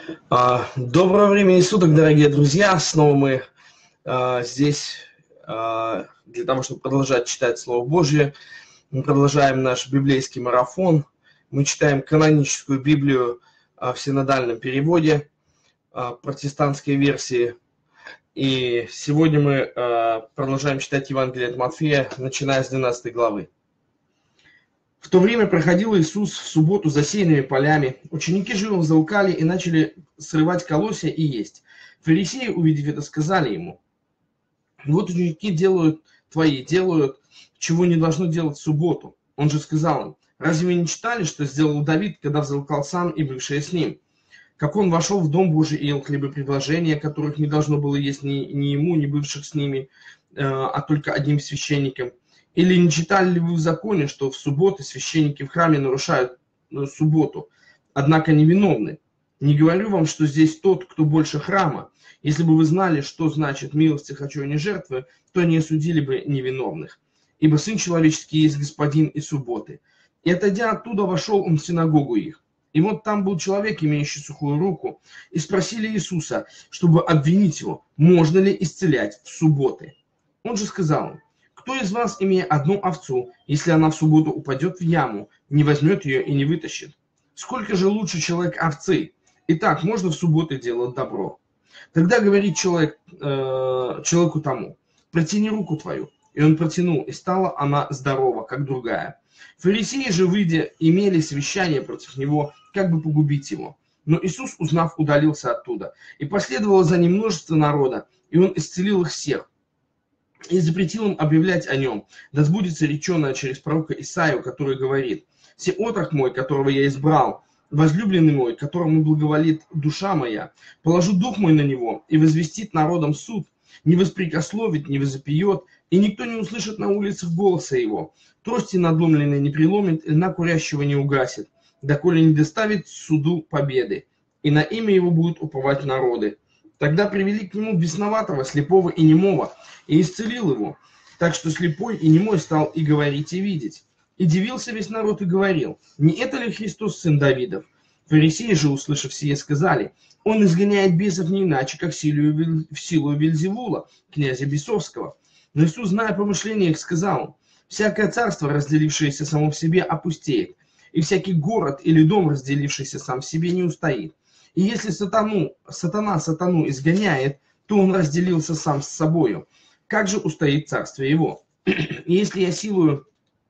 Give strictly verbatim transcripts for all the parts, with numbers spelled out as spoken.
А, Доброго времени суток, дорогие друзья! Снова мы а, здесь а, для того, чтобы продолжать читать Слово Божье. Мы продолжаем наш библейский марафон. Мы читаем каноническую Библию а, в синодальном переводе, а, протестантской версии. И сегодня мы а, продолжаем читать Евангелие от Матфея, начиная с двенадцатой главы. В то время проходил Иисус в субботу засеянными полями. Ученики же его заукали и начали срывать колосья и есть. Фарисеи, увидев это, сказали ему: вот ученики делают твои, делают, чего не должно делать в субботу. Он же сказал им: разве вы не читали, что сделал Давид, когда взалкал сам и бывшие с ним? Как он вошел в дом Божий и ел хлебопредложения, которых не должно было есть ни, ни ему, ни бывших с ними, а только одним священником. Или не читали ли вы в законе, что в субботы священники в храме нарушают субботу, однако невиновны? Не говорю вам, что здесь тот, кто больше храма. Если бы вы знали, что значит милости хочу, а не жертвы, то не осудили бы невиновных. Ибо Сын Человеческий есть Господин и субботы. И отойдя оттуда, вошел он в синагогу их. И вот там был человек, имеющий сухую руку, и спросили Иисуса, чтобы обвинить его, можно ли исцелять в субботы. Он же сказал им: кто из вас, имея одну овцу, если она в субботу упадет в яму, не возьмет ее и не вытащит? Сколько же лучше человек овцы? Итак, можно в субботы делать добро. Тогда говорит человек, э, человеку тому: протяни руку твою. И он протянул, и стала она здорова, как другая. Фарисеи же, выйдя, имели совещание против него, как бы погубить его. Но Иисус, узнав, удалился оттуда. И последовало за ним множество народа, и он исцелил их всех. И запретил им объявлять о нем. Да сбудется реченое через пророка Исаию, который говорит: «Се отрок мой, которого я избрал, возлюбленный мой, которому благоволит душа моя, положу дух мой на него, и возвестит народам суд, не воспрекословит, не возопьет, и никто не услышит на улицах голоса его. Трости надломленные не преломит, и на курящего не угасит, доколе не доставит суду победы, и на имя его будут уповать народы». Тогда привели к нему бесноватого, слепого и немого, и исцелил его, так что слепой и немой стал и говорить, и видеть. И дивился весь народ и говорил: не это ли Христос, сын Давидов? Фарисеи же, услышав сие, сказали: он изгоняет бесов не иначе, как в силу Вельзевула, князя бесовского. Но Иисус, зная помышления их, сказал: всякое царство, разделившееся само в себе, опустеет, и всякий город или дом, разделившийся сам в себе, не устоит. И если сатану, сатана сатану изгоняет, то он разделился сам с собою. Как же устоит царствие его? И если я силою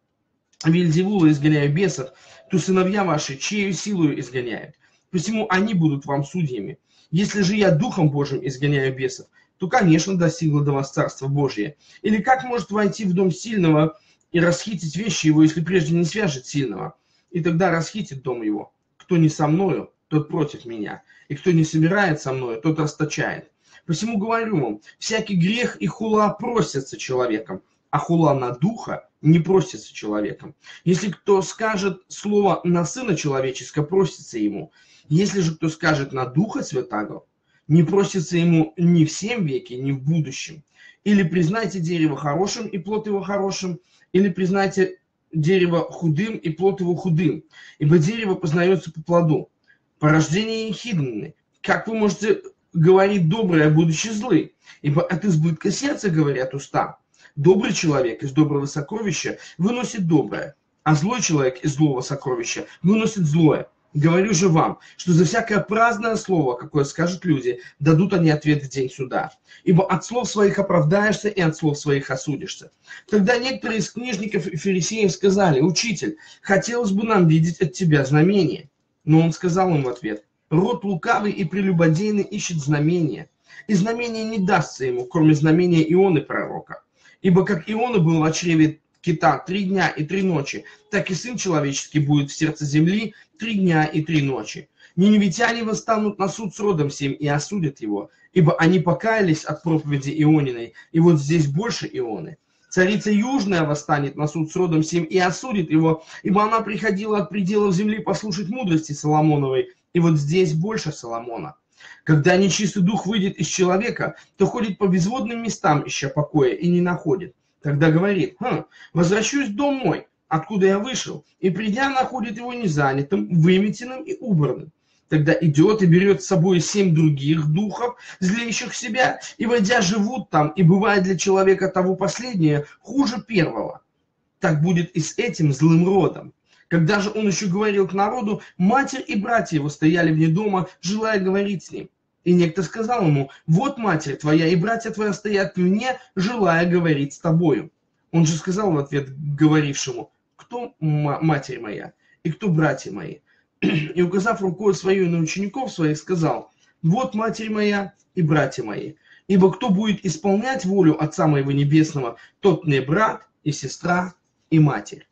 Вельзевула изгоняю бесов, то сыновья ваши чьею силою изгоняют? Посему они будут вам судьями. Если же я Духом Божьим изгоняю бесов, то, конечно, достигло до вас Царство Божие. Или как может войти в дом сильного и расхитить вещи его, если прежде не свяжет сильного? И тогда расхитит дом его. Кто не со мною, тот против меня, и кто не собирает со мною, тот расточает. Посему говорю вам, всякий грех и хула просятся человеком, а хула на духа не просится человеком. Если кто скажет слово на Сына Человеческого, просится ему. Если же кто скажет на Духа Святаго, не просится ему ни в сем веке, ни в будущем. Или признайте дерево хорошим, и плод его хорошим, или признайте дерево худым, и плод его худым. Ибо дерево познается по плоду. Порождение ехидны. Как вы можете говорить доброе, будучи злы? Ибо от избытка сердца говорят уста. Добрый человек из доброго сокровища выносит доброе, а злой человек из злого сокровища выносит злое. Говорю же вам, что за всякое праздное слово, какое скажут люди, дадут они ответ в день суда. Ибо от слов своих оправдаешься, и от слов своих осудишься. Тогда некоторые из книжников и фарисеев сказали: учитель, хотелось бы нам видеть от тебя знамение. Но он сказал им в ответ: род лукавый и прелюбодейный ищет знамения, и знамение не дастся ему, кроме знамения Ионы пророка. Ибо как Иона был в чреве кита три дня и три ночи, так и Сын Человеческий будет в сердце земли три дня и три ночи. Ниневитяне восстанут на суд с родом сим и осудят его, ибо они покаялись от проповеди Иониной, и вот здесь больше Ионы. Царица Южная восстанет на суд с родом сим и осудит его, ибо она приходила от пределов земли послушать мудрости Соломоновой, и вот здесь больше Соломона. Когда нечистый дух выйдет из человека, то ходит по безводным местам, ища покоя, и не находит. Тогда говорит: хм, возвращусь в дом мой, откуда я вышел, и придя, находит его незанятым, выметенным и убранным. Тогда идет и берет с собой семь других духов, злейших себя, и, войдя, живут там, и бывает для человека того последнее хуже первого. Так будет и с этим злым родом. Когда же он еще говорил к народу, матерь и братья его стояли вне дома, желая говорить с ним. И некто сказал ему: вот матерь твоя и братья твои стоят вне, желая говорить с тобою. Он же сказал в ответ говорившему: кто матерь моя и кто братья мои? И, указав рукой свою на учеников своих, сказал: вот матерь моя и братья мои. Ибо кто будет исполнять волю Отца моего Небесного, тот мне брат и сестра и матерь.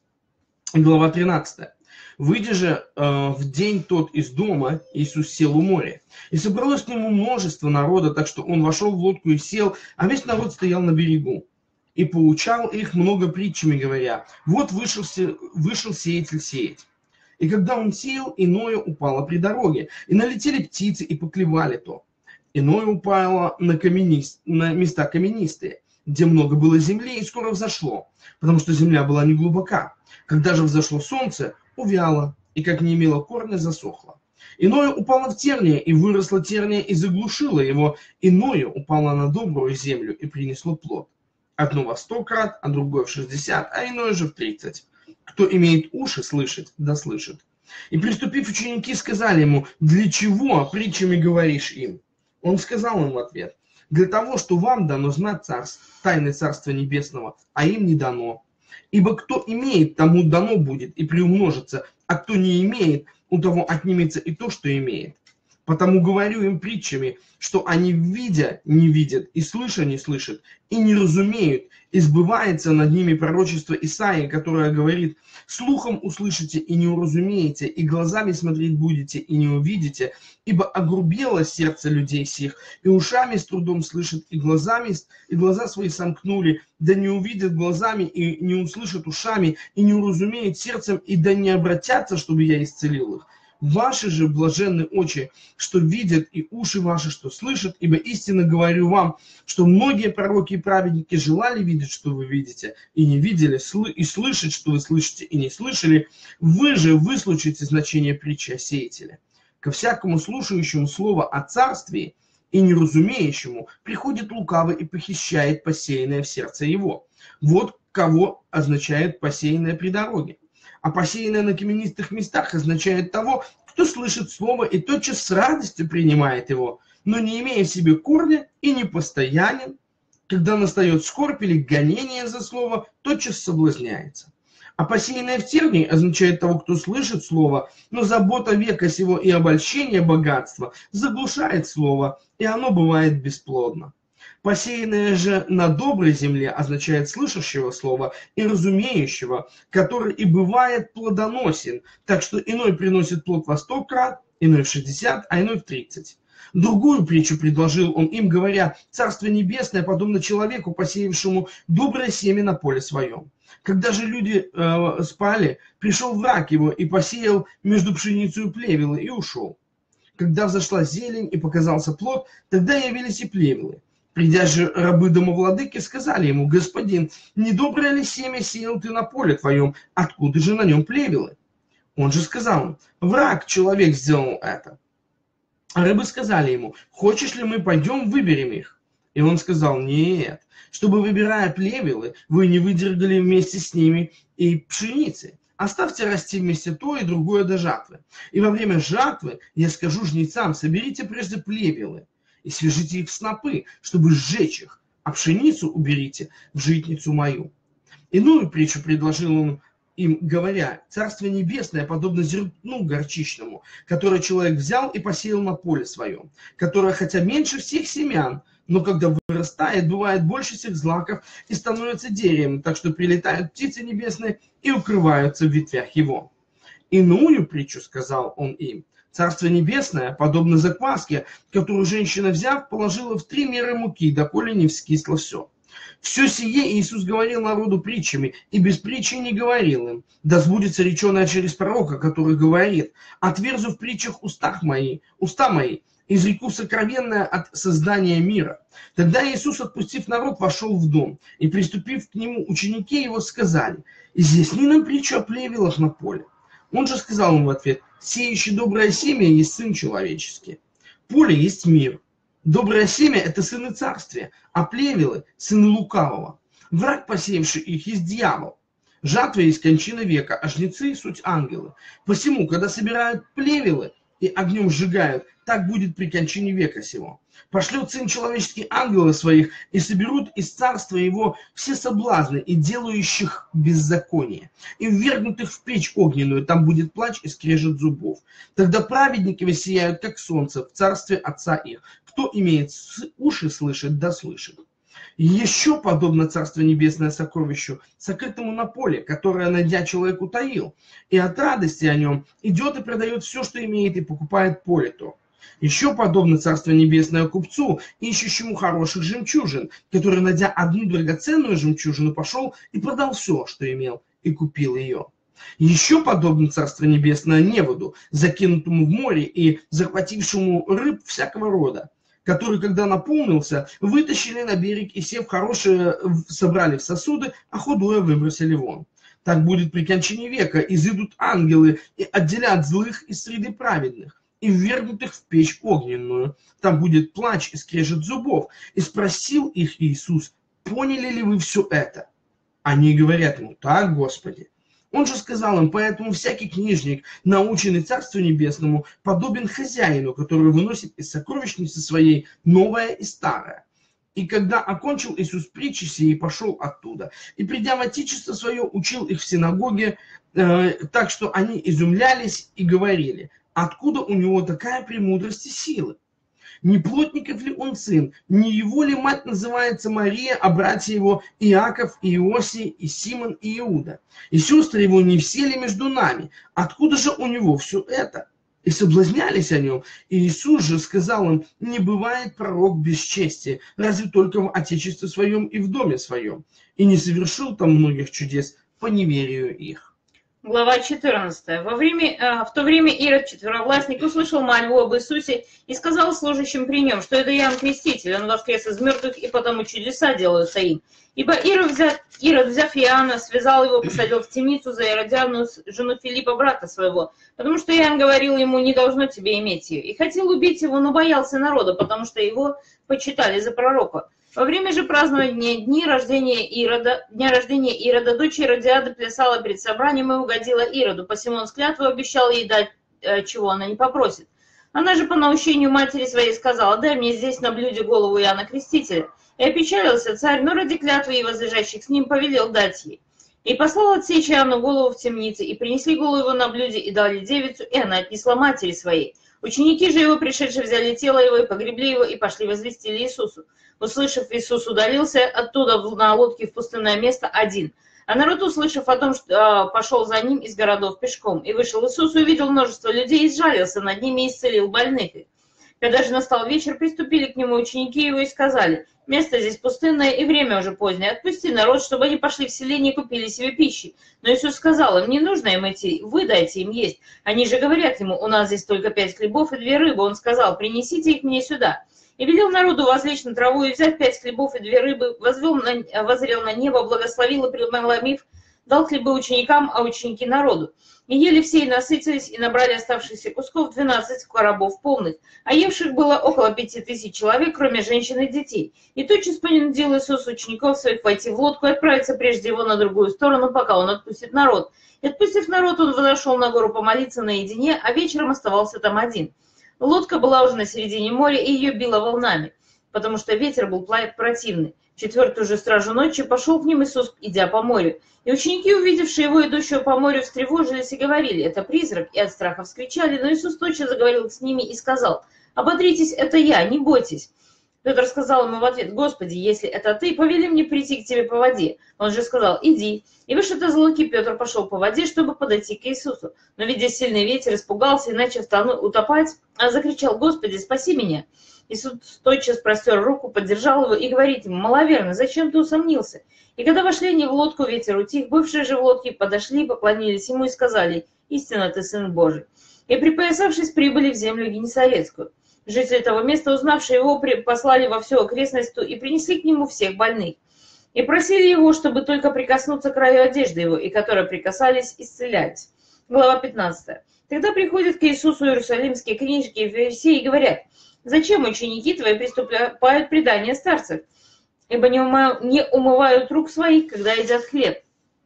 Глава тринадцатая. Выйдя же э, в день тот из дома, Иисус сел у моря. И собралось к нему множество народа, так что он вошел в лодку и сел, а весь народ стоял на берегу. И поучал их много притчами, говоря: вот вышел, вышел сеятель сеять. И когда он сеял, иное упало при дороге, и налетели птицы и поклевали то. Иное упало на, каменист, на места каменистые, где много было земли, и скоро взошло, потому что земля была не глубока. Когда же взошло солнце, увяло, и как не имело корня, засохло. Иное упало в терние, и выросло терние, и заглушило его. Иное упало на добрую землю, и принесло плод. Одно во сто крат, а другое в шестьдесят, а иное же в тридцать. Кто имеет уши слышать, да слышит. И приступив, ученики сказали ему: для чего притчами говоришь им? Он сказал им в ответ: для того, что вам дано знать царство, тайны Царства Небесного, а им не дано. Ибо кто имеет, тому дано будет и приумножится, а кто не имеет, у того отнимется и то, что имеет. Потому говорю им притчами, что они, видя, не видят, и слыша, не слышат, и не разумеют, и сбывается над ними пророчество Исаии, которое говорит: слухом услышите и не уразумеете, и глазами смотреть будете и не увидите, ибо огрубело сердце людей сих, и ушами с трудом слышат, и глазами, и глаза свои сомкнули, да не увидят глазами, и не услышат ушами, и не уразумеют сердцем, и да не обратятся, чтобы я исцелил их. Ваши же блаженны очи, что видят, и уши ваши, что слышат, ибо истинно говорю вам, что многие пророки и праведники желали видеть, что вы видите, и не видели, и слышать, что вы слышите, и не слышали. Вы же выслушаете значение притчи о сеятеле. Ко всякому слушающему слово о царстве и неразумеющему приходит лукавый и похищает посеянное в сердце его. Вот кого означает посеянное при дороге. А посеянное на каменистых местах означает того, кто слышит слово и тотчас с радостью принимает его, но не имея в себе корня и не постоянен, когда настает скорбь или гонение за слово, тотчас соблазняется. А посеянное в тернии означает того, кто слышит слово, но забота века сего и обольщение богатства заглушает слово, и оно бывает бесплодно. Посеянное же на доброй земле означает слышащего слова и разумеющего, который и бывает плодоносен, так что иной приносит плод во сто крат, иной в шестьдесят, а иной в тридцать. Другую притчу предложил он им, говоря: Царство Небесное подобно человеку, посеявшему доброе семя на поле своем. Когда же люди э, спали, пришел враг его и посеял между пшеницей и плевелы и ушел. Когда взошла зелень и показался плод, тогда явились и плевелы. Придя же рабы домовладыки, сказали ему: господин, недоброе ли семя сеял ты на поле твоем, откуда же на нем плевелы? Он же сказал им: враг, человек, сделал это. А рабы сказали ему: хочешь ли мы пойдем выберем их? И он сказал: нет, чтобы, выбирая плевелы, вы не выдергали вместе с ними и пшеницы. Оставьте расти вместе то и другое до жатвы. И во время жатвы я скажу жнецам: соберите прежде плевелы и свяжите их в снопы, чтобы сжечь их, а пшеницу уберите в житницу мою. Иную притчу предложил он им, говоря: Царство Небесное подобно зерну горчичному, которое человек взял и посеял на поле своем, которое хотя меньше всех семян, но когда вырастает, бывает больше всех злаков и становится деревом, так что прилетают птицы небесные и укрываются в ветвях его. Иную притчу сказал он им: Царство Небесное подобно закваске, которую женщина, взяв, положила в три меры муки, доколе не вскисло все. Все сие Иисус говорил народу притчами, и без притчи не говорил им. Да сбудется реченое через пророка, который говорит: отверзу в притчах устах мои, уста мои, изреку сокровенное от создания мира. Тогда Иисус, отпустив народ, вошел в дом, и, приступив к нему, ученики его сказали: изъясни нам притчу о плевелах на поле. Он же сказал ему в ответ: «Сеющий доброе семя есть сын человеческий. Поле есть мир. Доброе семя – это сыны царствия, а плевелы – сыны лукавого. Враг, посеявший их, есть дьявол. Жатва есть кончина века, а жнецы – суть ангелы. Посему, когда собирают плевелы и огнем сжигают, так будет при кончине века сего. Пошлет Сын Человеческий ангелы своих, и соберут из царства его все соблазны и делающих беззаконие, и ввергнутых в печь огненную, там будет плач и скрежет зубов. Тогда праведники воссияют, как солнце, в царстве Отца их. Кто имеет уши слышать, да слышит». Еще подобно Царство Небесное сокровищу, сокрытому на поле, которое, найдя, человек утаил, и от радости о нем идет и продает все, что имеет, и покупает поле то. Еще подобно Царство Небесное купцу, ищущему хороших жемчужин, который, найдя одну драгоценную жемчужину, пошел и продал все, что имел, и купил ее. Еще подобно Царство Небесное неводу, закинутому в море и захватившему рыб всякого рода, который, когда наполнился, вытащили на берег и, сев хорошие, собрали в сосуды, а худое выбросили вон. Так будет при кончине века, изыдут ангелы и отделят злых из среды праведных, и ввергнутых в печь огненную. Там будет плач и скрежет зубов. И спросил их Иисус: «Поняли ли вы все это?» Они говорят ему: «Так, Господи». Он же сказал им: «Поэтому всякий книжник, наученный Царству Небесному, подобен хозяину, который выносит из сокровищницы своей новое и старое». И когда окончил Иисус притчи сии, пошел оттуда, и, придя в отечество свое, учил их в синагоге, э, так что они изумлялись и говорили: «Откуда у него такая премудрость и сила? Не плотников ли он сын? Не его ли мать называется Мария, а братья его Иаков, и Иосий, и Симон, и Иуда? И сестры его не все ли между нами? Откуда же у него все это?» И соблазнялись о нем. И Иисус же сказал им: «Не бывает пророк без чести, разве только в отечестве своем и в доме своем». И не совершил там многих чудес по неверию их. Глава четырнадцатая. Во время, э, в то время Ирод, четверовластник, услышал мольбу об Иисусе и сказал служащим при нем, что это Иоанн Креститель, он воскрес из мертвых, и потому чудеса делаются им. Ибо Ирод, взяв, Ирод, взяв Иоанна, связал его, посадил в темницу за Иродиану, жену Филиппа, брата своего, потому что Иоанн говорил ему: «Не должно тебе иметь ее». И хотел убить его, но боялся народа, потому что его почитали за пророка. Во время же празднования дни рождения Ирода, дня рождения Ирода, дочь Иродиады плясала перед собранием и угодила Ироду, посему он с клятвой обещал ей дать, э, чего она не попросит. Она же по наущению матери своей сказала: «Дай мне здесь на блюде голову Иоанна Крестителя». И опечалился царь, но ради клятвы и возлежащих с ним повелел дать ей. И послал отсечь Иоанну голову в темнице, и принесли голову его на блюде, и дали девицу, и она отнесла матери своей. Ученики же его, пришедшие, взяли тело его и погребли его, и пошли возвестили Иисусу. Услышав, Иисус удалился оттуда на лодке в пустынное место один. А народ, услышав о том, что пошел за ним из городов пешком. И вышел Иисус, увидел множество людей, и сжалился над ними, и исцелил больных их. Когда же настал вечер, приступили к нему ученики его и сказали: «Место здесь пустынное, и время уже позднее. Отпусти народ, чтобы они пошли в селение и купили себе пищи». Но Иисус сказал им: «Не нужно им идти, вы дайте им есть». Они же говорят ему: «У нас здесь только пять хлебов и две рыбы». Он сказал: «Принесите их мне сюда». И велел народу возлечь на траву, и взять пять хлебов и две рыбы, возвел на, воззрел на небо, благословил и, преломив, дал хлебы ученикам, а ученики народу. И ели все, и насытились, и набрали оставшихся кусков двенадцать коробов полных. А евших было около пяти тысяч человек, кроме женщин и детей. И тотчас понудил Иисус учеников своих войти в лодку и отправиться прежде его на другую сторону, пока он отпустит народ. И отпустив народ, он взошел на гору помолиться наедине, а вечером оставался там один. Лодка была уже на середине моря, и ее било волнами, потому что ветер был противный. В четвертую же стражу ночи пошел к ним Иисус, идя по морю. И ученики, увидевшие его, идущего по морю, встревожились и говорили: «Это призрак», и от страха вскричали. Но Иисус тотчас заговорил с ними и сказал: «Ободритесь, это я, не бойтесь». Петр сказал ему в ответ: «Господи, если это ты, повели мне прийти к тебе по воде». Он же сказал: «Иди». И вышед из лодки, Петр пошел по воде, чтобы подойти к Иисусу. Но, видя сильный ветер, испугался и, начав утопать, а закричал: «Господи, спаси меня». Иисус тотчас простер руку, поддержал его и говорит ему: «Маловерный, зачем ты усомнился?» И когда вошли они в лодку, ветер утих, бывшие же в лодке подошли, поклонились ему и сказали: «Истинно ты Сын Божий». И, припоясавшись, прибыли в землю Генесарецкую. Жители того места, узнавшие его, послали во всю окрестность и принесли к нему всех больных. И просили его, чтобы только прикоснуться к краю одежды его, и которые прикасались, исцелялись. Глава пятнадцатая. Тогда приходят к Иисусу иерусалимские книжники и фарисеи и говорят: «Зачем ученики твои приступают предание старцев? Ибо не умывают, не умывают рук своих, когда едят хлеб».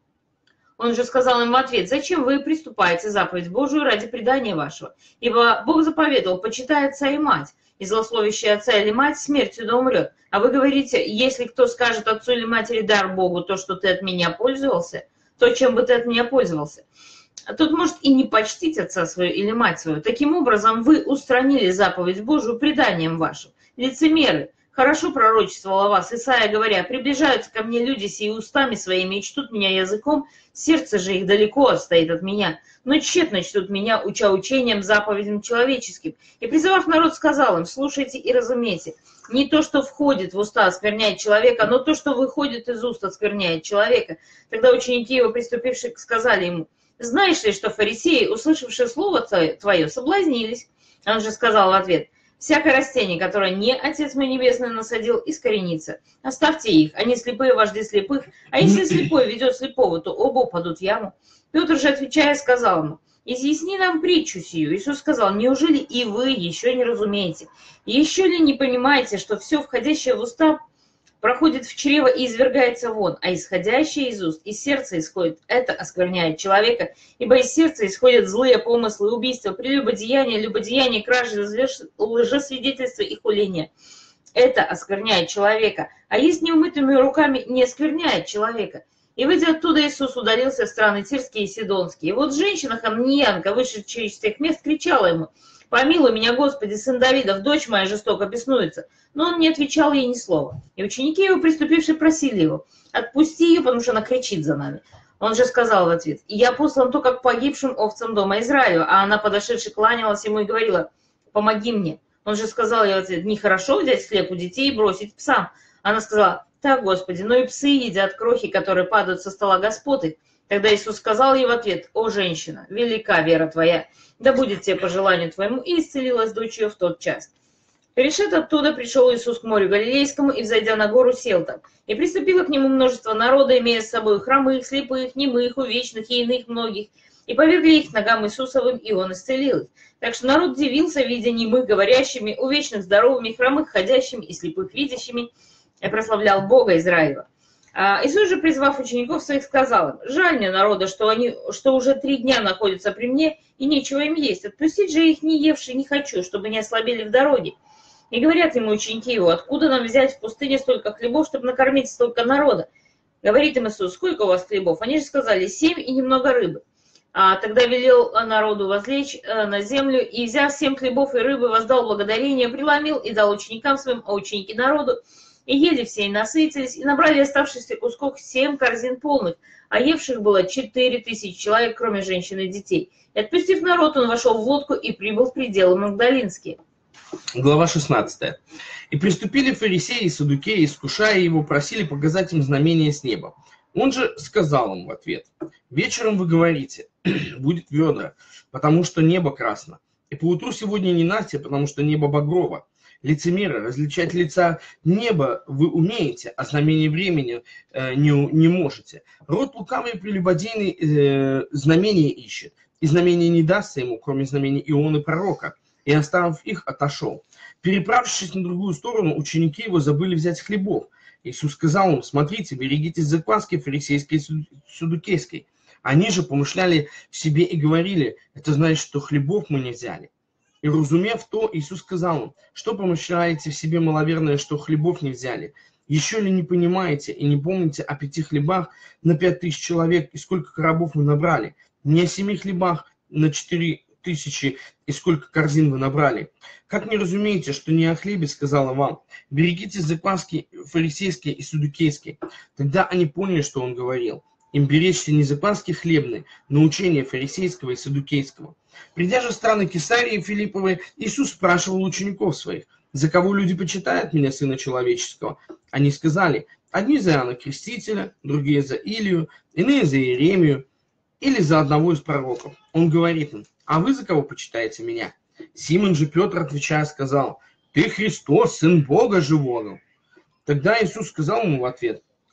Он же сказал им в ответ: «Зачем вы приступаете заповедь Божию ради предания вашего? Ибо Бог заповедовал: почитай отца и мать, и злословящий отца или мать смертью да умрет. А вы говорите: если кто скажет отцу или матери: дар Богу то, что ты от меня пользовался, то, чем бы ты от меня пользовался, тот может и не почтить отца свою или мать свою. Таким образом, вы устранили заповедь Божию преданием вашим. Лицемеры! Хорошо пророчествовал о вас Исаия, говоря: приближаются ко мне люди сии устами своими и чтут меня языком, сердце же их далеко отстоит от меня. Но тщетно чтут меня, уча учением, заповедям человеческим. И призывав народ, сказал им: слушайте и разумейте. Не то, что входит в уста, оскверняет человека, но то, что выходит из уст, оскверняет человека. Тогда ученики его, приступившие, сказали ему: знаешь ли, что фарисеи, услышавшие слово твое, соблазнились? Он же сказал в ответ: всякое растение, которое не Отец мой Небесный насадил, искоренится. Оставьте их, они слепые вожди слепых, а если слепой ведет слепого, то оба упадут в яму. Петр же, отвечая, сказал ему: изъясни нам притчу сию. Иисус сказал: неужели и вы еще не разумеете? Еще ли не понимаете, что все, входящее в уста, проходит в чрево и извергается вон, а исходящее из уст, из сердца исходит, это оскверняет человека, ибо из сердца исходят злые помыслы, убийства, прелюбодеяния, любодеяния, кражи, лжесвидетельства и хуления. Это оскверняет человека, а есть неумытыми руками не оскверняет человека. И, выйдя оттуда, Иисус удалился в страны Тирские и Сидонские. И вот женщина Хамниянка, вышедшая из тех мест, кричала ему: «Помилуй меня, Господи, сын Давидов, дочь моя жестоко беснуется». Но он не отвечал ей ни слова. И ученики его, приступившие, просили его: «Отпусти ее, потому что она кричит за нами». Он же сказал в ответ: «Я послан только к погибшим овцам дома Израилю». А она, подошедши, кланялась ему и говорила: «Помоги мне». Он же сказал ей в ответ: «Нехорошо взять хлеб у детей и бросить псам». Она сказала: «Так, Господи, но и псы едят крохи, которые падают со стола господ их». Тогда Иисус сказал ей в ответ: «О, женщина, велика вера твоя, да будет тебе по желанию твоему», и исцелилась дочь ее в тот час. Перешед оттуда, пришел Иисус к морю Галилейскому и, взойдя на гору, сел там. И приступило к нему множество народа, имея с собой хромых, слепых, немых, увечных и иных многих. И повергли их к ногам Иисусовым, и он исцелил их. Так что народ дивился, видя немых говорящими, увечных здоровыми, хромых ходящими и слепых видящими, и прославлял Бога Израиля. А Иисус же, призвав учеников своих, сказал им: «Жаль мне народа, что они, что уже три дня находятся при мне, и нечего им есть. Отпустить же их не евши не хочу, чтобы не ослабели в дороге». И говорят ему ученики его: «Откуда нам взять в пустыне столько хлебов, чтобы накормить столько народа?» Говорит им Иисус: «Сколько у вас хлебов?» Они же сказали: «Семь и немного рыбы». А тогда велел народу возлечь на землю, и, взяв семь хлебов и рыбы, воздал благодарение, преломил и дал ученикам своим, а ученики народу. И ели все, и насытились, и набрали оставшихся кусков семь корзин полных, а евших было четыре тысячи человек, кроме женщин и детей. И, отпустив народ, он вошел в лодку и прибыл в пределы Магдалинские. Глава шестнадцатая. «И приступили фарисеи и саддукеи, искушая его, просили показать им знамение с неба. Он же сказал им в ответ: вечером вы говорите: будет ведра, потому что небо красно, и поутру сегодня ненастье, потому что небо багрово. Лицемеры, различать лица неба вы умеете, а знамение времени э, не, не можете. Род лукавый и прелюбодейный э, знамение ищет, и знамение не дастся ему, кроме знамения Ионы пророка. И, оставив их, отошел. Переправившись на другую сторону, ученики его забыли взять хлебов. Иисус сказал им: смотрите, берегитесь закваски фарисейской и саддукейской. Они же помышляли в себе и говорили: это значит, что хлебов мы не взяли. И, разумев то, Иисус сказал им: что помышляете в себе маловерное, что хлебов не взяли? Еще ли не понимаете и не помните о пяти хлебах на пять тысяч человек, и сколько коробов мы набрали? Не о семи хлебах на четыре тысячи, и сколько корзин вы набрали? Как не разумеете, что не о хлебе сказала вам: берегите закваски фарисейские и саддукейские? Тогда они поняли, что он говорил. Им беречься не закваски хлебные, но учение фарисейского и саддукейского. Придя же в страны Кесарии Филипповой, Иисус спрашивал учеников своих: за кого люди почитают меня, Сына Человеческого? Они сказали: одни за Иоанна Крестителя, другие за Илию, иные за Иеремию или за одного из пророков. Он говорит им: а вы за кого почитаете меня? Симон же Петр, отвечая, сказал: ты Христос, Сын Бога живого. Тогда Иисус сказал ему в ответ: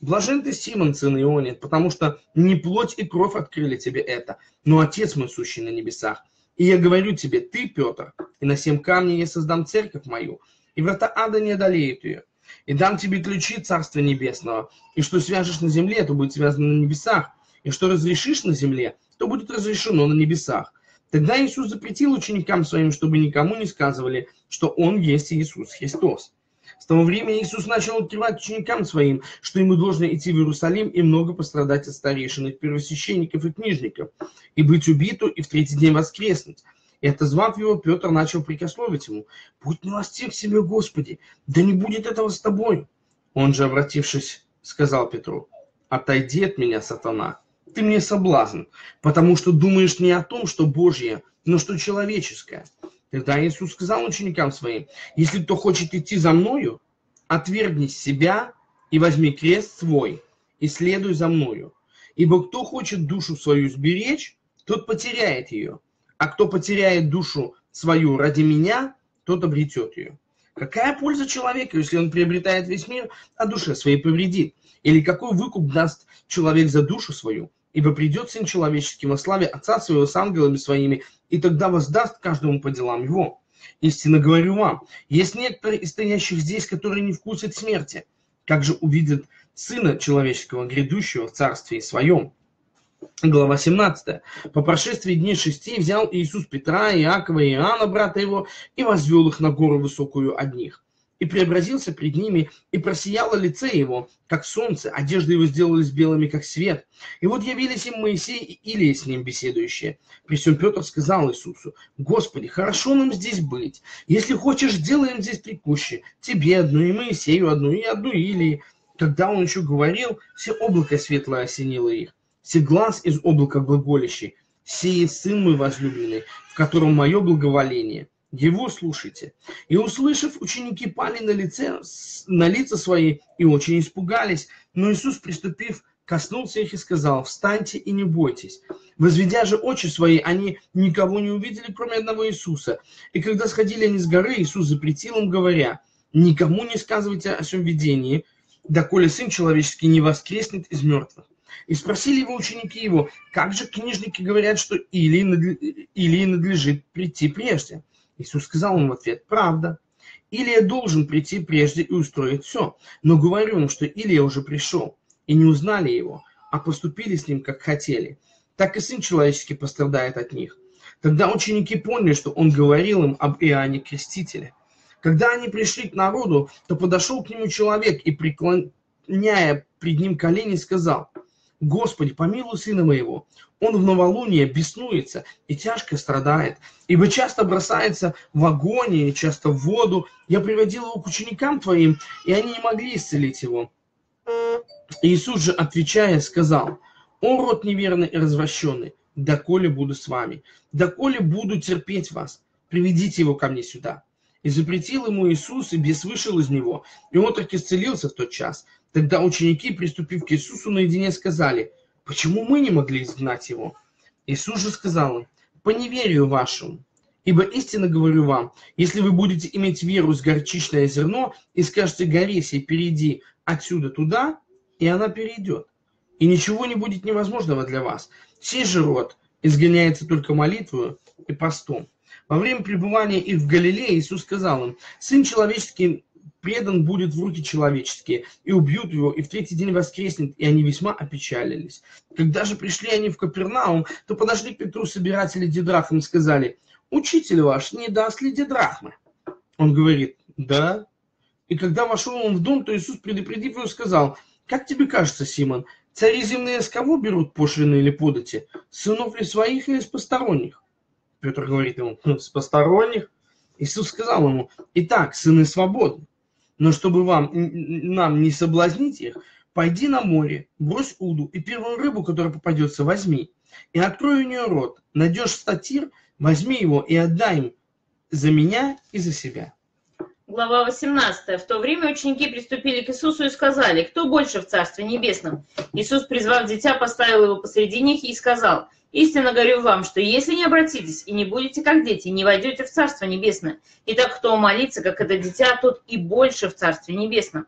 Блажен ты, Симон, сын Ионин, потому что не плоть и кровь открыли тебе это, но Отец мой, сущий на небесах. И я говорю тебе, ты, Петр, и на семь камней я создам церковь мою, и врата ада не одолеют ее. И дам тебе ключи Царства Небесного, и что свяжешь на земле, то будет связано на небесах, и что разрешишь на земле, то будет разрешено на небесах. Тогда Иисус запретил ученикам своим, чтобы никому не сказывали, что Он есть Иисус Христос. С того времени Иисус начал открывать ученикам своим, что ему должно идти в Иерусалим и много пострадать от старейшин, и первосвященников и книжников, и быть убиту, и в третий день воскреснуть. И отозвав его, Петр начал прикословить ему: «Будь милостив к себе, Господи, да не будет этого с тобой». Он же, обратившись, сказал Петру: «Отойди от меня, сатана, ты мне соблазн, потому что думаешь не о том, что Божье, но что человеческое». Тогда Иисус сказал ученикам своим: «Если кто хочет идти за мною, отвергни себя и возьми крест свой, и следуй за мною. Ибо кто хочет душу свою сберечь, тот потеряет ее, а кто потеряет душу свою ради меня, тот обретет ее. Какая польза человеку, если он приобретает весь мир, а душе своей повредит? Или какой выкуп даст человек за душу свою? Ибо придет Сын Человеческий во славе Отца Своего с ангелами Своими, и тогда воздаст каждому по делам его. Истинно говорю вам, есть некоторые из стоящих здесь, которые не вкусят смерти, как же увидят Сына Человеческого, грядущего в Царстве Своем». Глава семнадцатая. «По прошествии дней шести взял Иисус Петра, Иакова и Иоанна, брата его, и возвел их на гору высокую одних. И преобразился пред ними, и просияло лице его, как солнце, одежды его сделались белыми, как свет. И вот явились им Моисей и Илия с ним беседующие. При всем Петр сказал Иисусу: «Господи, хорошо нам здесь быть. Если хочешь, сделаем здесь три кущи. Тебе одну, и Моисею одну, и одну Илии». Когда он еще говорил, все облако светлое осенило их. Все глаз из облака глаголящий: «Сей Сын мой возлюбленный, в котором мое благоволение. Его слушайте». И, услышав, ученики пали на, лице, на лица свои и очень испугались. Но Иисус, приступив, коснулся их и сказал: «Встаньте и не бойтесь». Возведя же очи свои, они никого не увидели, кроме одного Иисуса. И когда сходили они с горы, Иисус запретил им, говоря: «Никому не сказывайте о сем видении, доколе Сын Человеческий не воскреснет из мертвых». И спросили его ученики его: «Как же книжники говорят, что Илии Илии надлежит прийти прежде?» Иисус сказал им в ответ: «Правда. Илия должен прийти прежде и устроить все. Но говорю им, что Илия уже пришел, и не узнали его, а поступили с ним, как хотели. Так и Сын Человеческий пострадает от них». Тогда ученики поняли, что он говорил им об Иоанне Крестителе. Когда они пришли к народу, то подошел к нему человек и, преклоняя пред ним колени, сказал: «Господи, помилуй сына моего. Он в новолуние беснуется и тяжко страдает, ибо часто бросается в огонь и часто в воду. Я приводил его к ученикам твоим, и они не могли исцелить его». Иисус же, отвечая, сказал: «О, род неверный и развращенный, доколе буду с вами, доколе буду терпеть вас, приведите его ко мне сюда». И запретил ему Иисус, и бес вышел из него, и отрок исцелился в тот час. Тогда ученики, приступив к Иисусу наедине, сказали: «Почему мы не могли изгнать его?» Иисус же сказал им: «По неверию вашему. Ибо истинно говорю вам, если вы будете иметь веру с горчичное зерно и скажете горе сей: перейди отсюда туда, и она перейдет. И ничего не будет невозможного для вас. Сей же род изгоняется только молитвою и постом». Во время пребывания их в Галилее Иисус сказал им: «Сын Человеческий предан будет в руки человеческие, и убьют его, и в третий день воскреснет». И они весьма опечалились. Когда же пришли они в Капернаум, то подошли к Петру собиратели дидрахм и сказали: «Учитель ваш не даст ли дидрахмы?» Он говорит: «Да». И когда вошел он в дом, то Иисус, предупредив его, сказал: «Как тебе кажется, Симон, цари земные с кого берут пошлины или подати? С сынов ли своих или с посторонних?» Петр говорит ему: «С посторонних». Иисус сказал ему: «Итак, сыны свободны. Но чтобы вам, нам не соблазнить их, пойди на море, брось уду, и первую рыбу, которая попадется, возьми. И открой у нее рот. Найдешь статир, возьми его и отдай им за меня и за себя». Глава восемнадцатая. В то время ученики приступили к Иисусу и сказали: «Кто больше в Царстве Небесном?» Иисус, призвав дитя, поставил его посреди них и сказал: «Истинно говорю вам, что если не обратитесь и не будете как дети, не войдете в Царство Небесное. Итак, кто молится, как это дитя, тот и больше в Царстве Небесном.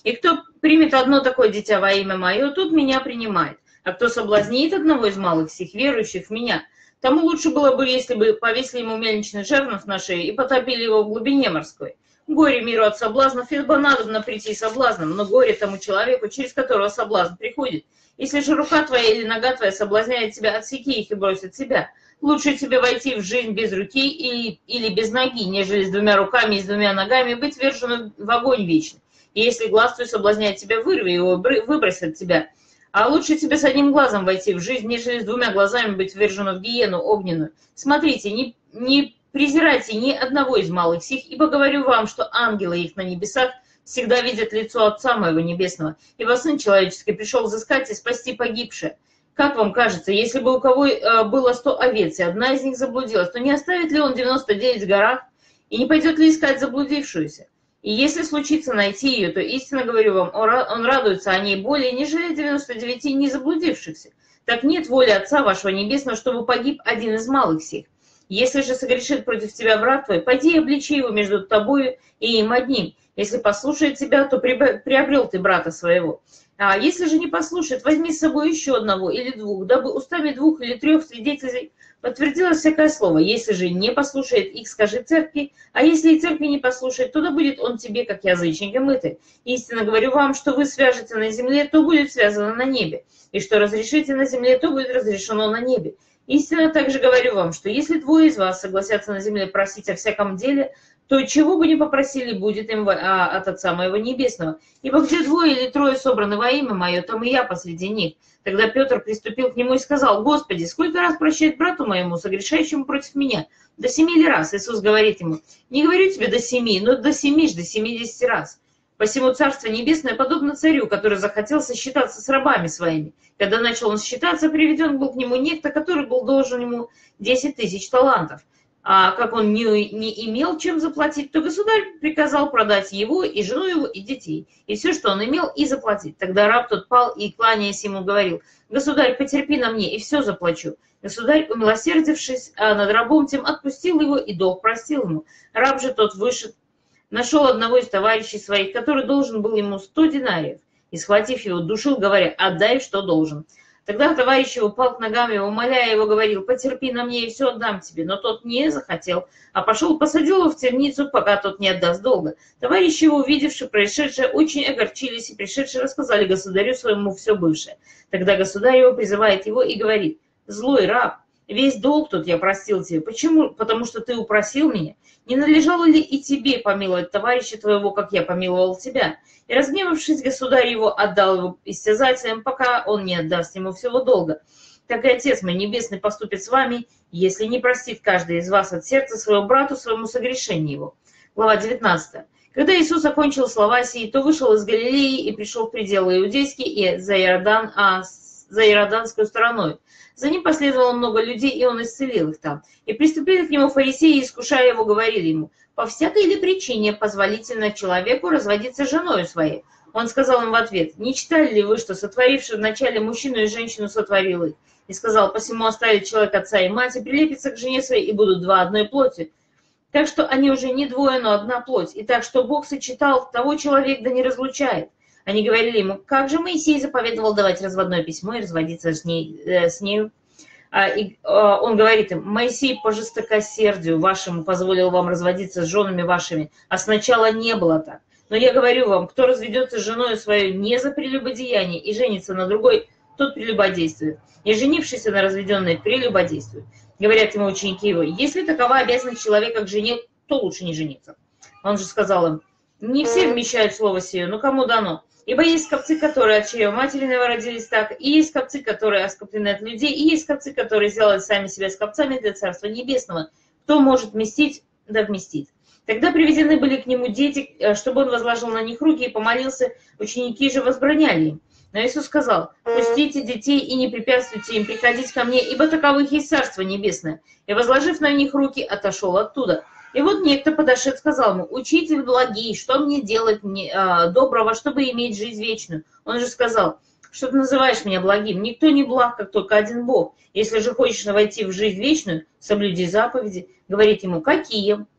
И кто примет одно такое дитя во имя мое, тот меня принимает. А кто соблазнит одного из малых всех верующих в меня, тому лучше было бы, если бы повесили ему мельничный жернов на шею и потопили его в глубине морской. Горе миру от соблазнов, ибо надобно прийти соблазном, но горе тому человеку, через которого соблазн приходит. Если же рука твоя или нога твоя соблазняет тебя, отсеки их и брось от себя. Лучше тебе войти в жизнь без руки или, или без ноги, нежели с двумя руками и с двумя ногами быть верженным в огонь вечный. И если глаз твой соблазняет тебя, вырви его, выбрось от тебя. А лучше тебе с одним глазом войти в жизнь, нежели с двумя глазами быть верженным в гиену огненную. Смотрите, не, не презирайте ни одного из малых сих, ибо говорю вам, что ангелы их на небесах всегда видят лицо Отца Моего Небесного, ибо Сын Человеческий пришел взыскать и спасти погибшее. Как вам кажется, если бы у кого было сто овец, и одна из них заблудилась, то не оставит ли он девяносто девять в горах, и не пойдет ли искать заблудившуюся? И если случится найти ее, то истинно говорю вам, он радуется о ней более, нежели девяносто девяти не заблудившихся. Так нет воли Отца вашего Небесного, чтобы погиб один из малых сих. Если же согрешит против тебя брат твой, пойди и обличи его между тобою и им одним. Если послушает тебя, то приобрел ты брата своего. А если же не послушает, возьми с собой еще одного или двух, дабы устами двух или трех свидетелей подтвердилось всякое слово. Если же не послушает их, скажи церкви, а если и церкви не послушает, то да будет он тебе, как язычник и мытый. Истинно говорю вам, что вы свяжете на земле, то будет связано на небе, и что разрешите на земле, то будет разрешено на небе. Истинно также говорю вам, что если двое из вас согласятся на земле просить о всяком деле, то чего бы ни попросили, будет им от Отца Моего Небесного. Ибо где двое или трое собраны во имя Мое, там и я посреди них. Тогда Петр приступил к нему и сказал: Господи, сколько раз прощать брату моему, согрешающему против меня? До семи ли раз? Иисус говорит ему: не говорю тебе до семи, но до семи ж, до семидесяти раз. Посему Царство Небесное подобно царю, который захотел сосчитаться с рабами своими. Когда начал он считаться, приведен был к нему некто, который был должен ему десять тысяч талантов. А как он не, не имел чем заплатить, то государь приказал продать его и жену его, и детей, и все, что он имел, и заплатить. Тогда раб тот пал и, кланяясь ему, говорил: государь, потерпи на мне, и все заплачу. Государь, умилосердившись над рабом тем, отпустил его, и долг простил ему. Раб же тот вышел, нашел одного из товарищей своих, который должен был ему сто динариев, и, схватив его, душил, говоря: отдай, что должен. Тогда товарищ его пал к ногам его, умоляя его, говорил: потерпи на мне, и все отдам тебе. Но тот не захотел, а пошел, посадил его в темницу, пока тот не отдаст долга. Товарищи его, увидевши происшедшее, очень огорчились, и пришедшие рассказали государю своему все бывшее. Тогда государь его призывает его и говорит: злой раб, весь долг тут я простил тебе. Почему? Потому что ты упросил меня. Не надлежало ли и тебе помиловать товарища твоего, как я помиловал тебя? И, разгневавшись, государь его отдал его истязателям, пока он не отдаст ему всего долга. Так и Отец мой Небесный поступит с вами, если не простит каждый из вас от сердца своего брату своему согрешению его. Глава девятнадцатая. Когда Иисус окончил слова сии, то вышел из Галилеи и пришел в пределы Иудейские и за, Иордан, а, за Иорданскую стороной. За ним последовало много людей, и он исцелил их там. И приступили к нему фарисеи, искушая его, говорили ему: по всякой ли причине позволительно человеку разводиться с женой своей? Он сказал им в ответ: не читали ли вы, что сотворивший вначале мужчину и женщину сотворил их? И сказал: посему оставит человек отца и мать, и прилепится к жене своей, и будут два одной плоти. Так что они уже не двое, но одна плоть. И так что Бог сочетал, того человек да не разлучает. Они говорили ему: как же Моисей заповедовал давать разводное письмо и разводиться с ней, э, с нею? А, и, а, он говорит им: Моисей по жестокосердию вашему позволил вам разводиться с женами вашими, а сначала не было так. Но я говорю вам, кто разведется с женой своей не за прелюбодеяние и женится на другой, тот прелюбодействует. И женившийся на разведенной прелюбодействует. Говорят ему ученики его: если такова обязанность человека к жене, то лучше не жениться. Он же сказал им: не все вмещают слово сие, но кому дано. Ибо есть скопцы, которые от чрева материного родились так, и есть скопцы, которые оскоплены от людей, и есть скопцы, которые сделали сами себя скопцами для Царства Небесного. Кто может вместить, да вместит. Тогда приведены были к нему дети, чтобы он возложил на них руки и помолился. Ученики же возбраняли им. Но Иисус сказал: пустите детей и не препятствуйте им приходить ко мне, ибо таковых есть Царство Небесное. И, возложив на них руки, отошел оттуда. И вот некто подошед сказал ему: учитель благий, что мне делать мне, а, доброго, чтобы иметь жизнь вечную? Он же сказал: что ты называешь меня благим? Никто не благ, как только один Бог. Если же хочешь войти в жизнь вечную, соблюди заповеди. Говорит ему: какие?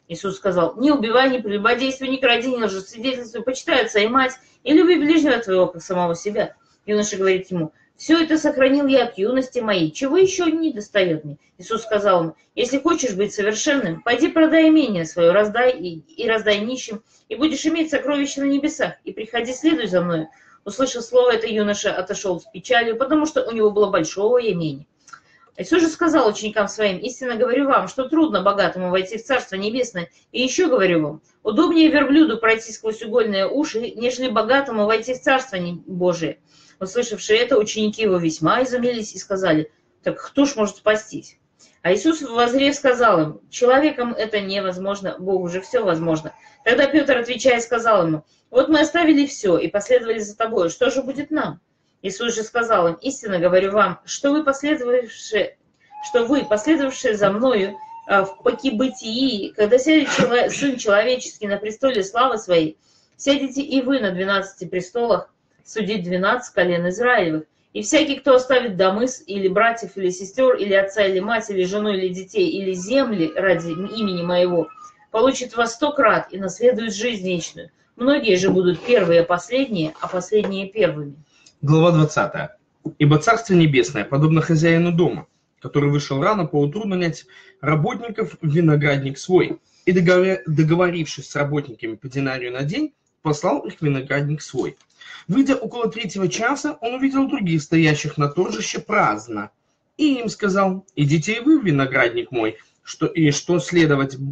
Иисус сказал: не убивай, не прелюбодействуй, не кради, не лжесвидетельствуй, почитай отца и мать, и люби ближнего твоего, как самого себя. Юноша говорит ему: все это сохранил я от юности моей, чего еще не достает мне? Иисус сказал ему: если хочешь быть совершенным, пойди продай имение свое, раздай и, и раздай нищим, и будешь иметь сокровища на небесах, и приходи, следуй за мною. Услышав слово это, юноша отошел с печалью, потому что у него было большое имение. Иисус же сказал ученикам своим: истинно говорю вам, что трудно богатому войти в Царство Небесное, и еще говорю вам, удобнее верблюду пройти сквозь угольные уши, нежели богатому войти в Царство Божие. Услышавшие это, ученики его весьма изумились и сказали: так кто ж может спастись? А Иисус, воззрев, сказал им: человеком это невозможно, Богу же все возможно. Тогда Петр, отвечая, сказал ему: вот мы оставили все и последовали за тобой, что же будет нам? Иисус же сказал им: истинно говорю вам, что вы, последовавшие, что вы, последовавшие за мною в покибытии, когда сядет чело... Сын Человеческий на престоле славы своей, сядете и вы на двенадцати престолах судить двенадцать колен Израилевых. И всякий, кто оставит домы или братьев, или сестер, или отца, или мать, или жену, или детей, или земли ради имени моего, получит во сто крат и наследует жизнь вечную. Многие же будут первые последние, а последние первыми. Глава двадцатая. «Ибо Царство Небесное подобно хозяину дома, который вышел рано поутру нанять работников в виноградник свой, и, договорившись с работниками по динарию на день, послал их в виноградник свой. Выйдя около третьего часа, он увидел других, стоящих на торжище праздно, и им сказал: идите и вы в виноградник мой, что, и что следовать э,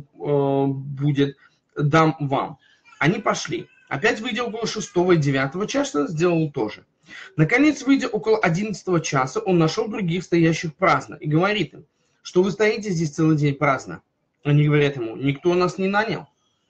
будет, дам вам. Они пошли. Опять, выйдя около шестого и девятого часа, сделал то же. Наконец, выйдя около одиннадцатого часа, он нашел других, стоящих праздно, и говорит им: что вы стоите здесь целый день праздно? Они говорят ему: никто нас не нанял.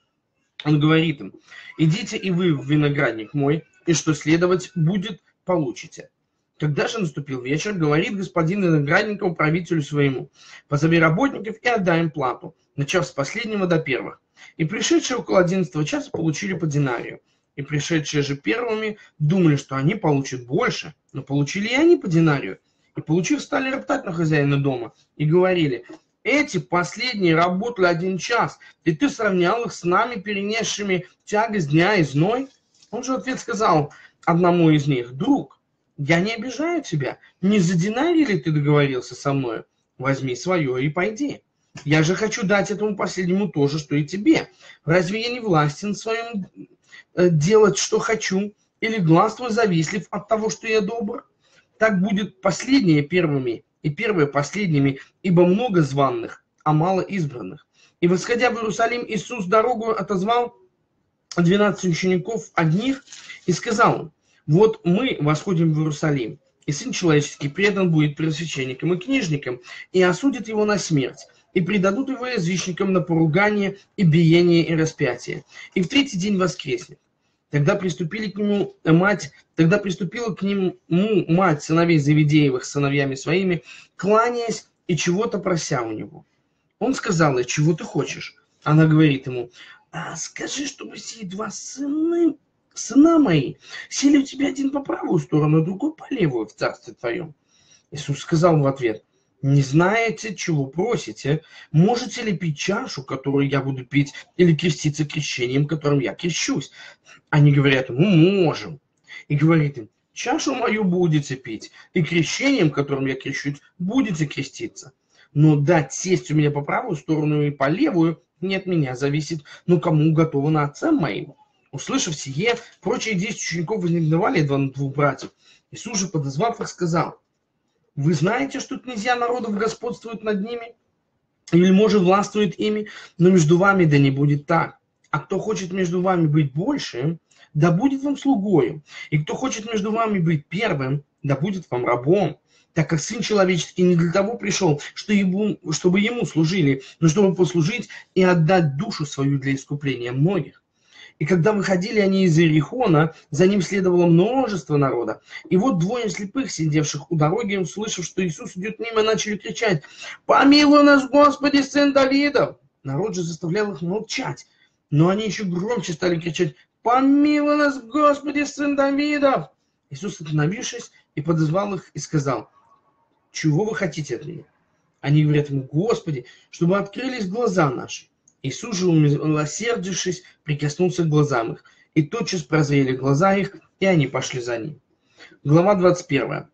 Он говорит им: идите и вы в виноградник мой, и что следовать будет, получите. Когда же наступил вечер, говорит господин виноградника управителю своему: позови работников и отдай им плату, начав с последнего до первых. И пришедшие около одиннадцатого часа получили по динарию. И пришедшие же первыми думали, что они получат больше, но получили и они по динарию. И получив, стали роптать на хозяина дома и говорили: эти последние работали один час, и ты сравнял их с нами, перенесшими тягость дня и зной? Он же в ответ сказал одному из них: друг, я не обижаю тебя, не за динарий ли ты договорился со мною? Возьми свое и пойди. Я же хочу дать этому последнему то же, что и тебе. Разве я не властен в своем э, делать, что хочу, или глаз твой завистлив от того, что я добр? Так будет последние первыми, и первые последними, ибо много званных, а мало избранных. И, восходя в Иерусалим, Иисус дорогу отозвал двенадцать учеников одних и сказал им: вот мы восходим в Иерусалим, и Сын Человеческий предан будет первосвященникам и книжникам, и осудят его на смерть, и предадут его язычникам на поругание и биение и распятие, и в третий день воскреснет. Тогда приступили к нему мать, тогда приступила к нему мать сыновей Завидеевых с сыновьями своими, кланяясь и чего-то прося у него. Он сказал ей: чего ты хочешь? Она говорит ему: а скажи, чтобы сии два сына, сына мои сели у тебя один по правую сторону, а другой по левую в царстве твоем. Иисус сказал в ответ: не знаете, чего просите? Можете ли пить чашу, которую я буду пить, или креститься крещением, которым я крещусь? Они говорят ему: можем. И говорит им: чашу мою будете пить, и крещением, которым я крещусь, будете креститься. Но дать сесть у меня по правую сторону и по левую не от меня зависит, но кому уготовано отцам моим. Услышав сие, прочие десять учеников вознегодовали на двух братьев. Иисус же, подозвав их, сказал: вы знаете, что князья народов господствуют над ними, и вельможи властвуют ими, но между вами да не будет так. А кто хочет между вами быть большим, да будет вам слугою, и кто хочет между вами быть первым, да будет вам рабом. Так как Сын Человеческий не для того пришел, что ему, чтобы ему служили, но чтобы послужить и отдать душу свою для искупления многих. И когда выходили они из Иерихона, за ним следовало множество народа. И вот двое слепых, сидевших у дороги, услышав, что Иисус идет мимо, начали кричать: «Помилуй нас, Господи, Сын Давидов!» Народ же заставлял их молчать. Но они еще громче стали кричать: «Помилуй нас, Господи, Сын Давидов!» Иисус, остановившись, и подозвал их, и сказал: «Чего вы хотите от меня?» Они говорят ему: «Господи, чтобы открылись глаза наши». Иисус же, умилосердившись, прикоснулся к глазам их, и тотчас прозрели глаза их, и они пошли за ним. Глава двадцать первая.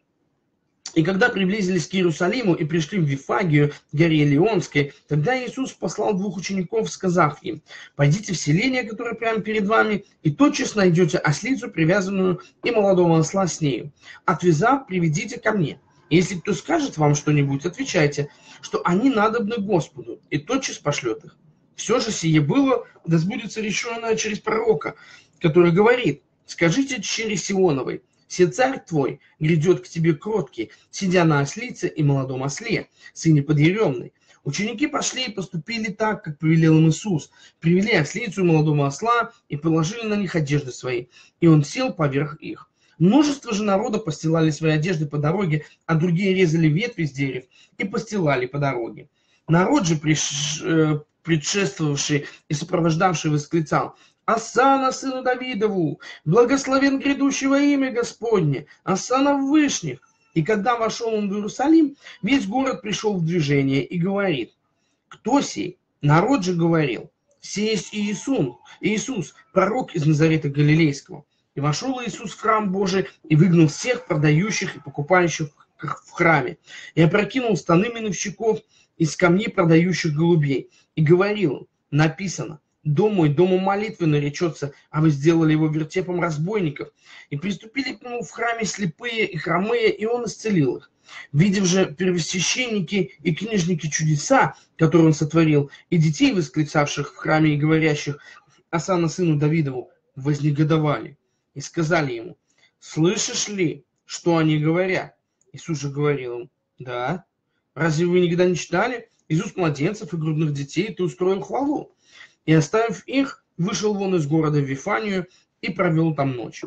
И когда приблизились к Иерусалиму и пришли в Вифагию, горе Леонской, тогда Иисус послал двух учеников, сказав им: «Пойдите в селение, которое прямо перед вами, и тотчас найдете ослицу, привязанную, и молодого осла с нею. Отвязав, приведите ко мне. И если кто скажет вам что-нибудь, отвечайте, что они надобны Господу, и тотчас пошлет их. Все же сие было, да сбудется решенное через пророка, который говорит: скажите дщери Сионовой, се царь твой грядет к тебе кроткий, сидя на ослице и молодом осле, сыне подъеремной». Ученики пошли и поступили так, как повелел им Иисус. Привели ослицу и молодого осла и положили на них одежды свои, и он сел поверх их. Множество же народа постилали свои одежды по дороге, а другие резали ветви с дерев и постилали по дороге. Народ же, приш... предшествовавший и сопровождавший, восклицал: «Осанна сыну Давидову! Благословен грядущий во имя Господне! Осанна в вышних!» И когда вошел он в Иерусалим, весь город пришел в движение и говорит: «Кто сей?» Народ же говорил: «Сей есть Иисус, Иисус, пророк из Назарета Галилейского». И вошел Иисус в храм Божий и выгнал всех продающих и покупающих в храме, и опрокинул станы миновщиков из камней продающих голубей, и говорил им: написано: «Дом мой домом молитвы наречется, а вы сделали его вертепом разбойников». И приступили к нему в храме слепые и хромые, и он исцелил их. Видев же первосвященники и книжники чудеса, которые он сотворил, и детей, восклицавших в храме и говорящих: «Осанна сыну Давидову», вознегодовали и сказали ему: «Слышишь ли, что они говорят?» Иисус же говорил им: «Да. Разве вы никогда не читали? Из уст младенцев и грудных детей ты устроил хвалу». И, оставив их, вышел вон из города в Вифанию и провел там ночь.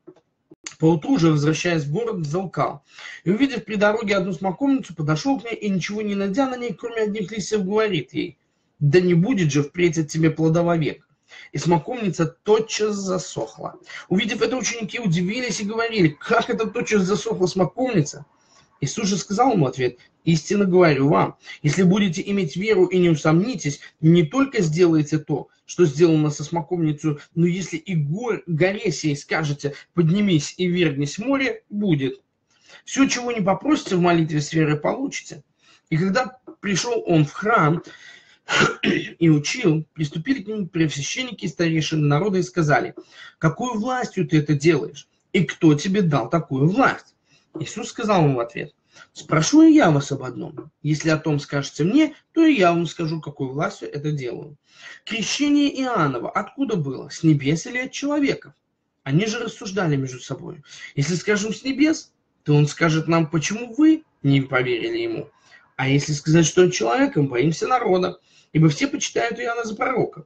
Поутру же, возвращаясь в город, взалкал. И, увидев при дороге одну смоковницу, подошел к ней и, ничего не найдя на ней, кроме одних листьев, говорит ей: «Да не будет же впредь от тебе плода вовек». И смоковница тотчас засохла. Увидев это, ученики удивились и говорили: «Как это тотчас засохла смоковница?» Иисус же сказал ему в ответ: «Истинно говорю вам, если будете иметь веру и не усомнитесь, не только сделаете то, что сделано со смоковницей, но если и гор, горе сей скажете: поднимись и вергнись в море, будет. Все, чего не попросите в молитве с верой, получите». И когда пришел он в храм и учил, приступили к нему первосвященники и старейшины народа и сказали: «Какую властью ты это делаешь? И кто тебе дал такую власть?» Иисус сказал ему в ответ: «Спрошу и я вас об одном. Если о том скажете мне, то и я вам скажу, какой властью это делаю. Крещение Иоаннова откуда было? С небес или от человеков?» Они же рассуждали между собой: «Если скажем с небес, то он скажет нам, почему вы не поверили ему. А если сказать, что он человеком, боимся народа, ибо все почитают Иоанна за пророка».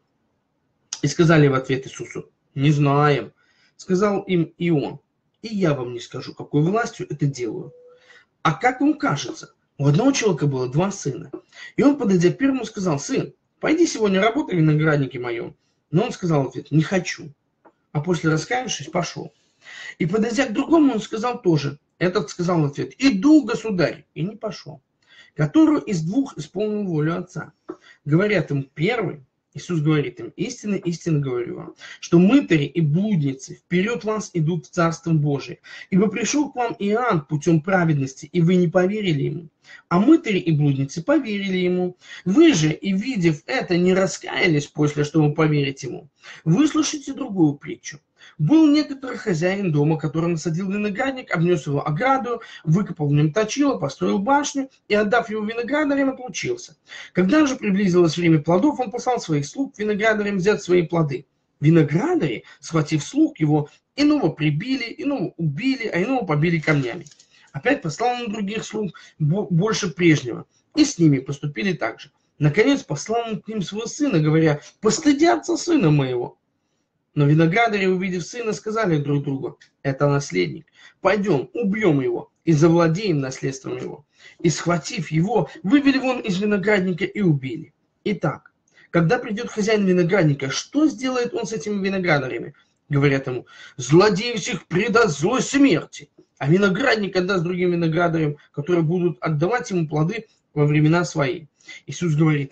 И сказали в ответ Иисусу: «Не знаем». Сказал им и он: «И я вам не скажу, какой властью это делаю. А как вам кажется, у одного человека было два сына. И он, подойдя к первому, сказал: сын, пойди сегодня работай в винограднике моем. Но он сказал в ответ: не хочу. А после, раскаявшись, пошел. И, подойдя к другому, он сказал тоже. Этот сказал в ответ: иду, государь, и не пошел. Которую из двух исполнил волю отца. Говорят им первый. Иисус говорит им: истинно, истинно говорю вам, что мытари и блудницы вперед вас идут в Царство Божие. Ибо пришел к вам Иоанн путем праведности, и вы не поверили ему. А мытари и блудницы поверили ему. Вы же, и видев это, не раскаялись после, чтобы поверить ему. Выслушайте другую притчу. Был некоторый хозяин дома, который насадил виноградник, обнес его ограду, выкопал в нем точило, построил башню и, отдав его виноградарям, отлучился. Когда же приблизилось время плодов, он послал своих слуг к виноградарям взять свои плоды. Виноградари, схватив слуг его, иного прибили, иного убили, а иного побили камнями. Опять послал он других слуг больше прежнего, и с ними поступили так же. Наконец послал он к ним своего сына, говоря: постыдятся сына моего. Но виноградари, увидев сына, сказали друг другу: это наследник, пойдем, убьем его и завладеем наследством его. И, схватив его, вывели вон из виноградника и убили. Итак, когда придет хозяин виноградника, что сделает он с этими виноградарями? Говорят ему: злодей всех предаст злой смерти, а виноградник отдаст другим виноградарям, которые будут отдавать ему плоды во времена свои. Иисус говорит ему: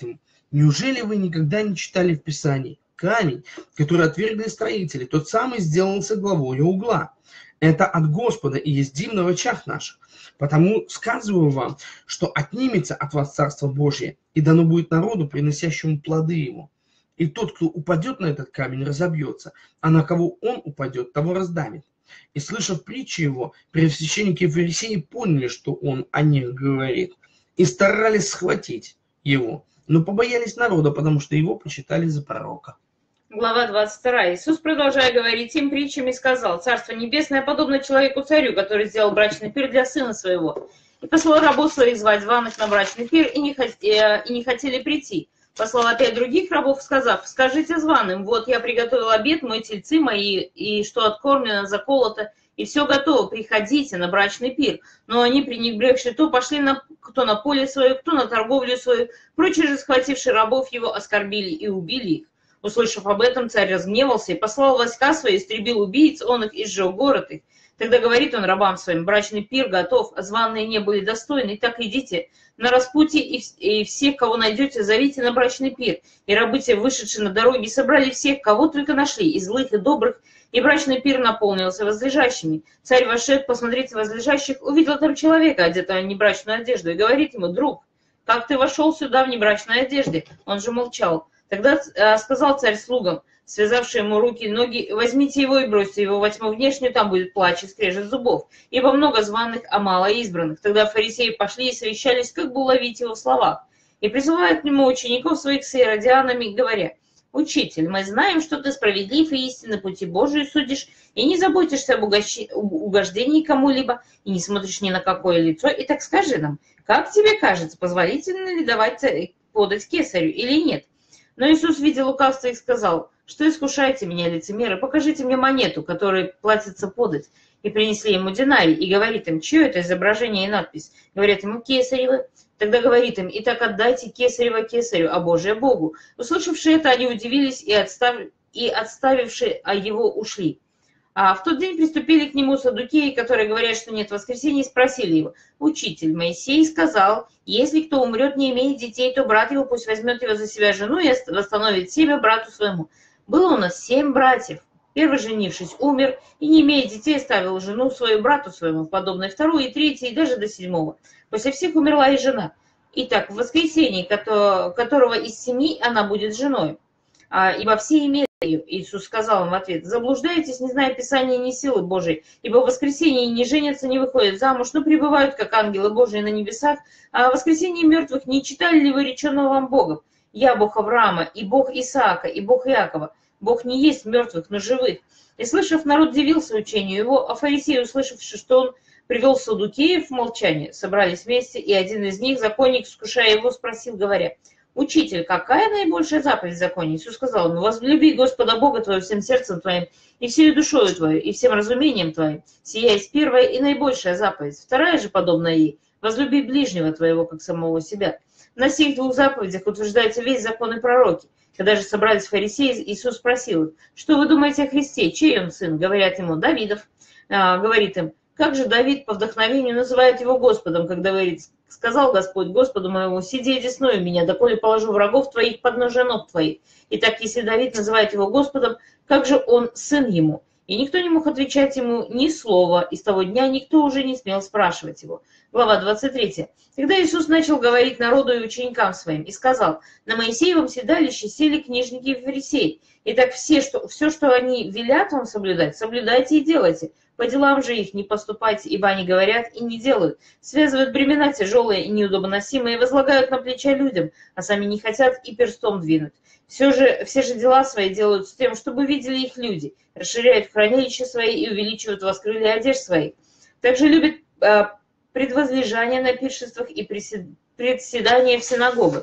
Неужели вы никогда не читали в Писании? Камень, который отвергли строители, тот самый сделался главою угла. Это от Господа и есть дивно в очах наших. Потому сказываю вам, что отнимется от вас Царство Божие, и дано будет народу, приносящему плоды его. И тот, кто упадет на этот камень, разобьется, а на кого он упадет, того раздавит. И, слышав притчи его, первосвященники и фарисеи поняли, что он о них говорит, и старались схватить его, но побоялись народа, потому что его почитали за пророка. Глава двадцать вторая. Иисус, продолжая говорить им притчами, сказал: «Царство небесное подобно человеку-царю, который сделал брачный пир для сына своего, и послал рабов своих звать званых на брачный пир, и не, хот... и не хотели прийти. Послал опять других рабов, сказав: скажите званым, вот я приготовил обед, мой тельцы мои, и что откормлено, заколото, и все готово, приходите на брачный пир». Но они, пренебрегши то, пошли на, кто на поле свое, кто на торговлю свою, прочие же, схвативши рабов его, оскорбили и убили их. Услышав об этом, царь разгневался и послал войска свои, истребил убийц, он их и сжег город их. Тогда говорит он рабам своим: брачный пир готов, а званые не были достойны, так идите на распутье, и, и всех, кого найдете, зовите на брачный пир. И рабы те, вышедшие на дороги, собрали всех, кого только нашли, и злых, и добрых, и брачный пир наполнился возлежащими. Царь вошед посмотреть возлежащих, увидел там человека, одетого в небрачную одежду, и говорит ему: друг, как ты вошел сюда в небрачной одежде? Он же молчал. Тогда э, сказал царь слугам, связавшие ему руки и ноги: возьмите его и бросьте его во тьму внешнюю, там будет плач и скрежет зубов, ибо много званых, а мало избранных. Тогда фарисеи пошли и совещались, как бы уловить его в словах. И призывают к нему учеников своих с иеродианами, говоря: «Учитель, мы знаем, что ты справедлив и истинно пути Божию судишь, и не заботишься об угождении кому-либо, и не смотришь ни на какое лицо. И так скажи нам, как тебе кажется, позволительно ли давать подать кесарю или нет?» Но Иисус, видя лукавство, их сказал: «Что искушаете меня, лицемеры? Покажите мне монету, которой платится подать». И принесли ему динарий, и говорит им: чье это изображение и надпись? Говорят ему: кесарево. Тогда говорит им: итак отдайте кесарево кесарю, а Божие Богу. Услышавши это, они удивились и, отстав... и отставивши его ушли. А в тот день приступили к нему саддукеи, которые говорят, что нет воскресения, и спросили его: «Учитель, Моисей сказал, если кто умрет, не имея детей, то брат его пусть возьмет его за себя жену и восстановит семя брату своему. Было у нас семь братьев. Первый, женившись, умер, и, не имея детей, оставил жену свою брату своему, подобной вторую и третью, и даже до седьмого. После всех умерла и жена. Итак, в воскресенье, которого из семьи она будет женой, ибо все имели ее». Иисус сказал им в ответ: «Заблуждаетесь, не зная Писания, ни силы Божией, ибо в воскресенье не женятся, не выходят замуж, но пребывают, как ангелы Божии на небесах. А в воскресенье мертвых не читали ли вы реченного вам Богом? Я Бог Авраама, и Бог Исаака, и Бог Иакова. Бог не есть мертвых, но живых». И, слышав, народ дивился учению его, а фарисеи, услышавши, что он привел саддукеев в молчание, собрались вместе, и один из них, законник, искушая его, спросил, говоря: «Учитель, какая наибольшая заповедь в законе?» Иисус сказал ему: «Возлюби Господа Бога твоего всем сердцем твоим, и всей душою твоей, и всем разумением твоим. Сия есть первая и наибольшая заповедь. Вторая же, подобная ей: возлюби ближнего твоего, как самого себя». На сих двух заповедях утверждается весь закон и пророки. Когда же собрались фарисеи, Иисус спросил их: «Что вы думаете о Христе? Чей он сын?» Говорят ему: «Давидов». А, говорит им: «Как же Давид по вдохновению называет его Господом, когда говорит: сказал Господь Господу моему: сиди одесную меня, доколе положу врагов твоих под ножи ног твоих». Итак, если Давид называет его Господом, как же он сын ему? И никто не мог отвечать ему ни слова, и с того дня никто уже не смел спрашивать его. Глава двадцать третья. Тогда Иисус начал говорить народу и ученикам своим, и сказал: «На Моисеевом седалище сели книжники и фарисеи. Итак, все, что, все, что они велят вам соблюдать, соблюдайте и делайте. По делам же их не поступайте, ибо они говорят и не делают. Связывают бремена тяжелые и неудобоносимые, возлагают на плеча людям, а сами не хотят и перстом двинуть. Все же, все же дела свои делают с тем, чтобы видели их люди, расширяют хранилища свои и увеличивают воскрылья одежд своих. Также любят э, предвозлежание на пиршествах и председание в синагогах,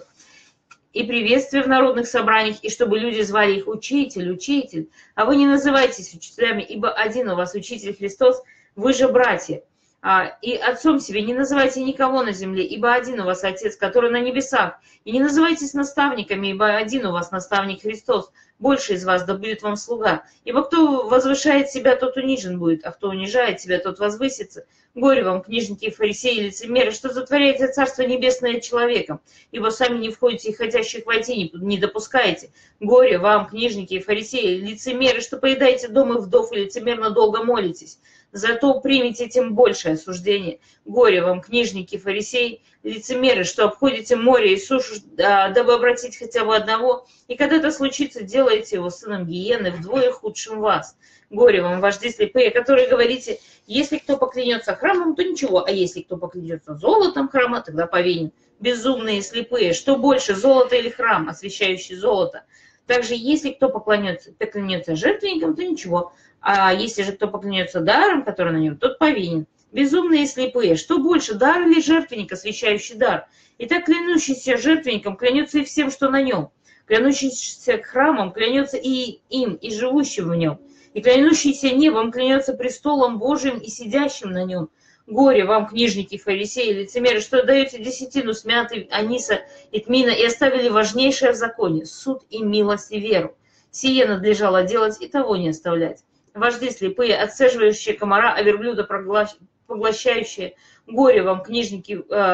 и приветствия в народных собраниях, и чтобы люди звали их «Учитель, Учитель». А вы не называйтесь учителями, ибо один у вас Учитель Христос, вы же братья. А, и отцом себе не называйте никого на земле, ибо один у вас Отец, который на небесах. И не называйтесь наставниками, ибо один у вас наставник Христос. больше из вас, да будет вам слуга. Ибо кто возвышает себя, тот унижен будет, а кто унижает себя, тот возвысится. Горе вам, книжники и фарисеи, лицемеры, что затворяете Царство Небесное человеком, ибо сами не входите и хотящих войти не, не допускаете. Горе вам, книжники и фарисеи, лицемеры, что поедаете дом и вдов и лицемерно долго молитесь. Зато примите тем большее осуждение. Горе вам, книжники и фарисеи, лицемеры, что обходите море и сушу, дабы обратить хотя бы одного, и когда это случится, делаете его сыном гиены, вдвое худшим вас. Горе вам, вожди слепые, которые говорите, если кто поклянется храмом, то ничего, а если кто поклянется золотом храма, тогда повинен. Безумные слепые, что больше, золото или храм, освящающий золото? Также, если кто поклянется, поклянется жертвенником, то ничего, а если же кто поклянется даром, который на нем, тот повинен. Безумные и слепые, что больше, дар или жертвенник, освящающий дар? Итак, клянущийся жертвенником клянется и всем, что на нем. Клянущийся храмом клянется и им, и живущим в нем. И клянущийся небом клянется престолом Божиим и сидящим на нем. Горе вам, книжники, фарисеи, лицемеры, что даете десятину с мяты, аниса и тмина и оставили важнейшее в законе – суд и милость и веру. Сие надлежало делать и того не оставлять. Вожди слепые, отцеживающие комара, а верблюда поглощающие. Горе вам, книжники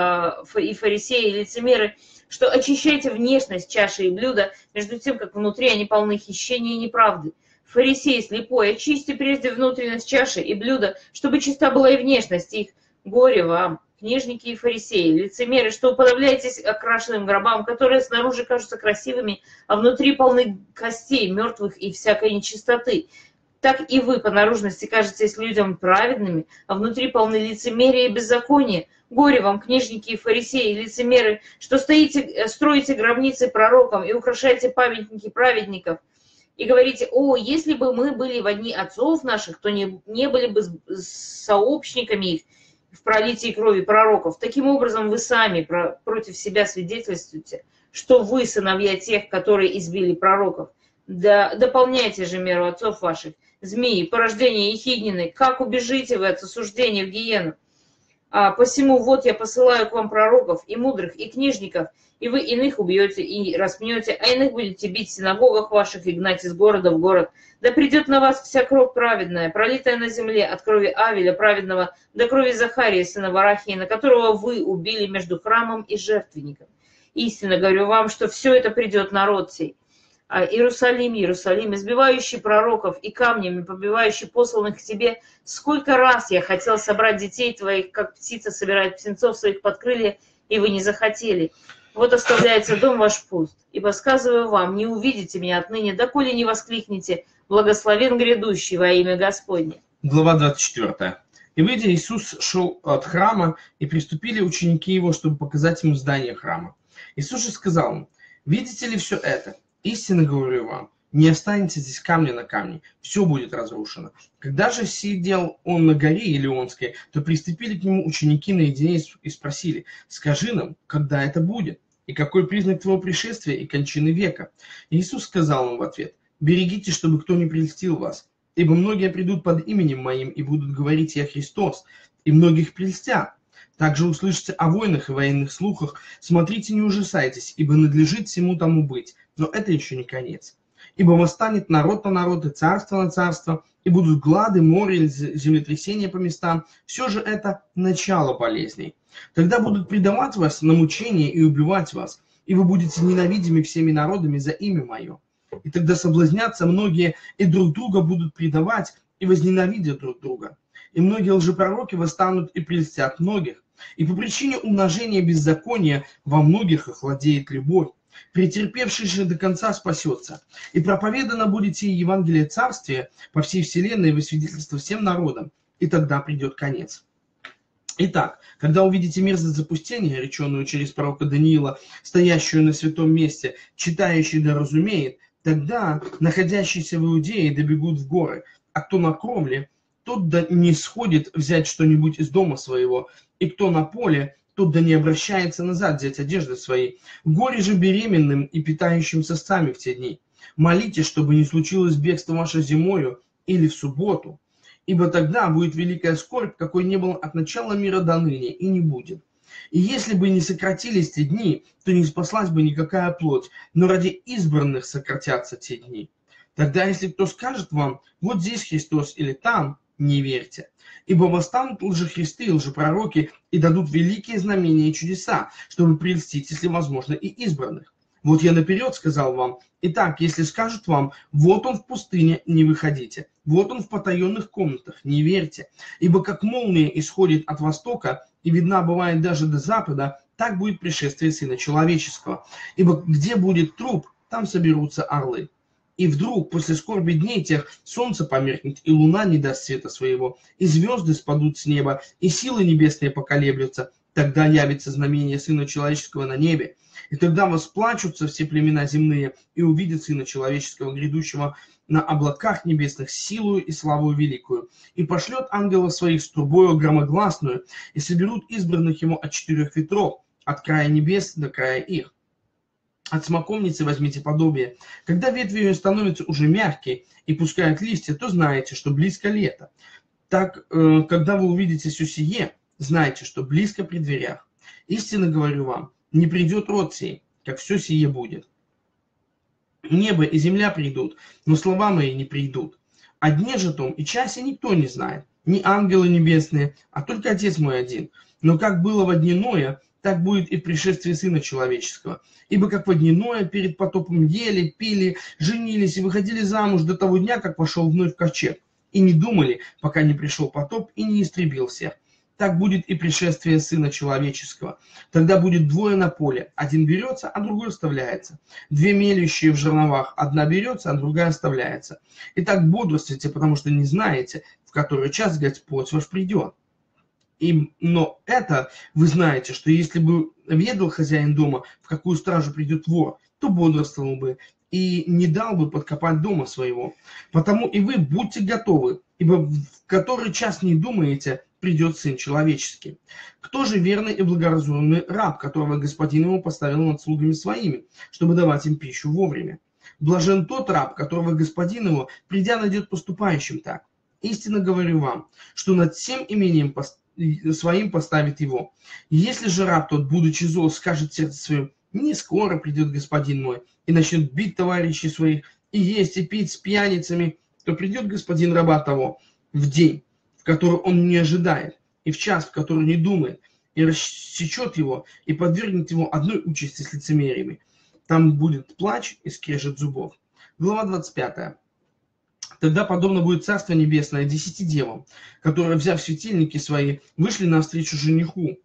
э, и фарисеи, и лицемеры, что очищаете внешность чаши и блюда, между тем, как внутри они полны хищения и неправды. Фарисей слепой, очисти прежде внутренность чаши и блюда, чтобы чиста была и внешность их. Горе вам, книжники и фарисеи, лицемеры, что уподобляетесь окрашенным гробам, которые снаружи кажутся красивыми, а внутри полны костей, мертвых и всякой нечистоты. Так и вы по наружности кажетесь людям праведными, а внутри полны лицемерия и беззакония. Горе вам, книжники и фарисеи, лицемеры, что стоите, строите гробницы пророкам и украшаете памятники праведников. И говорите, о, если бы мы были в одни отцов наших, то не, не были бы сообщниками их в пролитии крови пророков. Таким образом, вы сами про, против себя свидетельствуете, что вы сыновья тех, которые избили пророков. Да, дополняйте же меру отцов ваших, змеи, порождение ехиднины, как убежите вы от осуждения в гиену. А посему вот я посылаю к вам пророков и мудрых, и книжников, и вы иных убьете и распнете, а иных будете бить в синагогах ваших и гнать из города в город. Да придет на вас вся кровь праведная, пролитая на земле, от крови Авеля праведного до крови Захария, сына Варахии, на которого вы убили между храмом и жертвенником. Истинно говорю вам, что все это придет народ сей. А Иерусалим, Иерусалим, избивающий пророков и камнями побивающий посланных к тебе, сколько раз я хотел собрать детей твоих, как птица собирает птенцов своих под крылья, и вы не захотели. Вот оставляется дом ваш пуст, ибо сказываю вам, не увидите меня отныне, доколе не воскликнете, благословен грядущий во имя Господне. Глава двадцать четвёртая. И выйдя, Иисус шел от храма, и приступили ученики его, чтобы показать ему здание храма. Иисус же сказал им, видите ли все это? Истинно говорю вам, не останется здесь камня на камне, все будет разрушено. Когда же сидел он на горе Илионской, то приступили к нему ученики наедине и спросили, скажи нам, когда это будет, и какой признак твоего пришествия и кончины века? И Иисус сказал им в ответ, берегите, чтобы кто не прельстил вас, ибо многие придут под именем моим и будут говорить, я Христос, и многих прельстят. Также услышите о войнах и военных слухах, смотрите, не ужасайтесь, ибо надлежит всему тому быть, но это еще не конец. Ибо восстанет народ на народ и царство на царство, и будут глады, море или землетрясения по местам. Все же это начало болезней. Тогда будут предавать вас на мучение и убивать вас, и вы будете ненавидимы всеми народами за имя мое. И тогда соблазнятся многие, и друг друга будут предавать, и возненавидят друг друга. И многие лжепророки восстанут и прельстят многих. И по причине умножения беззакония во многих охладеет любовь. Претерпевший же до конца спасется. И проповедано будет сие Евангелие Царствия по всей вселенной во свидетельство всем народам, и тогда придет конец. Итак, когда увидите мерзость запустения, реченную через пророка Даниила, стоящую на святом месте, читающий да разумеет, тогда находящиеся в Иудее добегут в горы, а кто на кровле, тот да не сходит взять что-нибудь из дома своего, и кто на поле, тот да не обращается назад взять одежды свои. Горе же беременным и питающимся сами в те дни. Молитесь, чтобы не случилось бегство ваше зимою или в субботу, ибо тогда будет великая скорбь, какой не было от начала мира до ныне, и не будет. И если бы не сократились те дни, то не спаслась бы никакая плоть, но ради избранных сократятся те дни. Тогда, если кто скажет вам, вот здесь Христос или там, не верьте. Ибо восстанут лжехристы и лжепророки и дадут великие знамения и чудеса, чтобы прельстить, если возможно, и избранных. Вот я наперед сказал вам. Итак, если скажут вам, вот он в пустыне, не выходите. Вот он в потаенных комнатах, не верьте. Ибо как молния исходит от востока и видна бывает даже до запада, так будет пришествие Сына Человеческого. Ибо где будет труп, там соберутся орлы. И вдруг, после скорби дней тех, солнце померкнет, и луна не даст света своего, и звезды спадут с неба, и силы небесные поколеблются. Тогда явится знамение Сына Человеческого на небе. И тогда восплачутся все племена земные, и увидят Сына Человеческого, грядущего на облаках небесных, силою и славою великую. И пошлет ангелов своих с трубою громогласную, и соберут избранных ему от четырех ветров, от края небес до края их. От смоковницы возьмите подобие. Когда ветви ее становятся уже мягкие и пускают листья, то знаете, что близко лето. Так, э, когда вы увидите все сие, знайте, что близко при дверях. Истинно говорю вам, не придет род сей, как все сие будет. Небо и земля придут, но слова мои не придут. О дне же том и часе никто не знает, ни ангелы небесные, а только Отец мой один. Но как было во дни Ноя, так будет и в пришествии Сына Человеческого. Ибо как во дни Ноя перед потопом ели, пили, женились и выходили замуж до того дня, как вошел вновь в ковчег. И не думали, пока не пришел потоп и не истребил всех. Так будет и пришествие Сына Человеческого. Тогда будет двое на поле. Один берется, а другой оставляется. Две мелющие в жерновах. Одна берется, а другая оставляется. Итак, бодрствуйте, потому что не знаете, в который час Господь ваш придет. И, но это вы знаете, что если бы ведал хозяин дома, в какую стражу придет вор, то бодрствовал бы и не дал бы подкопать дома своего. Потому и вы будьте готовы, ибо в который час не думаете, придет Сын Человеческий. Кто же верный и благоразумный раб, которого господин ему поставил над слугами своими, чтобы давать им пищу вовремя? Блажен тот раб, которого господин его, придя, найдет поступающим так. Истинно говорю вам, что над всем имением своим поставит его. Если же раб тот, будучи зол, скажет в сердце своем, не скоро придет господин мой, и начнет бить товарищей своих, и есть, и пить с пьяницами, то придет господин раба того в день, в который он не ожидает, и в час, в который не думает, и рассечет его, и подвергнет его одной участи с лицемериями. Там будет плач и скрежет зубов. Глава двадцать пятая. Тогда подобно будет Царство Небесное десяти девам, которые, взяв светильники свои, вышли навстречу жениху.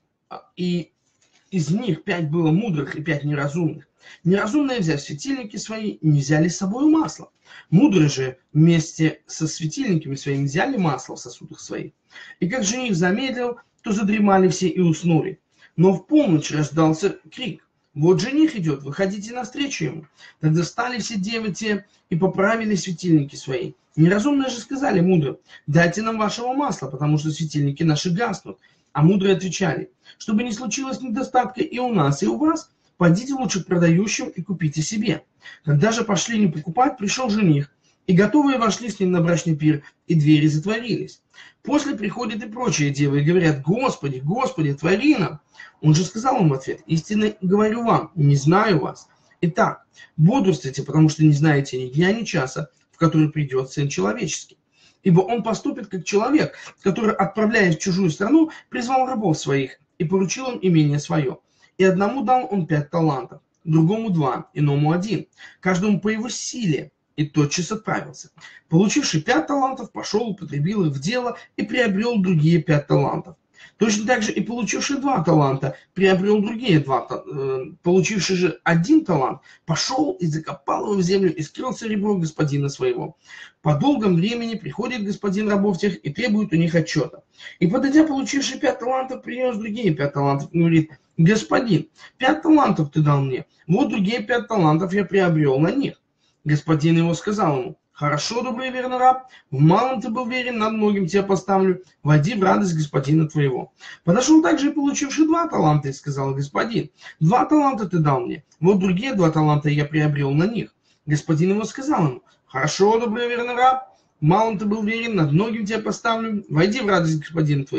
И из них пять было мудрых и пять неразумных. Неразумные, взяв светильники свои, не взяли с собой масло. Мудрые же вместе со светильниками своими взяли масло в сосудах своих. И как жених замедлил, то задремали все и уснули. Но в полночь раздался крик. Вот жених идет, выходите навстречу ему. Тогда стали все девы те и поправили светильники свои. Неразумные же сказали мудрым, дайте нам вашего масла, потому что светильники наши гаснут. А мудрые отвечали, чтобы не случилось недостатка и у нас, и у вас, пойдите лучше к продающим и купите себе. Когда же пошли не покупать, пришел жених, и готовые вошли с ним на брачный пир, и двери затворились. После приходят и прочие девы и говорят, Господи, Господи, твори нам. Он же сказал им в ответ, истинно говорю вам, не знаю вас. Итак, бодрствуйте, потому что не знаете ни дня, ни часа, в который придет Сын Человеческий. Ибо он поступит как человек, который, отправляясь в чужую страну, призвал рабов своих и поручил им имение свое. И одному дал он пять талантов, другому два, иному один, каждому по его силе, и тотчас отправился. Получивший пять талантов, пошел, употребил их в дело и приобрел другие пять талантов. Точно так же и получивший два таланта, приобрел другие два. Получивший же один талант, пошел и закопал его в землю и скрыл серебро господина своего. По долгом времени приходит господин рабов тех и требует у них отчета. И подойдя, получивший пять талантов, принес другие пять талантов и говорит, господин, пять талантов ты дал мне, вот другие пять талантов я приобрел на них. Господин его сказал ему, хорошо, добрый и верный раб, в малом ты был верен, над многим тебя поставлю, войди в радость господина твоего. Подошел также и получивший два таланта, и сказал господин, два таланта ты дал мне, вот другие два таланта я приобрел на них. Господин его сказал ему, хорошо, добрый и верный раб, в малом ты был верен, над многим тебя поставлю, войди в радость господина твоего.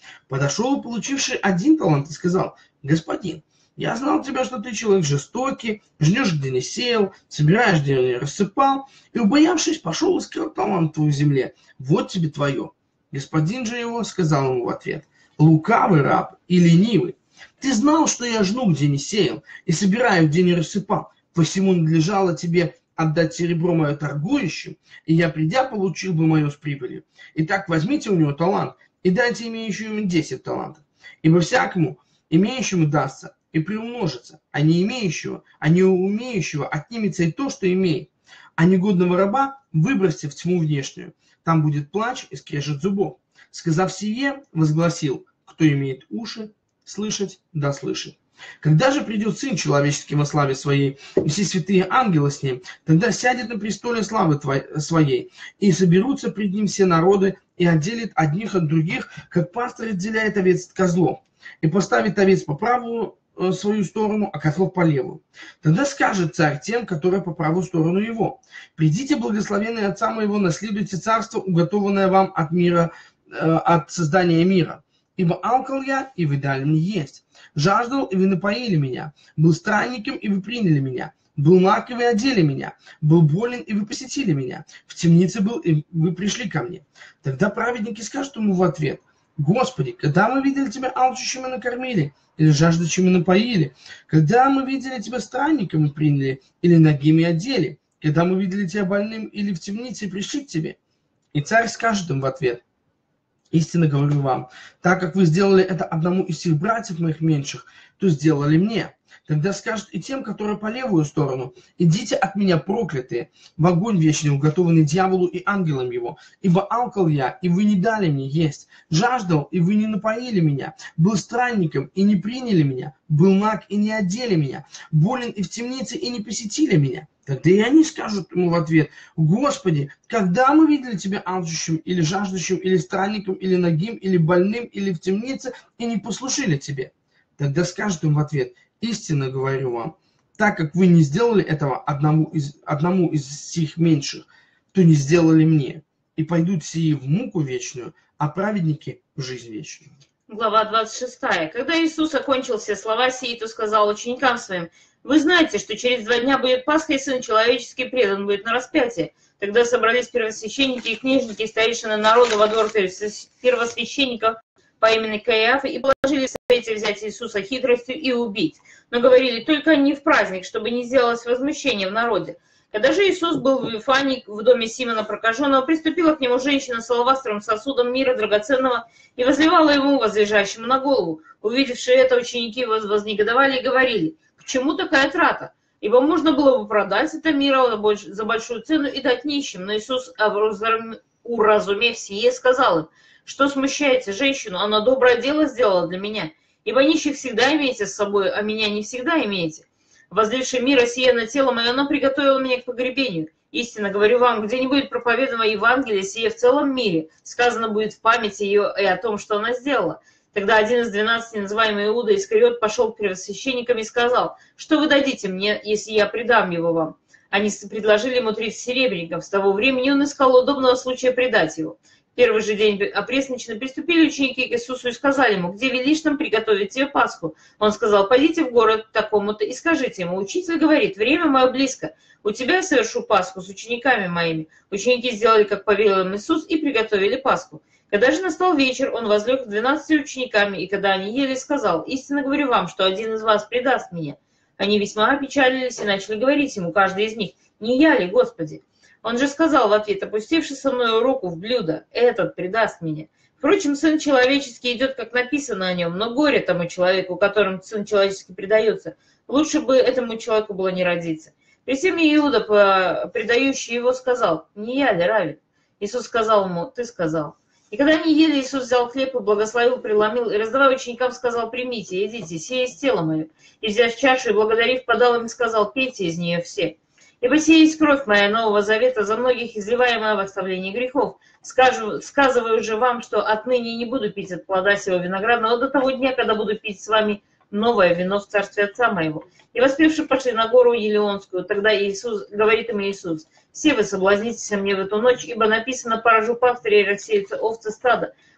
Подошел получивший один талант и сказал: господин, я знал тебя, что ты человек жестокий, жнешь, где не сеял, собираешь, где не рассыпал, и, убоявшись, пошел и скрыл талант твой в земле. Вот тебе твое. Господин же его сказал ему в ответ: лукавый раб и ленивый, ты знал, что я жну, где не сеял, и собираю, где не рассыпал. Посему надлежало тебе отдать серебро мое торгующим, и я, придя, получил бы мое с прибылью. Итак, возьмите у него талант, и дайте имеющему десять талантов. Ибо всякому имеющему дастся и приумножится, а не имеющего, а не умеющего отнимется и то, что имеет. А негодного раба выбросьте в тьму внешнюю, там будет плач и скрежет зубов. Сказав сие, возгласил: кто имеет уши слышать, да слышит. Когда же придет Сын Человеческий во славе Своей, и все святые ангелы с Ним, тогда сядет на престоле славы Своей, и соберутся пред Ним все народы, и отделит одних от других, как пастырь отделяет овец от козлов, и поставит овец по правую свою сторону, а козлов по левую. Тогда скажет царь тем, которые по правую сторону его: придите, благословенные Отца моего, наследуйте царство, уготованное вам от мира, от создания мира. Ибо алкал я, и вы дали мне есть, жаждал, и вы напоили меня, был странником, и вы приняли меня, был наг, и вы одели меня, был болен, и вы посетили меня, в темнице был, и вы пришли ко мне. Тогда праведники скажут ему в ответ: Господи, когда мы видели тебя алчущим и накормили, или жаждущим и напоили, когда мы видели тебя странником и приняли, или нагим и одели, когда мы видели тебя больным или в темнице и пришли к тебе? И царь скажет им в ответ: истинно говорю вам, так как вы сделали это одному из всех братьев моих меньших, то сделали мне. Тогда скажут и тем, которые по левую сторону: идите от меня, проклятые, в огонь вечный, уготованный дьяволу и ангелам его. Ибо алкал я, и вы не дали мне есть, жаждал, и вы не напоили меня, был странником, и не приняли меня, был наг, и не одели меня, болен и в темнице, и не посетили меня. Тогда и они скажут ему в ответ: Господи, когда мы видели тебя алчущим, или жаждущим, или странником, или нагим, или больным, или в темнице, и не послушали тебе? Тогда скажут им в ответ: истинно говорю вам, так как вы не сделали этого одному из, одному из сих меньших, то не сделали мне. И пойдут сии в муку вечную, а праведники в жизнь вечную. Глава двадцать шестая. Когда Иисус окончил все слова сии, то сказал ученикам своим: вы знаете, что через два дня будет Пасха, и Сын Человеческий предан будет на распятие. Тогда собрались первосвященники и книжники, и старейшины народа во двор первосвященников по имени Каиафа, и положили в совете взять Иисуса хитростью и убить. Но говорили: только не в праздник, чтобы не сделалось возмущение в народе. Когда же Иисус был в Вифании, в доме Симона Прокаженного, приступила к нему женщина с алавастровым сосудом мира драгоценного и возливала ему, возлежащему на голову. Увидевшие это, ученики вознегодовали и говорили: к чему такая трата? Ибо можно было бы продать это миро за большую цену и дать нищим. Но Иисус, уразумев сие, сказал им: что смущаете женщину? Она доброе дело сделала для меня. Ибо нищих всегда имеете с собой, а меня не всегда имеете. Возливший мира сие на тело мое, оно приготовило меня к погребению. Истинно говорю вам, где не будет проповедано Евангелие сие в целом мире, сказано будет в памяти ее и о том, что она сделала. Тогда один из двенадцати, называемый Иуда Искариот, пошел к первосвященникам и сказал: что вы дадите мне, если я предам его вам? Они предложили ему тридцать серебряников. С того времени он искал удобного случая предать его. В первый же день опреснично приступили ученики к Иисусу и сказали ему: где велишь нам приготовить тебе Пасху? Он сказал: пойдите в город такому-то и скажите ему: учитель говорит, время мое близко, у тебя я совершу Пасху с учениками моими. Ученики сделали, как повелел им Иисус, и приготовили Пасху. Когда же настал вечер, он возлег с двенадцатью учениками, и когда они ели, сказал: истинно говорю вам, что один из вас предаст меня. Они весьма опечалились и начали говорить ему, каждый из них: не я ли, Господи? Он же сказал в ответ: опустивши со мной руку в блюдо, этот предаст меня. Впрочем, Сын Человеческий идет, как написано о нем, но горе тому человеку, которому Сын Человеческий предается. Лучше бы этому человеку было не родиться. При всем Иуда, предающий его, сказал: не я ли, Рави? Иисус сказал ему: ты сказал. И когда они ели, Иисус взял хлеб и благословил, преломил, и, раздавая ученикам, сказал: примите, едите, сие есть тело мое. И, взяв чашу и благодарив, подал им и сказал: пейте из нее все. Ибо сия есть кровь моя Нового Завета, за многих изливаемая в оставлении грехов. Скажу, сказываю же вам, что отныне не буду пить от плода сего виноградного до того дня, когда буду пить с вами новое вино в царстве Отца моего. И воспевши пошли на гору Елеонскую. Тогда Иисус, говорит им Иисус: все вы соблазнитесь мне в эту ночь, ибо написано: поражу пастыря и рассеются овцы стада.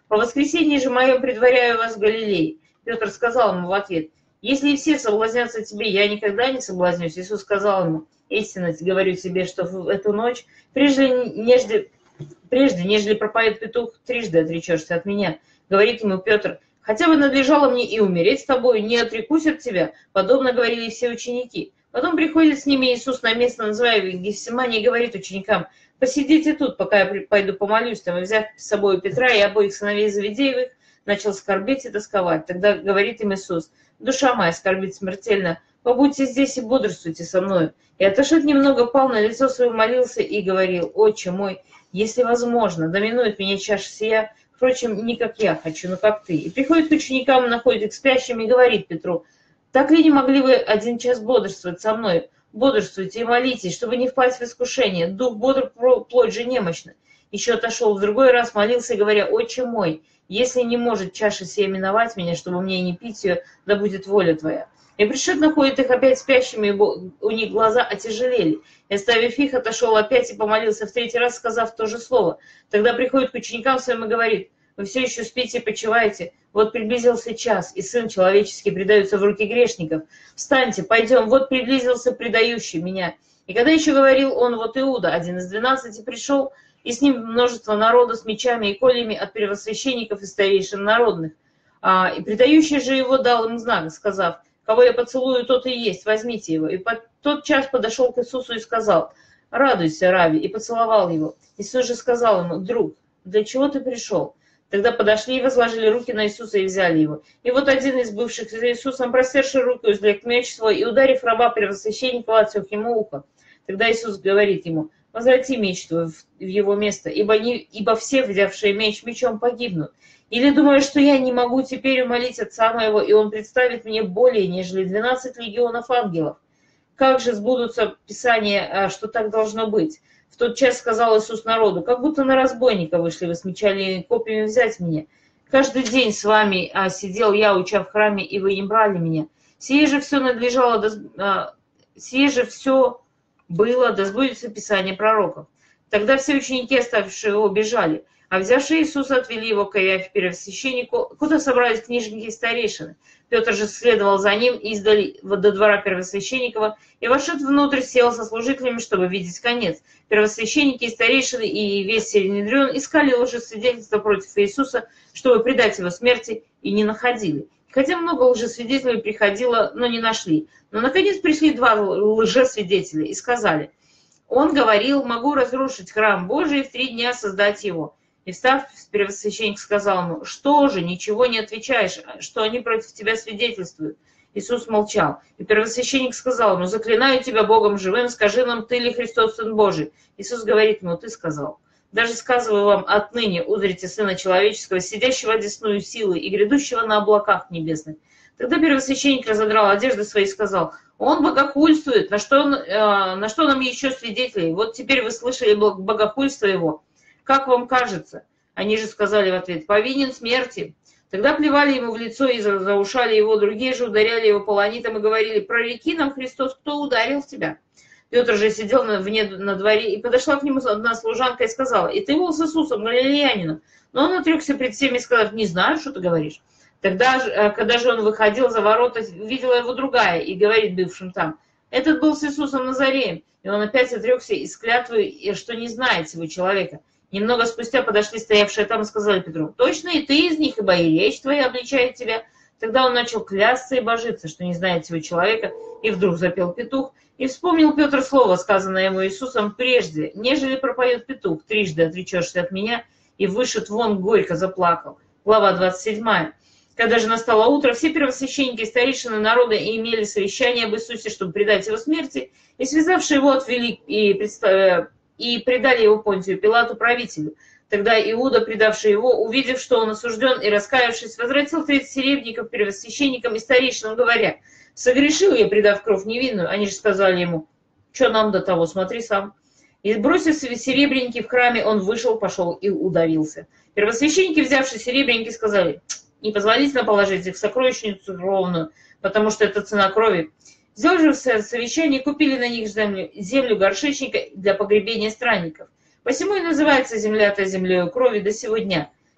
По воскресенье же моем предваряю вас в Галилее. Петр сказал ему в ответ: если и все соблазнятся тебе, я никогда не соблазнюсь. Иисус сказал ему: истинно говорю тебе, что в эту ночь, прежде нежели, прежде, нежели пропоет петух, трижды отречешься от меня. Говорит ему Петр: хотя бы надлежало мне и умереть с тобой, не отрекусь от тебя. Подобно говорили все ученики. Потом приходит с ними Иисус на место, называемое Гефсимания, и говорит ученикам: посидите тут, пока я пойду помолюсь. Там, и взяв с собой Петра и обоих сыновей Завидеевых, начал скорбеть и тосковать. Тогда говорит им Иисус: душа моя скорбит смертельно, побудьте здесь и бодрствуйте со мною. И отошед немного, пал на лицо свое, молился и говорил: Отче мой, если возможно, доминует меня чаша сия, впрочем, не как я хочу, но как ты. И приходит к ученикам, находит их спящими и говорит Петру: так ли не могли вы один час бодрствовать со мной? Бодрствуйте и молитесь, чтобы не впасть в искушение. Дух бодр, плоть же немощна. Еще отошел в другой раз, молился и говоря: Отче мой, если не может чаша сия миновать меня, чтобы мне не пить ее, да будет воля твоя. И пришед, находит их опять спящими, у них глаза отяжелели. И оставив их, отошел опять и помолился в третий раз, сказав то же слово. Тогда приходит к ученикам своим и говорит: вы все еще спите и почиваете. Вот приблизился час, и Сын Человеческий предается в руки грешников. Встаньте, пойдем, вот приблизился предающий меня. И когда еще говорил он, вот Иуда, один из двенадцати, пришел, и с ним множество народа с мечами и кольями от первосвященников и старейшин народных. А, и предающий же его дал им знак, сказав: кого я поцелую, тот и есть, возьмите его. И под тот час подошел к Иисусу и сказал: радуйся, Рави, и поцеловал его. Иисус же сказал ему: друг, для чего ты пришел? Тогда подошли и возложили руки на Иисуса и взяли его. И вот один из бывших за Иисусом, простерши руку, извлек меч свой и, ударив раба первосвященника, отсек ему ухо. Тогда Иисус говорит ему: возврати меч твой в его место, ибо, не, ибо все, взявшие меч, мечом погибнут. Или думаешь, что я не могу теперь умолить Отца моего, и Он представит мне более, нежели двенадцать легионов ангелов? Как же сбудутся Писания, что так должно быть? В тот час сказал Иисус народу: как будто на разбойника вышли вы с мечами и копьями взять меня. Каждый день с вами а, сидел я, уча в храме, и вы не брали меня. Сие же все надлежало, да, а, сие же все было, да сбудется Писание пророков. Тогда все ученики, оставившие его, бежали, а взявшие Иисуса отвели его к Иафе первосвященнику, куда собрались книжники и старейшины. Петр же следовал за ним издали до двора первосвященникова и, вошед внутрь, сел со служителями, чтобы видеть конец. Первосвященники и старейшины и весь Синедрион искали лжесвидетельства против Иисуса, чтобы предать его смерти, и не находили. Хотя много лжесвидетелей приходило, но не нашли. Но, наконец, пришли два лжесвидетеля и сказали: он говорил: могу разрушить храм Божий и в три дня создать его. И, встав, первосвященник сказал ему: что же, ничего не отвечаешь, что они против тебя свидетельствуют? Иисус молчал. И первосвященник сказал ему: заклинаю тебя Богом живым, скажи нам, ты ли Христос, Сын Божий? Иисус говорит ему: ты сказал. Даже сказываю вам, отныне узрите Сына Человеческого, сидящего одесную силы и грядущего на облаках небесных. Тогда первосвященник разодрал одежды свои и сказал: он богохульствует, на что, он, э, на что нам еще свидетелей? Вот теперь вы слышали богохульство его. Как вам кажется? Они же сказали в ответ: повинен смерти. Тогда плевали ему в лицо и заушали его, другие же ударяли его полонитом и говорили: прореки нам, Христос, кто ударил тебя? Петр же сидел на, вне, на дворе, и подошла к нему одна служанка и сказала: и ты был с Иисусом Галилеянином? Но он отрекся пред всеми, сказав: не знаю, что ты говоришь. Тогда, когда же он выходил за ворота, видела его другая и говорит бывшим там: этот был с Иисусом Назареем. И он опять отрекся из клятвы, что не знает сего человека. Немного спустя подошли стоявшие там и сказали Петру: точно и ты из них, ибо и речь твоя обличает тебя. Тогда он начал клясться и божиться, что не знает сего человека, и вдруг запел петух. И вспомнил Петр слово, сказанное ему Иисусом прежде: нежели пропоет петух, трижды отречешься от меня, и вышед вон горько заплакал. Глава двадцать седьмая. Когда же настало утро, все первосвященники и старейшины народа имели совещание об Иисусе, чтобы предать его смерти, и, связавшие его, отвели и, представ... и предали его Понтию Пилату, правителю. Тогда Иуда, предавший его, увидев, что он осужден, и раскаявшись, возвратил тридцать серебряников первосвященникам и старейшинам, говоря: согрешил я, предав кровь невинную. Они же сказали ему: что нам до того, смотри сам. И, бросив серебряники в храме, он вышел, пошел и удавился. Первосвященники, взявшие серебряники, сказали: не позволительно положить их в сокровищницу ровную, потому что это цена крови. Взяли же в совещание, купили на них землю, землю горшечника для погребения странников. Посему и называется земля-то землею крови до сего дня.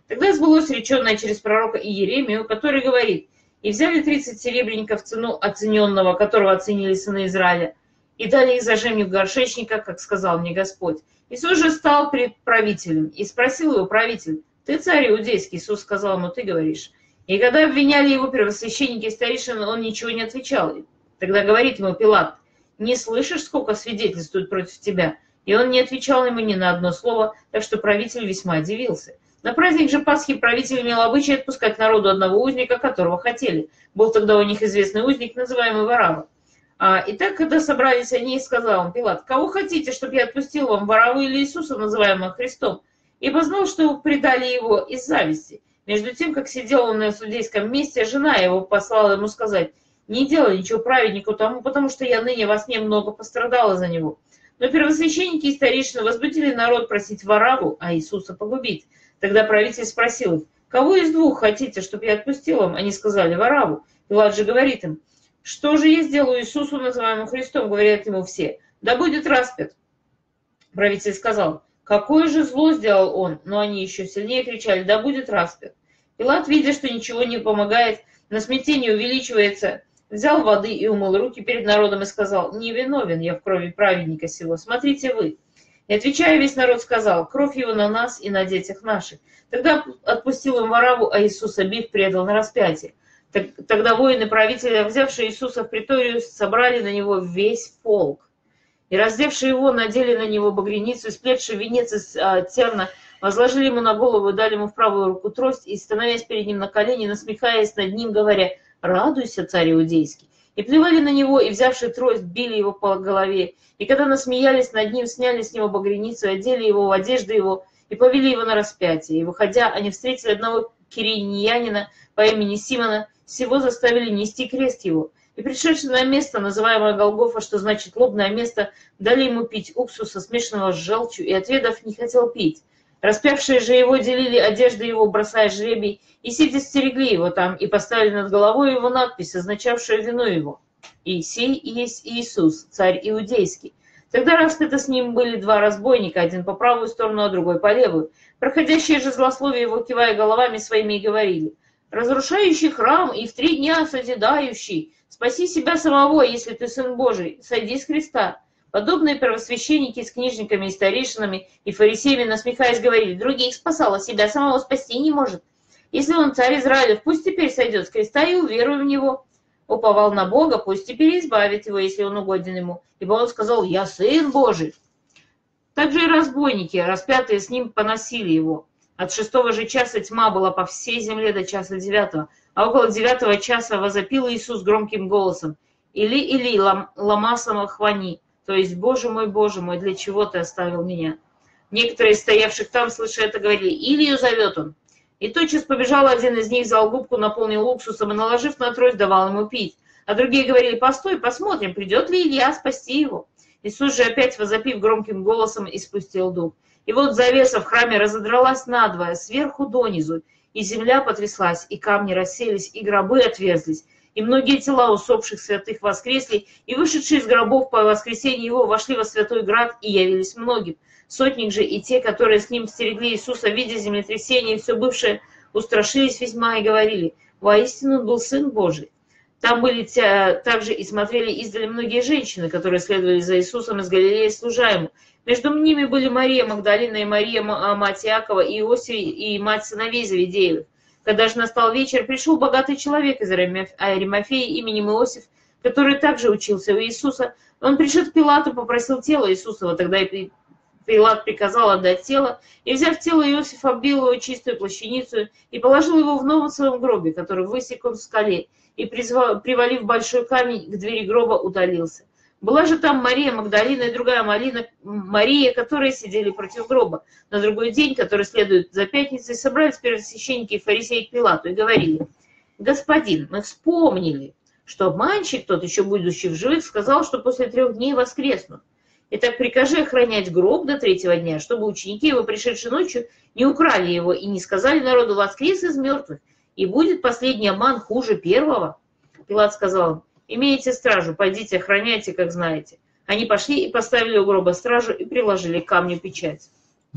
Тогда сбылось реченное через пророка Иеремию, который говорит: «И взяли тридцать серебряников цену оцененного, которого оценили сыны Израиля, и дали их за жемчуг горшечника, как сказал мне Господь». Иисус же стал пред правителем, и спросил его правитель: «Ты царь иудейский?» Иисус сказал ему: «Ты говоришь». И когда обвиняли его первосвященники и старейшины, он ничего не отвечал. Тогда говорит ему Пилат: «Не слышишь, сколько свидетельствуют против тебя?» И он не отвечал ему ни на одно слово, так что правитель весьма удивился. На праздник же Пасхи правитель имел обычай отпускать народу одного узника, которого хотели. Был тогда у них известный узник, называемый Варава. А, и так, когда собрались они, сказал он Пилат: «Кого хотите, чтобы я отпустил вам, Вараву или Иисуса, называемого Христом?» Ибо знал, что предали его из зависти. Между тем, как сидел он на судейском месте, жена его послала ему сказать: «Не делай ничего праведнику тому, потому что я ныне во сне много пострадала за него». Но первосвященники и старейшины возбудили народ просить Вараву, а Иисуса погубить. Тогда правитель спросил их: «Кого из двух хотите, чтобы я отпустил вам?» Они сказали: «Вараву». Пилат же говорит им: «Что же я сделаю Иисусу, называемому Христом?» Говорят ему все: «Да будет распят». Правитель сказал: «Какое же зло сделал он?» Но они еще сильнее кричали: «Да будет распят». Пилат, видя, что ничего не помогает, на смятение увеличивается, взял воды и умыл руки перед народом и сказал: «Не виновен я в крови праведника сего, смотрите вы». И, отвечая, весь народ сказал: «Кровь его на нас и на детях наших». Тогда отпустил им Вараву, а Иисуса, бив, предал на распятие. Тогда воины правителя, взявшие Иисуса в приторию, собрали на него весь полк. И, раздевшие его, надели на него багряницу, сплетший венец из а, терна, возложили ему на голову и дали ему в правую руку трость, и, становясь перед ним на колени, насмехаясь над ним, говоря: «Радуйся, царь иудейский». И плевали на него, и, взявши трость, били его по голове. И когда насмеялись над ним, сняли с него багряницу, одели его в одежды его, и повели его на распятие. И, выходя, они встретили одного кириньянина по имени Симона, сего заставили нести крест его. И, пришедший на место, называемое Голгофа, что значит лобное место, дали ему пить уксуса, смешанного с желчью, и, отведав, не хотел пить. Распявшие же его делили одежды его, бросая жребий, и сидя стерегли его там, и поставили над головой его надпись, означавшую вину его: «И сей есть Иисус, царь иудейский». Тогда распято с ним были два разбойника, один по правую сторону, а другой по левую. Проходящие же злословие его, кивая головами своими, и говорили: «Разрушающий храм и в три дня созидающий, спаси себя самого, если ты Сын Божий, сойди с креста». Подобные первосвященники с книжниками и старейшинами и фарисеями, насмехаясь, говорили: «Других спасал, себя самого спасти не может. Если он царь Израилев, пусть теперь сойдет с креста и уверуй в него. Уповал на Бога, пусть теперь избавит его, если он угоден ему. Ибо он сказал: я Сын Божий». Также и разбойники, распятые с ним, поносили его. От шестого же часа тьма была по всей земле до часа девятого, а около девятого часа возопил Иисус громким голосом: «Или, или, лам, лама самохвани», то есть: «Боже мой, Боже мой, для чего ты оставил меня?» Некоторые из стоявших там, слыша это, говорили: «Илью зовет он». И тотчас побежал один из них, взял губку, наполнил уксусом и, наложив на трость, давал ему пить. А другие говорили: «Постой, посмотрим, придет ли Илья спасти его». Иисус же, опять возопив громким голосом, испустил дух. И вот завеса в храме разодралась надвое, сверху донизу, и земля потряслась, и камни расселись, и гробы отверзлись. И многие тела усопших святых воскресли, и вышедшие из гробов по воскресенье его вошли во святой град и явились многим. Сотник же и те, которые с ним стерегли Иисуса, видя землетрясение и все бывшее, устрашились весьма и говорили: «Воистину он был Сын Божий». Там были те, также и смотрели издали многие женщины, которые следовали за Иисусом из Галилеи, служа ему. Между ними были Мария Магдалина и Мария, мать Иакова, и Иосия, и мать сыновей Завидеевых. Когда же настал вечер, пришел богатый человек из Аримафеи именем Иосиф, который также учился у Иисуса. Он пришел к Пилату, попросил тело Иисусова. Тогда и Пилат приказал отдать тело, и, взяв тело, Иосиф оббил его чистую плащаницу и положил его в новом своем гробе, который высек он в скале, и, призвал, привалив большой камень к двери гроба, удалился. Была же там Мария Магдалина и другая Малина, Мария, которые сидели против гроба. На другой день, который следует за пятницей, собрались первосвященники и фарисеи к Пилату и говорили: «Господин, мы вспомнили, что обманщик, тот еще будущий в живых, сказал, что после трех дней воскреснут. Итак, прикажи охранять гроб до третьего дня, чтобы ученики его, пришедшие ночью, не украли его и не сказали народу: воскрес из мертвых, и будет последний обман хуже первого». Пилат сказал им: «Имеете стражу, пойдите, охраняйте, как знаете». Они пошли и поставили у гроба стражу и приложили к камню печать.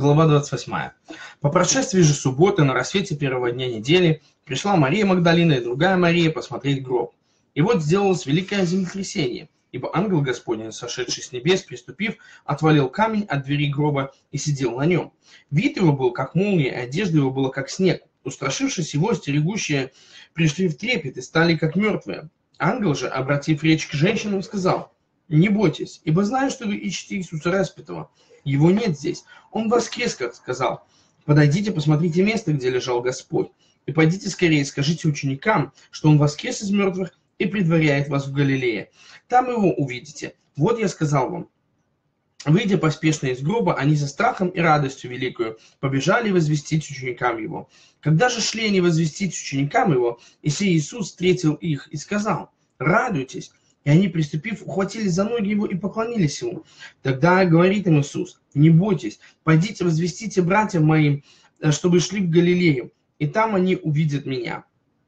Глава двадцать восьмая. По прошествии же субботы на рассвете первого дня недели пришла Мария Магдалина и другая Мария посмотреть гроб. И вот сделалось великое землетрясение, ибо ангел Господень, сошедший с небес, приступив, отвалил камень от двери гроба и сидел на нем. Вид его был как молния, и одежда его была как снег. Устрашившись его, стерегущие пришли в трепет и стали как мертвые. Ангел же, обратив речь к женщинам, сказал: «Не бойтесь, ибо знаю, что вы ищете Иисуса распятого. Его нет здесь. Он воскрес, как сказал. Подойдите, посмотрите место, где лежал Господь. И пойдите скорее, скажите ученикам, что он воскрес из мертвых и предваряет вас в Галилее. Там его увидите. Вот я сказал вам». Выйдя поспешно из гроба, они со страхом и радостью великою побежали возвестить ученикам его. Когда же шли они возвестить ученикам его, и сей Иисус встретил их и сказал: «Радуйтесь». И они, приступив, ухватились за ноги его и поклонились ему. Тогда говорит им Иисус: «Не бойтесь, пойдите возвестите братьям моим, чтобы шли в Галилею, и там они увидят меня».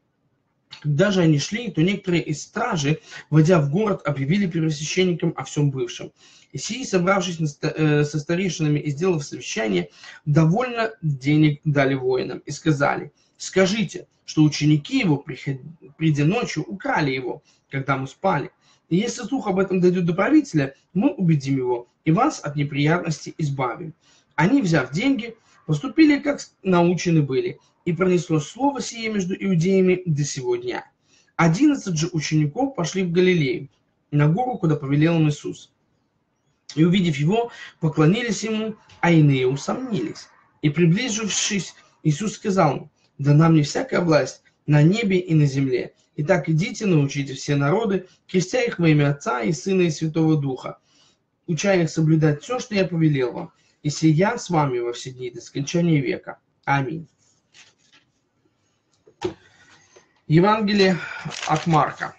Когда же они шли, то некоторые из стражи, войдя в город, объявили первосвященникам о всем бывшем. И сии, собравшись со старейшинами и сделав совещание, довольно денег дали воинам и сказали: «Скажите, что ученики его, придя ночью, украли его, когда мы спали. И если слух об этом дойдет до правителя, мы убедим его и вас от неприятностей избавим». Они, взяв деньги, поступили, как научены были, и пронеслось слово сие между иудеями до сего дня. Одиннадцать же учеников пошли в Галилею, на гору, куда повелел им Иисус. И, увидев его, поклонились ему, а иные усомнились. И, приближившись, Иисус сказал им: «Дана мне всякая власть на небе и на земле. Итак, идите, научите все народы, крестя их во имя Отца и Сына и Святого Духа, уча их соблюдать все, что я повелел вам. И сия с вами во все дни до скончания века. Аминь». Евангелие от Марка.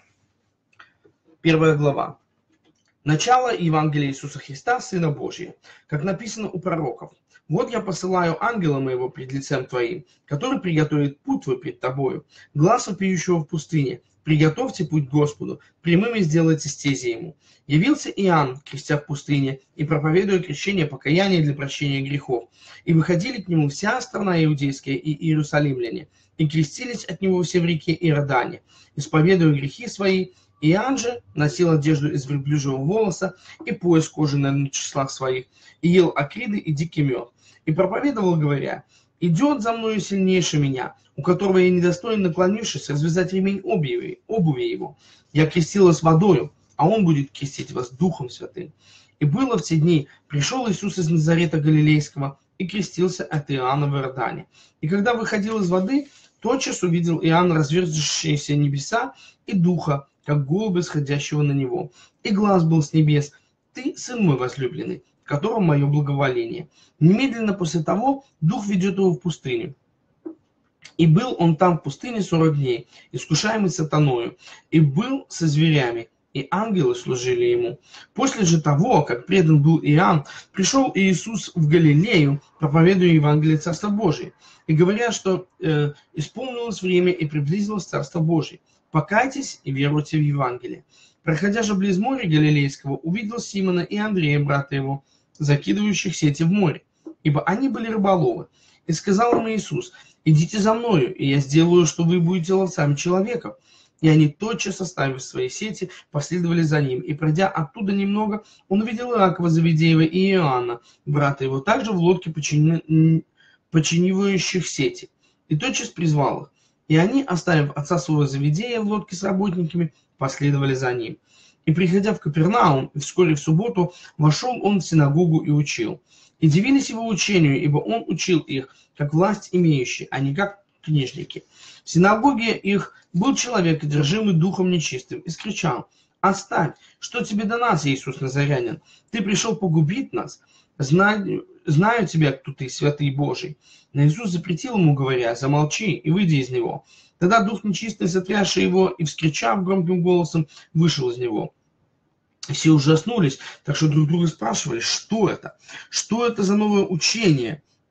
Первая глава. Начало Евангелия Иисуса Христа, Сына Божия, как написано у пророков: «Вот я посылаю ангела моего пред лицем твоим, который приготовит путь твой пред тобою. Глас вопиющего в пустыне: приготовьте путь Господу, прямыми сделайте стези ему». Явился Иоанн, крестя в пустыне, и проповедуя крещение покаяния для прощения грехов. И выходили к нему вся страна иудейская и иерусалимляне, и крестились от него все в реке Иордане, исповедуя грехи свои. Иоанн же носил одежду из верблюжьего волоса и пояс кожаный на числах своих, и ел акриды и дикий мед, и проповедовал, говоря: «Идет за мною сильнейший меня, у которого я недостоин, наклонившись, развязать ремень обуви, обуви его. Я крестил вас водою, а он будет крестить вас Духом Святым». И было в те дни, пришел Иисус из Назарета Галилейского и крестился от Иоанна в Иордане. И когда выходил из воды, тотчас увидел Иоанн разверзшиеся небеса и Духа, как голубя, сходящего на него. И глас был с небес: «Ты, сын мой возлюбленный, в котором мое благоволение». Немедленно после того Дух ведет его в пустыню. И был он там в пустыне сорок дней, искушаемый сатаною, и был со зверями, и ангелы служили ему. После же того, как предан был Иоанн, пришел Иисус в Галилею, проповедуя Евангелие Царства Божие, и говоря, что э, исполнилось время и приблизилось Царство Божие. Покайтесь и веруйте в Евангелие. Проходя же близ моря Галилейского, увидел Симона и Андрея, брата его, закидывающих сети в море, ибо они были рыболовы. И сказал им Иисус: «Идите за мною, и я сделаю, что вы будете ловцами человеков». И они, тотчас оставив свои сети, последовали за ним. И, пройдя оттуда немного, он увидел Иакова Завидеева и Иоанна, брата его, также в лодке, почини... починивающих сети. И тотчас призвал их. И они, оставив отца своего Завидея в лодке с работниками, последовали за ним. И, приходя в Капернаум, и вскоре в субботу, вошел он в синагогу и учил. И дивились его учению, ибо он учил их, как власть имеющий, а не как книжники. В синагоге их был человек, одержимый духом нечистым, и скричал: «Отстань! Что тебе до нас, Иисус Назарянин? Ты пришел погубить нас? Знаю, знаю тебя, кто ты, святый Божий». Но Иисус запретил ему, говоря: «Замолчи и выйди из него». Тогда дух нечистый, сотрясший его, и, вскричав громким голосом, вышел из него. Все ужаснулись, так что друг друга спрашивали: что это? Что это за новое учение?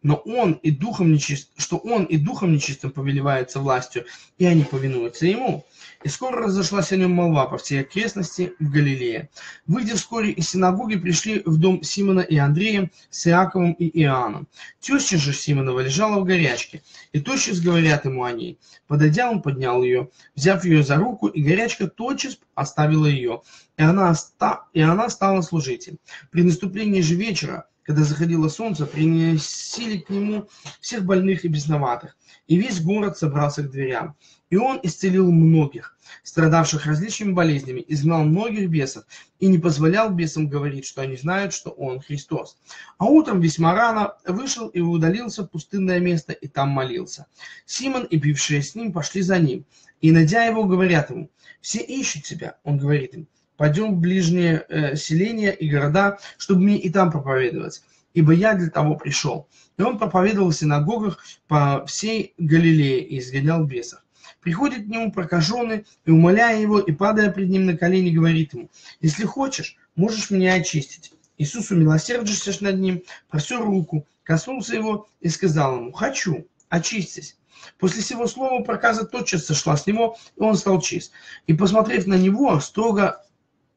но он и духом нечист, что он и духом нечистым повелевается властью, и они повинуются ему. И скоро разошлась о нем молва по всей окрестности в Галилее. Выйдя вскоре из синагоги, пришли в дом Симона и Андрея с Иаковом и Иоанном. Теща же Симонова лежала в горячке, и тотчас говорят ему о ней. Подойдя, он поднял ее, взяв ее за руку, и горячка тотчас оставила ее, и она, оста... и она стала служить им. При наступлении же вечера, когда заходило солнце, приносили к нему всех больных и бесноватых, и весь город собрался к дверям. И он исцелил многих, страдавших различными болезнями, изгнал многих бесов, и не позволял бесам говорить, что они знают, что он Христос. А утром весьма рано вышел и удалился в пустынное место, и там молился. Симон и бившие с ним пошли за ним, и, найдя его, говорят ему: «Все ищут тебя». Он говорит им: «Пойдем в ближние э, селения и города, чтобы мне и там проповедовать, ибо я для того пришел». И он проповедовал в синагогах по всей Галилее и изгонял бесов. Приходит к нему прокаженный, и, умоляя его, и падая пред ним на колени, говорит ему: «Если хочешь, можешь меня очистить». Иисус, умилосердившись над ним, простер руку, коснулся его и сказал ему: «Хочу, очистись». После сего слова проказа тотчас сошла с него, и он стал чист. И, посмотрев на него, строго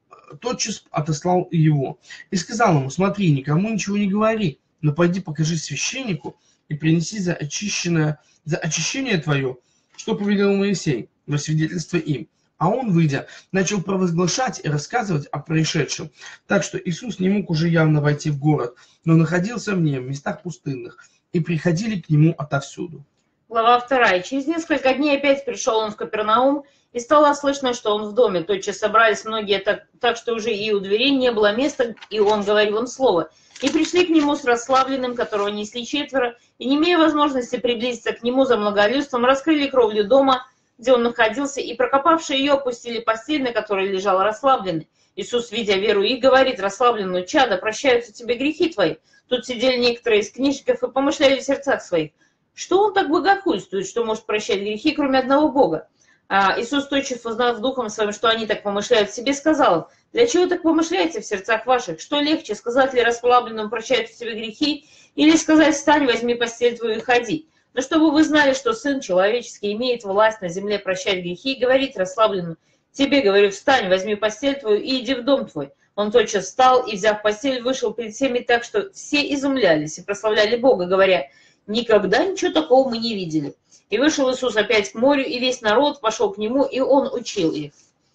тотчас отослал его. И сказал ему: «Смотри, никому ничего не говори, но пойди покажи священнику и принеси за очищенное, за очищение твое, что повелел Моисей, во свидетельство им». А он, выйдя, начал провозглашать и рассказывать о происшедшем. Так что Иисус не мог уже явно войти в город, но находился в нем, в местах пустынных, и приходили к нему отовсюду. Глава вторая. Через несколько дней опять пришел он в Капернаум, и стало слышно, что он в доме. Тотчас собрались многие так, так, что уже и у дверей не было места, и он говорил им слово. И пришли к нему с расслабленным, которого несли четверо, и, не имея возможности приблизиться к нему за многолюдством, раскрыли кровлю дома, где он находился, и, прокопавшие ее, опустили постель, на которой лежал расслабленный. Иисус, видя веру их, говорит расслабленному: «Чадо, прощаются тебе грехи твои». Тут сидели некоторые из книжников и помышляли в сердцах своих: что он так богохульствует, что может прощать грехи, кроме одного Бога? А Иисус, тотчас узнав духом своим, что они так помышляют в себе, сказал им: «Для чего так помышляете в сердцах ваших? Что легче, сказать ли расслабленному: прощают тебе грехи, или сказать: встань, возьми постель твою и ходи? Но чтобы вы знали, что Сын Человеческий имеет власть на земле прощать грехи, и говорить расслабленному: тебе, говорю, встань, возьми постель твою и иди в дом твой». Он тотчас встал и, взяв постель, вышел перед всеми так, что все изумлялись и прославляли Бога, говоря: «Никогда ничего такого мы не видели». И вышел Иисус опять к морю, и весь народ пошел к нему, и он учил их.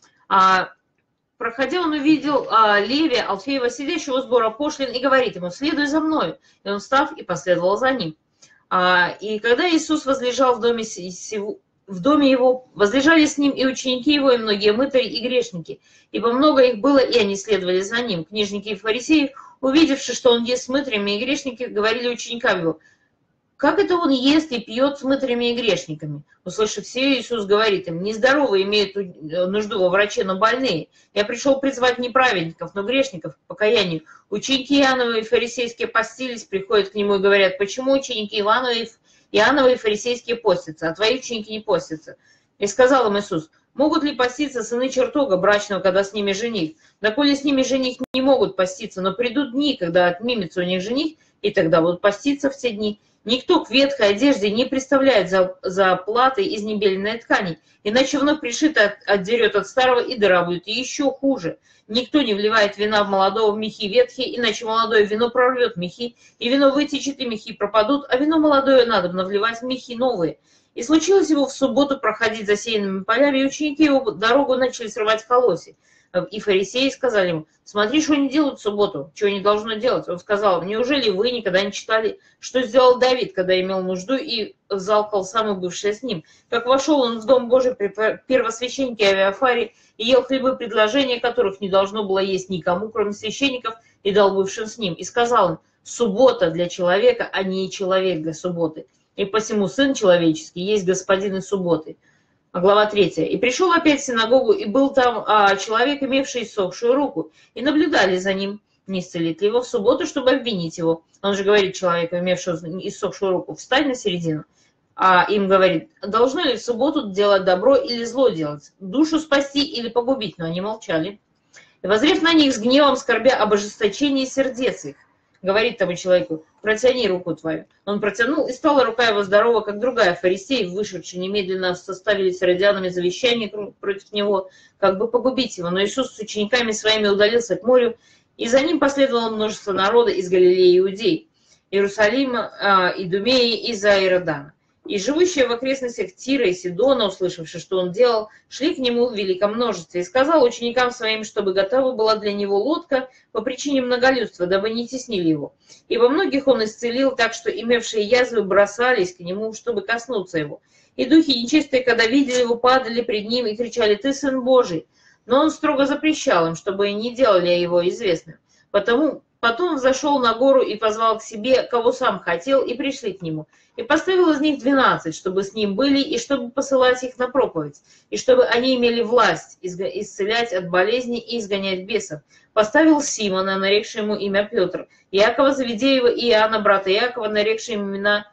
А, проходя, он увидел а, Левия, Алфеева, сидящего у сбора пошлин, и говорит ему: «Следуй за мною». И он, встав, и последовал за ним. А, и когда Иисус возлежал в доме, в доме его, возлежали с ним и ученики его, и многие мытари и грешники, ибо много их было, и они следовали за ним. Книжники и фарисеи, увидевши, что он ест с мытарями и грешниками, говорили ученикам его: «Как это он ест и пьет с мытарями и грешниками?» Услышав все, Иисус говорит им: «Нездоровые имеют нужду во враче, но больные. Я пришел призвать не праведников, но грешников к покаянию». Ученики Иоанновы и фарисейские постились, приходят к нему и говорят: «Почему ученики Иоанновы, Иоанновы и фарисейские постятся, а твои ученики не постятся?» И сказал им Иисус: «Могут ли поститься сыны чертога брачного, когда с ними жених? Доколе с ними жених не могут поститься, но придут дни, когда отнимется у них жених, и тогда будут поститься в те дни. Никто к ветхой одежде не представляет за, за платой из небеленной ткани, иначе вновь пришито отдерет от старого, и дыра будет. И еще хуже. Никто не вливает вина в молодого в мехи ветхие, иначе молодое вино прорвет мехи, и вино вытечет, и мехи пропадут, а вино молодое надобно вливать в мехи новые». И случилось его в субботу проходить засеянными полями, и ученики его дорогу начали срывать в колосе. И фарисеи сказали ему: «Смотри, что они делают в субботу, чего не должно делать». Он сказал: «Неужели вы никогда не читали, что сделал Давид, когда имел нужду и взалкал самый бывший с ним? Как вошел он в дом Божий при первосвященнике Авиафаре и ел хлебы, предложения которых не должно было есть никому, кроме священников, и дал бывшим с ним. И сказал им: суббота для человека, а не человек для субботы. И посему Сын Человеческий есть Господин и субботы». Глава третья. «И пришел опять в синагогу, и был там а, человек, имевший иссохшую руку, и наблюдали за ним, не исцелит ли его в субботу, чтобы обвинить его. Он же говорит человеку, имевшему иссохшую руку: встань на середину. А им говорит: должно ли в субботу делать добро или зло делать, душу спасти или погубить? Но они молчали. И воззрев на них с гневом, скорбя об ожесточении сердец их, говорит тому человеку: протяни руку твою. Он протянул, и стала рука его здорова, как другая. Фарисеи, вышедшие, немедленно составили с иродианами завещание против него, как бы погубить его. Но Иисус с учениками своими удалился к морю, и за ним последовало множество народа из Галилеи и Иудеи, Иерусалима, Идумеи и за Иордана. И живущие в окрестностях Тира и Сидона, услышавши, что он делал, шли к нему в великом множестве. И сказал ученикам своим, чтобы готова была для него лодка по причине многолюдства, дабы не теснили его. Ибо многих он исцелил, так что имевшие язвы бросались к нему, чтобы коснуться его. И духи нечистые, когда видели его, падали пред ним и кричали: «Ты Сын Божий!» Но он строго запрещал им, чтобы не делали его известным. Потому потом взошел на гору и позвал к себе, кого сам хотел, и пришли к нему. И поставил из них двенадцать, чтобы с ним были, и чтобы посылать их на проповедь, и чтобы они имели власть исцелять от болезней и изгонять бесов. Поставил Симона, нарекший ему имя Петр, Иакова Завидеева и Иоанна, брата Иакова, нарекший им имена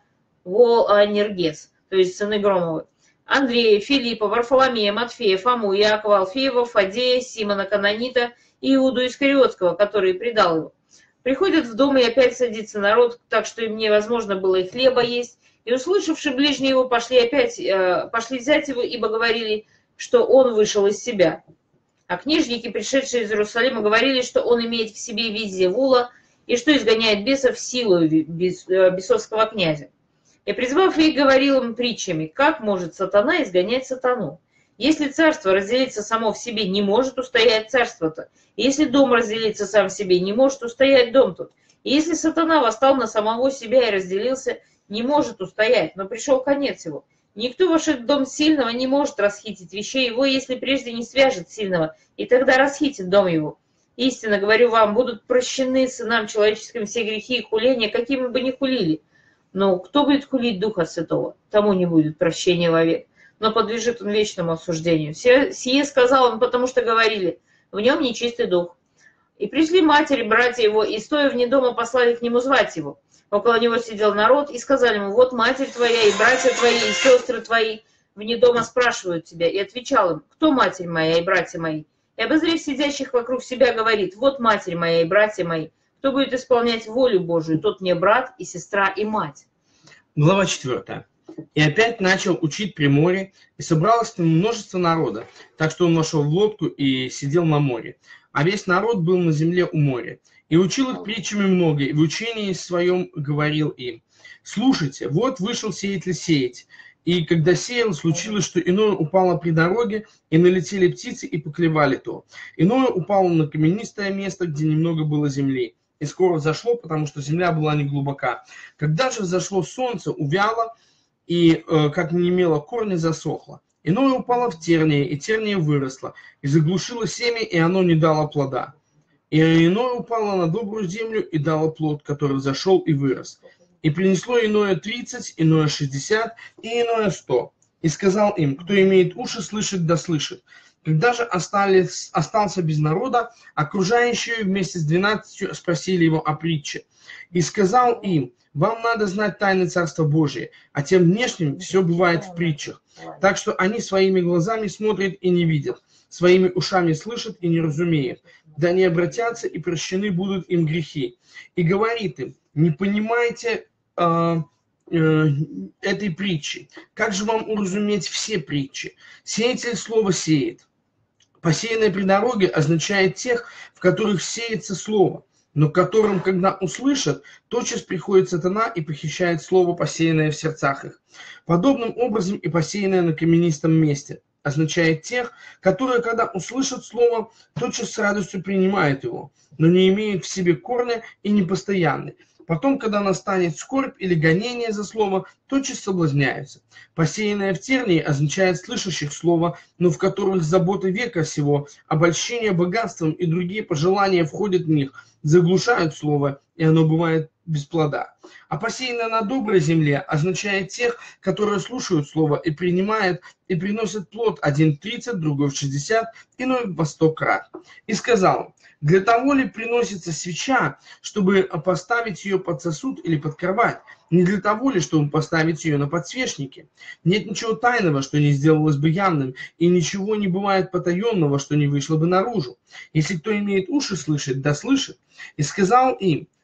Воанергес, то есть сыны Громовы, Андрея, Филиппа, Варфоломея, Матфея, Фому, Иакова Алфеева, Фадея, Симона Канонита и Иуду Искариотского, который предал его. Приходят в дом, и опять садится народ, так что им невозможно было и хлеба есть. И, услышавши ближние его, пошли опять, э, пошли взять его, ибо говорили, что он вышел из себя. А книжники, пришедшие из Иерусалима, говорили, что он имеет в себе Вельзевула, и что изгоняет бесов силою бес, э, бесовского князя. И, призвав их, говорил им притчами: как может сатана изгонять сатану? Если царство разделиться само в себе, не может устоять царство-то. И если дом разделиться сам в себе, не может устоять дом тот. И если сатана восстал на самого себя и разделился, не может устоять, но пришел конец его. Никто, вошед в дом сильного, не может расхитить вещей его, если прежде не свяжет сильного, и тогда расхитит дом его. Истинно говорю вам, будут прощены сынам человеческим все грехи и хуления, какими бы ни хулили. Но кто будет хулить Духа Святого, тому не будет прощения вовек, но подлежит он вечному осуждению. Сие сказал он, потому что говорили: в нем нечистый дух. И пришли матери, братья его, и, стоя вне дома, послали к нему звать его. Около него сидел народ, и сказали ему: вот матерь твоя, и братья твои, и сестры твои вне дома спрашивают тебя. И отвечал им: кто матерь моя и братья мои? И, обозрев сидящих вокруг себя, говорит: вот матерь моя и братья мои. Кто будет исполнять волю Божию, тот мне брат и сестра и мать. Глава четвёртая. И опять начал учить при море, и собралось к нему множество народа, так что он вошел в лодку и сидел на море. А весь народ был на земле у моря. И учил их притчами много, и в учении своем говорил им: слушайте, вот вышел сеятель сеять. И когда сеял, случилось, что иное упало при дороге, и налетели птицы, и поклевали то. Иное упало на каменистое место, где немного было земли. И скоро взошло, потому что земля была не глубока. Когда же взошло солнце, увяло, и, э, как не имело корня, засохло. Иное упало в терние, и терние выросло, и заглушило семя, и оно не дало плода. И иное упало на добрую землю, и дало плод, который взошел и вырос. И принесло иное тридцать, иное шестьдесят, и иное сто. И сказал им: кто имеет уши слышать, да слышит. Когда же остались, остался без народа, окружающие вместе с двенадцатью спросили его о притче. И сказал им: вам надо знать тайны Царства Божия, а тем внешним все бывает в притчах. Так что они своими глазами смотрят и не видят, своими ушами слышат и не разумеют. Да не обратятся, и прощены будут им грехи. И говорит им: не понимаете э, э, этой притчи. Как же вам уразуметь все притчи? Сеятель слово сеет. Посеянное при дороге означает тех, в которых сеется слово, но которым, когда услышат, тотчас приходит сатана и похищает слово, посеянное в сердцах их. Подобным образом и посеянное на каменистом месте означает тех, которые, когда услышат слово, тотчас с радостью принимают его, но не имеют в себе корня и непостоянны. Потом, когда настанет скорбь или гонение за слово, тотчас соблазняются. Посеянное в тернии означает слышащих слово, но в которых заботы века сего, обольщение богатством и другие пожелания входят в них, заглушают слово, и оно бывает без плода. А посеянное на доброй земле означает тех, которые слушают слово и принимают, и приносят плод, один в тридцать, другой в шестьдесят, иной во сто крат. И сказал: для того ли приносится свеча, чтобы поставить ее под сосуд или под кровать? Не для того ли, чтобы поставить ее на подсвечнике? Нет ничего тайного, что не сделалось бы явным, и ничего не бывает потаенного, что не вышло бы наружу. Если кто имеет уши слышать, да слышит. И сказал им: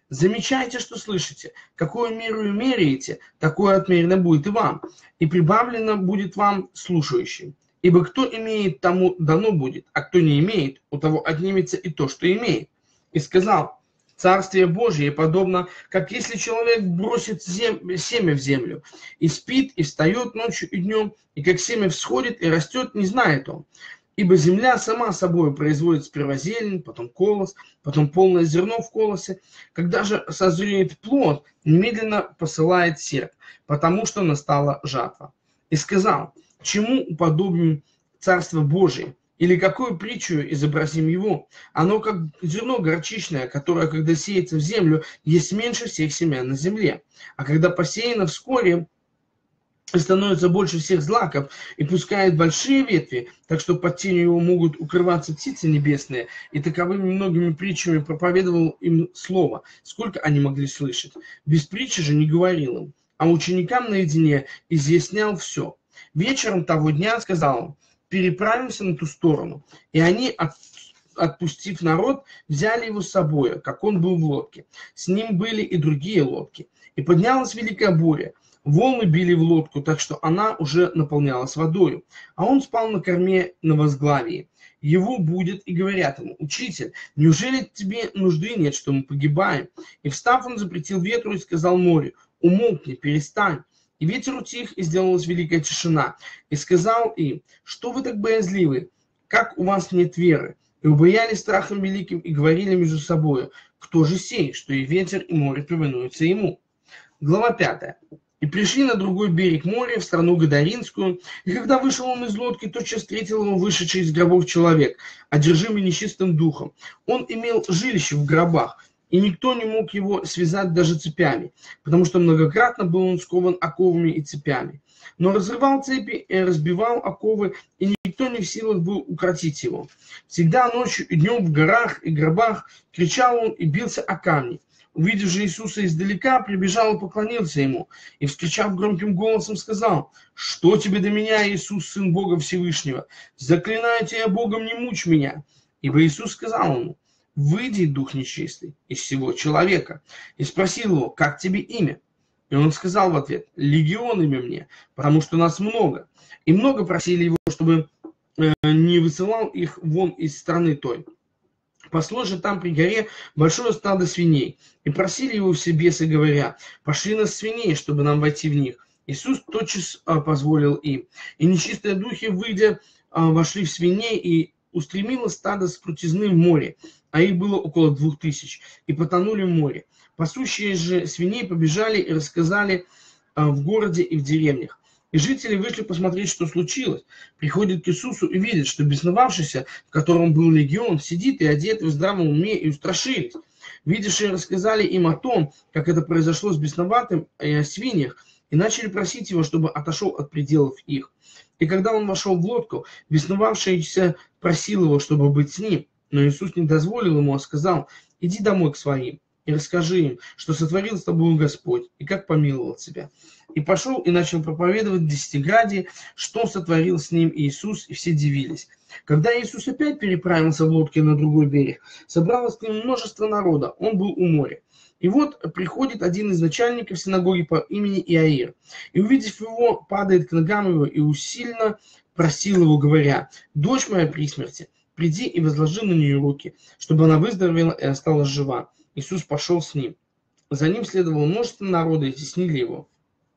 Замечайте, что слышите. Какую меру меряете, такое отмерено будет и вам, и прибавлено будет вам слушающим. Ибо кто имеет, тому дано будет, а кто не имеет, у того отнимется и то, что имеет. И сказал: Царствие Божие подобно, как если человек бросит зем... семя в землю, и спит, и встает ночью и днем, и как семя всходит и растет, не знает он. Ибо земля сама собой производит сперва зелень, потом колос, потом полное зерно в колосе. Когда же созреет плод, немедленно посылает серп, потому что настала жатва. И сказал: чему уподобим Царство Божие? Или какую притчу изобразим его? Оно как зерно горчичное, которое, когда сеется в землю, есть меньше всех семян на земле. А когда посеяно вскоре, становится больше всех злаков и пускает большие ветви, так что под тенью его могут укрываться птицы небесные, и таковыми многими притчами проповедовал им слово, сколько они могли слышать. Без притчи же не говорил им, а ученикам наедине изъяснял все. Вечером того дня сказал он: переправимся на ту сторону. И они, от, отпустив народ, взяли его с собой, как он был в лодке. С ним были и другие лодки. И поднялась великая буря. Волны били в лодку, так что она уже наполнялась водою. А он спал на корме на возглавии. Его будут и говорят ему: «Учитель, неужели тебе нужды нет, что мы погибаем?» И встав, он запретил ветру и сказал морю: «Умолкни, перестань». И ветер утих, и сделалась великая тишина. И сказал им: «Что вы так боязливы? Как у вас нет веры?» И убоялись страхом великим, и говорили между собою: «Кто же сей, что и ветер, и море повинуются ему?» Глава пятая. И пришли на другой берег моря, в страну Гадаринскую, и когда вышел он из лодки, тотчас встретил его вышедший из гробов человек, одержимый нечистым духом. Он имел жилище в гробах, и никто не мог его связать даже цепями, потому что многократно был он скован оковами и цепями. Но разрывал цепи и разбивал оковы, и никто не в силах был укротить его. Всегда ночью и днем в горах и гробах кричал он и бился о камни. Увидев же Иисуса издалека, прибежал и поклонился ему, и, вскричав громким голосом, сказал: «Что тебе до меня, Иисус, Сын Бога Всевышнего? Заклинаю тебя Богом, не мучь меня». Ибо Иисус сказал ему: «Выйди, дух нечистый, из всего человека». И спросил его: «Как тебе имя?» И он сказал в ответ: «Легион имя мне, потому что нас много». И много просили его, чтобы э, не высылал их вон из страны той. Пасло же там при горе большое стадо свиней, и просили его все бесы, говоря: «Пошли нас свиней, чтобы нам войти в них». Иисус тотчас а, позволил им. И нечистые духи, выйдя, а, вошли в свиней, и устремило стадо с крутизны в море, а их было около двух тысяч, и потонули в море. Пасущие же свиней побежали и рассказали а, в городе и в деревнях. И жители вышли посмотреть, что случилось. Приходят к Иисусу и видят, что бесновавшийся, в котором был легион, сидит и одет в здравом уме, и устрашились. Видевшие рассказали им о том, как это произошло с бесноватым, и о свиньях, и начали просить его, чтобы отошел от пределов их. И когда он вошел в лодку, бесновавшийся просил его, чтобы быть с ним. Но Иисус не дозволил ему, а сказал: «Иди домой к своим и расскажи им, что сотворил с тобой Господь, и как помиловал тебя». И пошел и начал проповедовать в Десятиградии, что сотворил с ним Иисус, и все дивились. Когда Иисус опять переправился в лодке на другой берег, собралось к нему множество народа, он был у моря. И вот приходит один из начальников синагоги по имени Иаир, и, увидев его, падает к ногам его и усильно просил его, говоря: «Дочь моя при смерти, приди и возложи на нее руки, чтобы она выздоровела и осталась жива». Иисус пошел с ним. За ним следовало множество народа, и теснили его.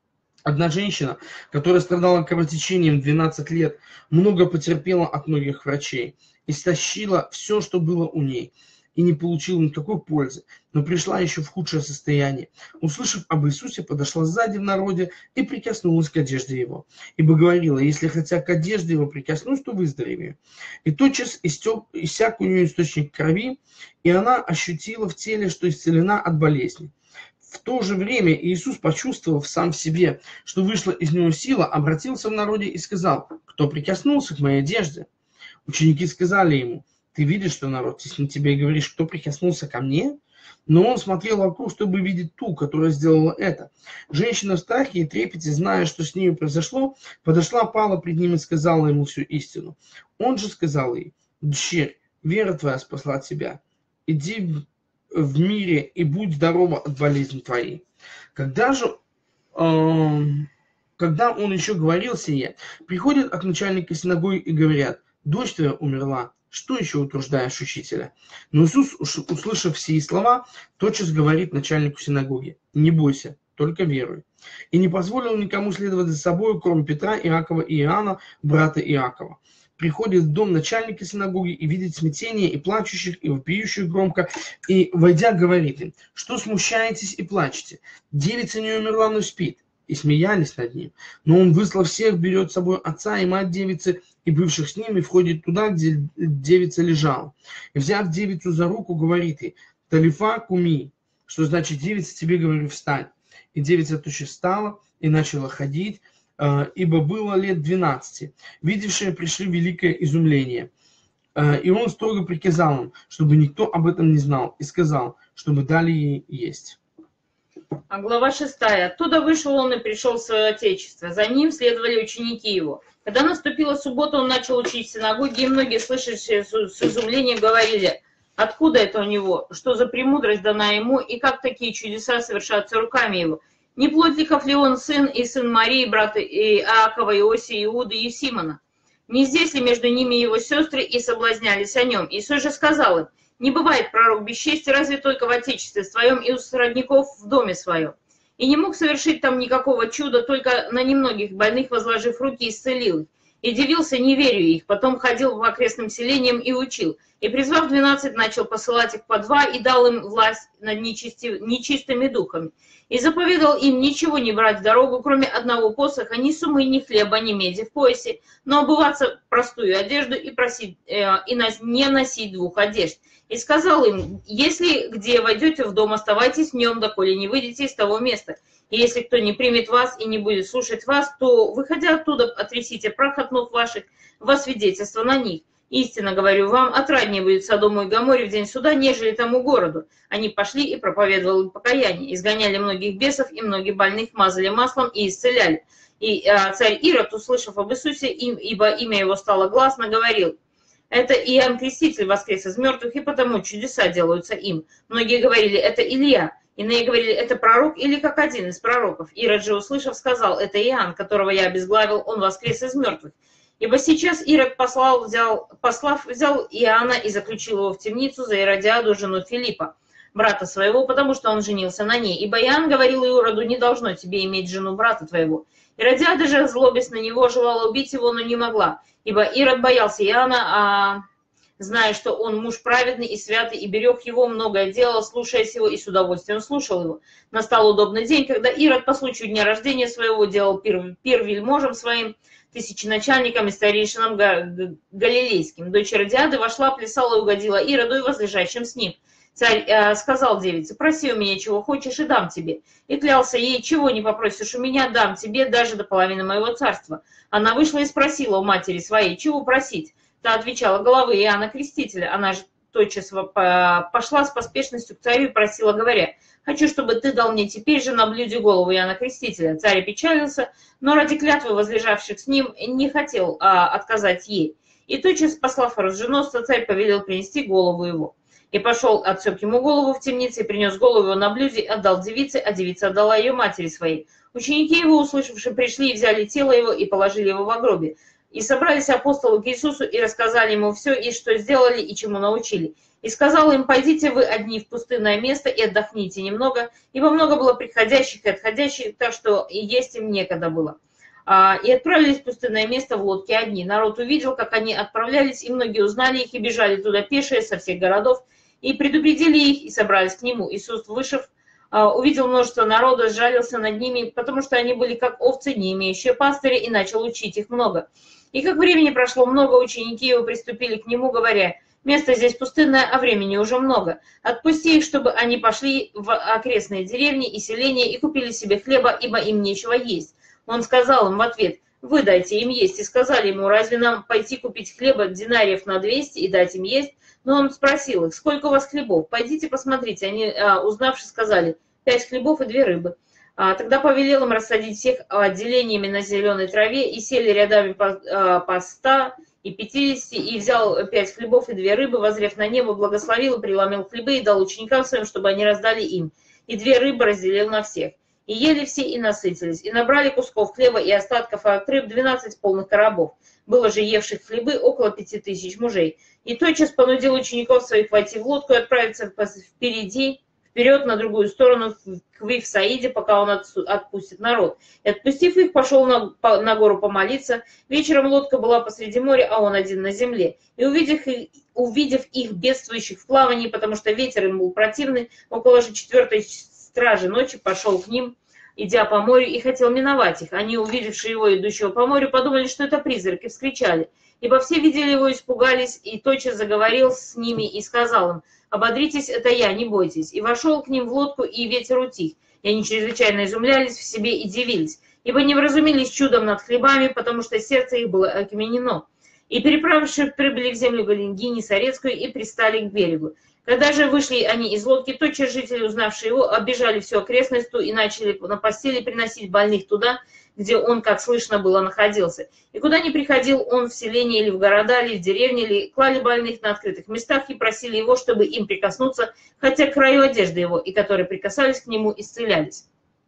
Одна женщина, которая страдала кровотечением двенадцать лет, много потерпела от многих врачей, истощила все, что было у ней, и не получила никакой пользы, но пришла еще в худшее состояние. Услышав об Иисусе, подошла сзади в народе и прикоснулась к одежде его, ибо говорила: «Если хотя к одежде его прикоснусь, то выздоровею». И тотчас истек, иссяк у нее источник крови, и она ощутила в теле, что исцелена от болезни. В то же время Иисус, почувствовав сам в себе, что вышла из него сила, обратился в народе и сказал: «Кто прикоснулся к моей одежде?» Ученики сказали ему: «Ты видишь, что народ теснит тебя, и говоришь: кто прикоснулся ко мне?» Но он смотрел вокруг, чтобы видеть ту, которая сделала это. Женщина в страхе и трепете, зная, что с ней произошло, подошла, пала пред ним и сказала ему всю истину. Он же сказал ей: «Дщерь, вера твоя спасла тебя. Иди в мире и будь здорова от болезни твоей». Когда же, э, когда он еще говорил сие, приходят от начальника синагоги и говорят: «Дочь твоя умерла, что еще утруждаешь учителя?» Но Иисус, услышав сии слова, тотчас говорит начальнику синагоги: «Не бойся, только веруй». И не позволил никому следовать за собой, кроме Петра, Иакова и Иоанна, брата Иакова. Приходит в дом начальника синагоги и видит смятение, и плачущих, и вопиющих громко, и, войдя, говорит им: «Что смущаетесь и плачете? Девица не умерла, но спит». И смеялись над ним. Но он, выслав всех, берет с собой отца и мать девицы, и бывших с ними, входит туда, где девица лежала. И, взяв девицу за руку, говорит ей: «Талифа куми», что значит: «Девица, тебе говорю, встань». И девица тотчас встала и начала ходить, ибо было лет двенадцати. Видевшие пришли в великое изумление. И он строго приказал им, чтобы никто об этом не знал, и сказал, чтобы дали ей есть. А глава шестая. Оттуда вышел он и пришел в свое отечество. За ним следовали ученики его. Когда наступила суббота, он начал учить в синагоге, и многие, слышащие с изумлением, говорили: «Откуда это у него? Что за премудрость дана ему? И как такие чудеса совершаются руками его? Не плотников ли он сын и сын Марии, брата Иакова, Иосии, Иуды и Симона? Не здесь ли между ними его сестры и соблазнялись о нем?» Иисус же сказал им: «Не бывает пророк без чести, разве только в отечестве своем и у сродников в доме своем». И не мог совершить там никакого чуда, только на немногих больных, возложив руки, исцелил их. И дивился неверию их. Потом ходил по окрестным селениям и учил. И, призвав двенадцать, начал посылать их по два, и дал им власть над нечисти... нечистыми духами. И заповедал им ничего не брать в дорогу, кроме одного посоха, ни сумы, ни хлеба, ни меди в поясе, но обуваться в простую одежду и, просить, э, и на... не носить двух одежд. И сказал им: «Если где войдете в дом, оставайтесь в нем, доколе не выйдете из того места. И если кто не примет вас и не будет слушать вас, то, выходя оттуда, отрясите прах от ног ваших во свидетельство на них. Истинно говорю вам, отраднее будет Содому и Гоморе в день суда, нежели тому городу». Они пошли и проповедовали покаяние, изгоняли многих бесов, и многих больных мазали маслом и исцеляли. И а, царь Ирод, услышав об Иисусе, им, ибо имя его стало гласно, говорил: «Это Иоанн Креститель воскрес из мертвых, и потому чудеса делаются им». Многие говорили: «Это Илья». Иные говорили: «Это пророк или как один из пророков». Ирод же, услышав, сказал: «Это Иоанн, которого я обезглавил, он воскрес из мертвых». Ибо сейчас Ирод, послал, взял, послав, взял Иоанна и заключил его в темницу за Иродиаду, жену Филиппа, брата своего, потому что он женился на ней. Ибо Иоанн говорил Ироду: «Не должно тебе иметь жену брата твоего». Иродиада же, злобясь на него, желала убить его, но не могла. Ибо Ирод боялся Иоанна, а... зная, что он муж праведный и святый, и берег его, многое делал, слушаясь его, и с удовольствием слушал его. Настал удобный день, когда Ирод по случаю дня рождения своего делал пир, пир вельможам своим, тысяченачальникам и старейшинам галилейским. Дочь Иродиады вошла, плясала и угодила Ироду и возлежащим с ним. Царь э, сказал девице: «Проси у меня, чего хочешь, и дам тебе». И клялся ей: «Чего не попросишь у меня, дам тебе даже до половины моего царства». Она вышла и спросила у матери своей: «Чего просить?» Та отвечала: «Головы Иоанна Крестителя». Она же тотчас пошла с поспешностью к царю и просила, говоря: «Хочу, чтобы ты дал мне теперь же на блюде голову Иоанна Крестителя». Царь опечалился, но ради клятвы возлежавших с ним не хотел а, отказать ей. И тотчас, послав оруженосца, царь повелел принести голову его. И пошел, отсек ему голову в темнице, и принес голову его на блюде, отдал девице, а девица отдала ее матери своей. Ученики его, услышавшие, пришли и взяли тело его и положили его во гробе. И собрались апостолы к Иисусу и рассказали ему все, и что сделали, и чему научили. И сказал им: «Пойдите вы одни в пустынное место и отдохните немного, ибо много было приходящих и отходящих, так что и есть им некогда было». И отправились в пустынное место в лодке одни. Народ увидел, как они отправлялись, и многие узнали их, и бежали туда пешие со всех городов, и предупредили их, и собрались к нему. Иисус, вышев, увидел множество народа, сжалился над ними, потому что они были как овцы, не имеющие пастыря, и начал учить их много. И как времени прошло много, ученики его приступили к нему, говоря: «Место здесь пустынное, а времени уже много. Отпусти их, чтобы они пошли в окрестные деревни и селения и купили себе хлеба, ибо им нечего есть». Он сказал им в ответ: «Вы дайте им есть». И сказали ему: «Разве нам пойти купить хлеба динариев на двести и дать им есть?» Но он спросил их: «Сколько у вас хлебов? Пойдите посмотрите». Они, узнавши, сказали: «Пять хлебов и две рыбы». Тогда повелел им рассадить всех отделениями на зеленой траве, и сели рядами по, по ста и пятидесяти, и взял пять хлебов и две рыбы, воззрев на небо, благословил и преломил хлебы и дал ученикам своим, чтобы они раздали им. И две рыбы разделил на всех. И ели все, и насытились, и набрали кусков хлеба и остатков от рыб двенадцать полных коробов. Было же евших хлебы около пяти тысяч мужей. И тотчас понудил учеников своих войти в лодку и отправиться впереди, вперед на другую сторону, к Вифсаиде, пока он отпустит народ. И отпустив их, пошел на, по, на гору помолиться. Вечером лодка была посреди моря, а он один на земле. И увидев их, увидев их бедствующих в плавании, потому что ветер им был противный, около же четвертой стражи ночи пошел к ним, идя по морю, и хотел миновать их. Они, увидевшие его, идущего по морю, подумали, что это призрак, и вскричали. Ибо все видели его, испугались, и тотчас заговорил с ними и сказал им: «Ободритесь, это я, не бойтесь». И вошел к ним в лодку, и ветер утих. И они чрезвычайно изумлялись в себе и дивились, ибо не вразумились чудом над хлебами, потому что сердце их было окаменено. И, переправившись, прибыли в землю Галингини Сарецкую и пристали к берегу. Когда же вышли они из лодки, тотчас жители, узнавшие его, оббежали всю окрестность и начали на постели приносить больных туда, где он, как слышно было, находился. И куда ни приходил он, в селение или в города, или в деревне, или клали больных на открытых местах и просили его, чтобы им прикоснуться, хотя к краю одежды его, и которые прикасались к нему, исцелялись.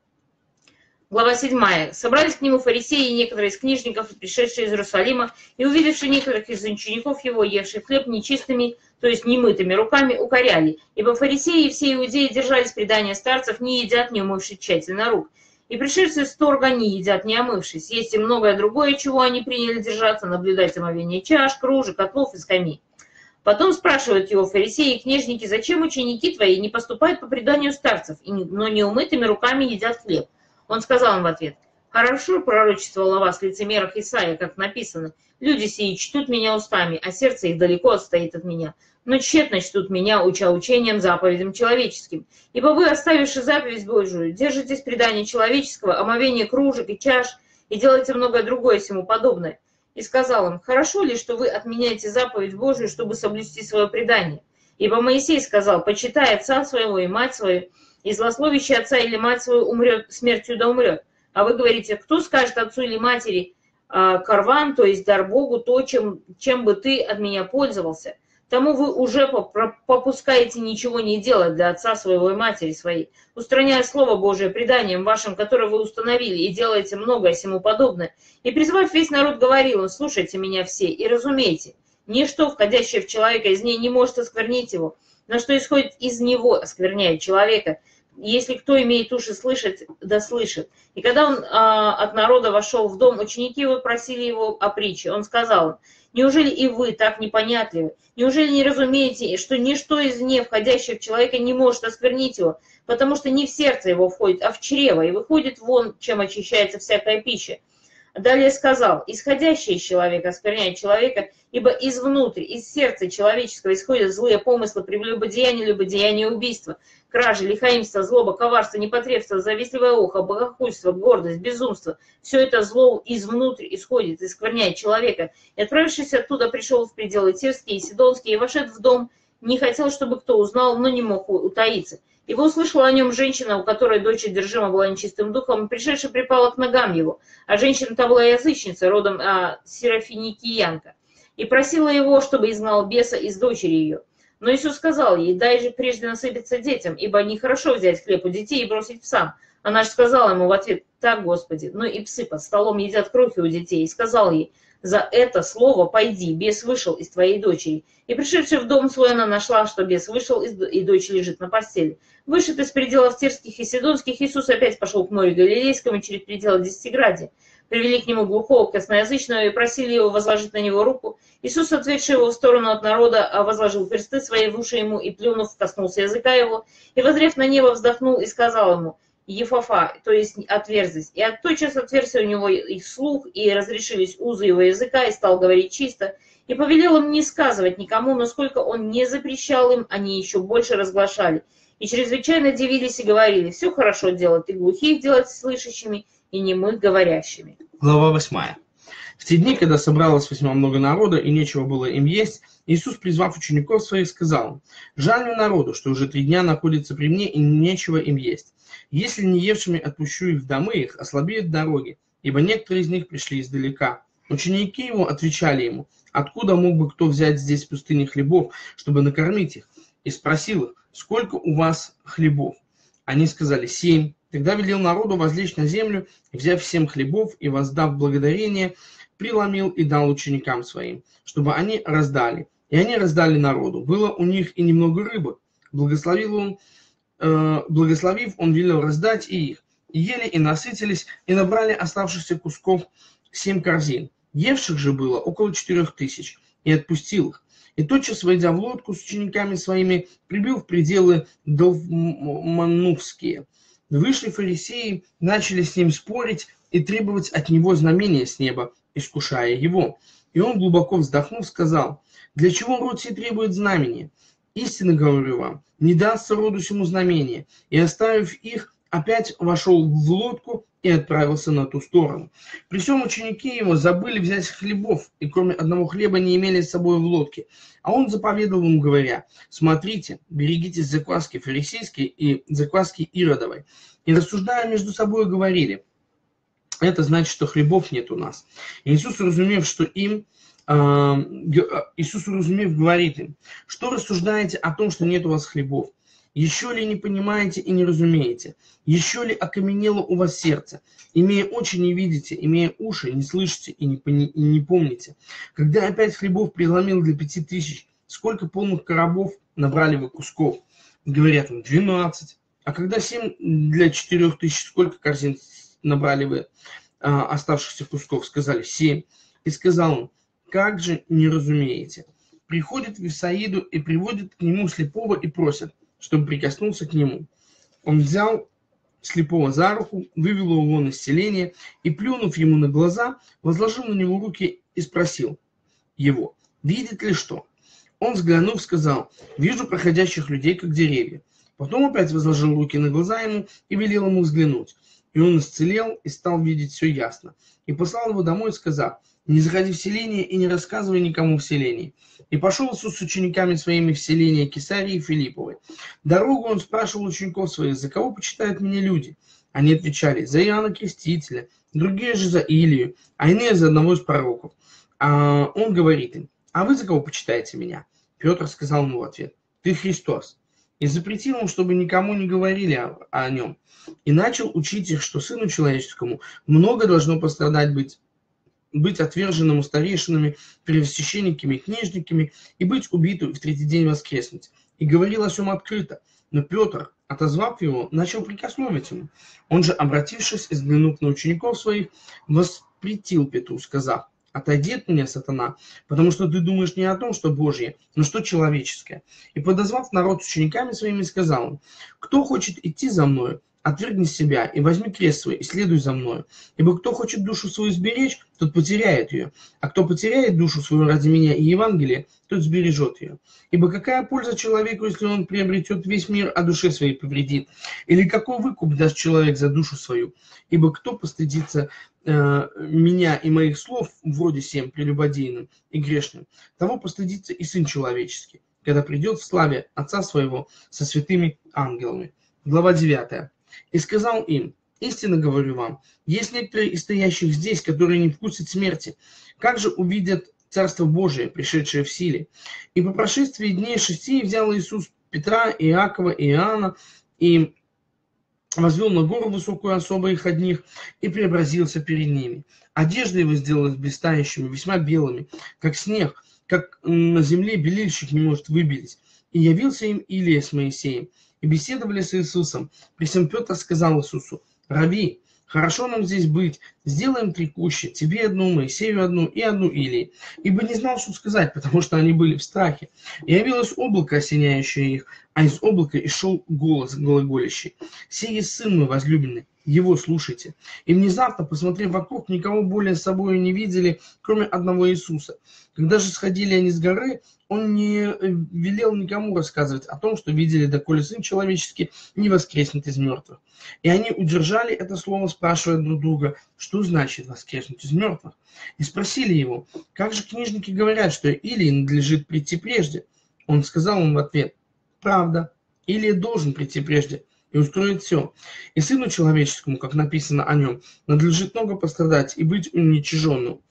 Глава седьмая. Собрались к нему фарисеи и некоторые из книжников, пришедшие из Иерусалима, и, увидевшие некоторых из учеников его, евших хлеб нечистыми, то есть немытыми руками, укоряли. Ибо фарисеи и все иудеи держались предания старцев: не едят, не умывшись тщательно рук. И пришедшие с торга не едят, не омывшись. Есть и многое другое, чего они приняли держаться, наблюдать омовение чаш, кружек, котлов и скамей. Потом спрашивают его фарисеи и книжники: зачем ученики твои не поступают по преданию старцев, но неумытыми руками едят хлеб? Он сказал им в ответ: хорошо пророчествовал о вас лицемерах Исаия, как написано: люди сии чтут меня устами, а сердце их далеко отстоит от меня. Но тщетно чтут меня, уча учением, заповедям человеческим. Ибо вы, оставивши заповедь Божию, держитесь предания человеческого, омовения кружек и чаш, и делаете многое другое сему подобное. И сказал им: хорошо ли, что вы отменяете заповедь Божию, чтобы соблюсти свое предание? Ибо Моисей сказал: почитай отца своего и мать свою, и злословящий отца или мать свою умрет, смертью да умрет. А вы говорите: кто скажет отцу или матери: карван, то есть дар Богу, то, чем, чем бы ты от меня пользовался? Тому вы уже попускаете ничего не делать для отца своего и матери своей, устраняя Слово Божие преданием вашим, которое вы установили, и делаете многое сему подобное. И призвав весь народ, говорил он: слушайте меня все и разумейте, ничто, входящее в человека, из ней не может осквернить его, но что исходит из него, оскверняет человека. Если кто имеет уши слышать, да слышит. И когда он а, от народа вошел в дом, ученики его просили его о притче. Он сказал им: неужели и вы так непонятливы? Неужели не разумеете, что ничто извне, входящее в человека, не может осквернить его, потому что не в сердце его входит, а в чрево, и выходит вон, чем очищается всякая пища? Далее сказал: исходящее из человека оскверняет человека, ибо извнутрь, из сердца человеческого исходят злые помыслы, прелюбодеяние, любодеяние, убийство, кражи, лихаимство, злоба, коварство, непотребство, завистливое ухо, богохульство, гордость, безумство. Все это зло извнутрь исходит, оскверняет человека. И, отправившись оттуда, пришел в пределы Тирские и Сидонские, и, вошед в дом, не хотел, чтобы кто узнал, но не мог утаиться. Его услышала о нем женщина, у которой дочь одержима была нечистым духом, и пришедшая припала к ногам его. А женщина-то была язычница, родом а, серафиникиянка, и просила его, чтобы изгнал беса из дочери ее. Но Иисус сказал ей: дай же прежде насытиться детям, ибо нехорошо взять хлеб у детей и бросить псам. Она же сказала ему в ответ: так, Господи, но и псы под столом едят крохи у детей. И сказал ей: за это слово пойди, бес вышел из твоей дочери. И пришедшая в дом свой, она нашла, что бес вышел, и дочь лежит на постели. Вышед из пределов Тирских и Сидонских, Иисус опять пошел к морю Галилейскому через пределы Десятиградия. Привели к нему глухого косноязычного и просили его возложить на него руку. Иисус, отведший его в сторону от народа, возложил персты свои в уши ему и, плюнув, коснулся языка его, и, воззрев на небо, вздохнул и сказал ему: Ефафа, то есть отверзись. И тотчас отверзся у него их слух, и разрешились узы его языка, и стал говорить чисто. И повелел им не сказывать никому, но сколько он не запрещал им, они еще больше разглашали. И чрезвычайно дивились и говорили: все хорошо делать, и глухих делать слышащими, и немых говорящими. Глава восьмая. В те дни, когда собралось весьма много народа, и нечего было им есть, Иисус, призвав учеников своих, сказал: жаль мне народу, что уже три дня находится при мне, и нечего им есть. Если не евшими отпущу их в домы их, ослабеют дороги, ибо некоторые из них пришли издалека. Ученики его отвечали ему: откуда мог бы кто взять здесь в пустыне хлебов, чтобы накормить их? И спросил их: сколько у вас хлебов? Они сказали: семь. Тогда велел народу возлечь на землю, и, взяв семь хлебов и воздав благодарение, преломил и дал ученикам своим, чтобы они раздали. И они раздали народу. Было у них и немного рыбы. Благословил он, э, благословив, он велел раздать и их. И ели, и насытились, и набрали оставшихся кусков семь корзин. Евших же было около четырех тысяч, и отпустил их. И тотчас, войдя в лодку с учениками своими, прибыл в пределы Далманувские. Вышли фарисеи, начали с ним спорить и требовать от него знамения с неба, искушая его. И он, глубоко вздохнув, сказал: для чего род сей требует знамения? Истинно говорю вам, не дастся роду сему знамения. И, оставив их, опять вошел в лодку и отправился на ту сторону. При всем ученики его забыли взять хлебов, и кроме одного хлеба не имели с собой в лодке. А он заповедовал им, говоря: смотрите, берегитесь закваски фарисейской и закваски Иродовой. И, рассуждая между собой, говорили: это значит, что хлебов нет у нас. И Иисус, уразумев, что им, э, Иисус, уразумев, говорит им: что рассуждаете о том, что нет у вас хлебов? Еще ли не понимаете и не разумеете? Еще ли окаменело у вас сердце? Имея очи, не видите, имея уши, не слышите и не, и не помните. Когда опять хлебов преломил для пяти тысяч, сколько полных коробов набрали вы кусков? Говорят им: двенадцать. А когда семь для четырех тысяч, сколько корзин набрали вы а, оставшихся кусков? Сказали: семь. И сказал он: как же не разумеете? Приходит в Вифсаиду и приводит к нему слепого и просит, чтобы прикоснулся к нему. Он взял слепого за руку, вывел его вон из селения и, плюнув ему на глаза, возложил на него руки и спросил его: видит ли что? Он, взглянув, сказал: вижу проходящих людей, как деревья. Потом опять возложил руки на глаза ему и велел ему взглянуть. И он исцелел и стал видеть все ясно. И послал его домой, сказав: не заходи в селение и не рассказывай никому в селении. И пошел Иисус с учениками своими в селение Кесарии Филипповой. Дорогу он спрашивал учеников своих: за кого почитают меня люди? Они отвечали: за Иоанна Крестителя, другие же за Илию, а иные за одного из пророков. А он говорит им: а вы за кого почитаете меня? Петр сказал ему в ответ: ты Христос. И запретил им, чтобы никому не говорили о, о нем. И начал учить их, что Сыну Человеческому много должно пострадать быть, быть отверженному старейшинами, первосвященниками и книжниками, и быть убитым, и в третий день воскреснуть. И говорил о сем открыто. Но Петр, отозвав его, начал прикословить ему. Он же, обратившись и взглянув на учеников своих, воспретил Петру, сказав: отойди от меня, сатана, потому что ты думаешь не о том, что Божье, но что человеческое. И, подозвав народ с учениками своими, сказал он: кто хочет идти за мною, отвергни себя и возьми крест свой и следуй за мною. Ибо кто хочет душу свою сберечь, тот потеряет ее. А кто потеряет душу свою ради меня и Евангелия, тот сбережет ее. Ибо какая польза человеку, если он приобретет весь мир, а душе своей повредит? Или какой выкуп даст человек за душу свою? Ибо кто постыдится э, меня и моих слов, вроде сем прелюбодейным и грешным, того постыдится и Сын Человеческий, когда придет в славе Отца Своего со святыми ангелами. Глава девятая. И сказал им: истинно говорю вам, есть некоторые из стоящих здесь, которые не вкусят смерти. Как же увидят Царство Божие, пришедшее в силе? И по прошествии дней шести взял Иисус Петра, Иакова и Иоанна и возвел на гору высокую особо их одних и преобразился перед ними. Одежды его сделалась блистающими, весьма белыми, как снег, как на земле белильщик не может выбелить. И явился им Илия с Моисеем, и беседовали с Иисусом. При всем Петр сказал Иисусу: рави, хорошо нам здесь быть, сделаем три кущи, тебе одну, Моисею одну и одну Илии. Ибо не знал, что сказать, потому что они были в страхе. И явилось облако, осеняющее их, а из облака и шел голос глаголящий: сей есть Сын мой возлюбленный, его слушайте. И внезапно, посмотрев вокруг, никого более с собой не видели, кроме одного Иисуса. Когда же сходили они с горы, он не велел никому рассказывать о том, что видели, доколе Сын Человеческий не воскреснет из мертвых. И они удержали это слово, спрашивая друг друга: что значит воскреснуть из мертвых? И спросили его: как же книжники говорят, что Илии надлежит прийти прежде? Он сказал им в ответ: правда, Илия должен прийти прежде и устроить все. И Сыну Человеческому, как написано о нем, надлежит много пострадать и быть уничиженным.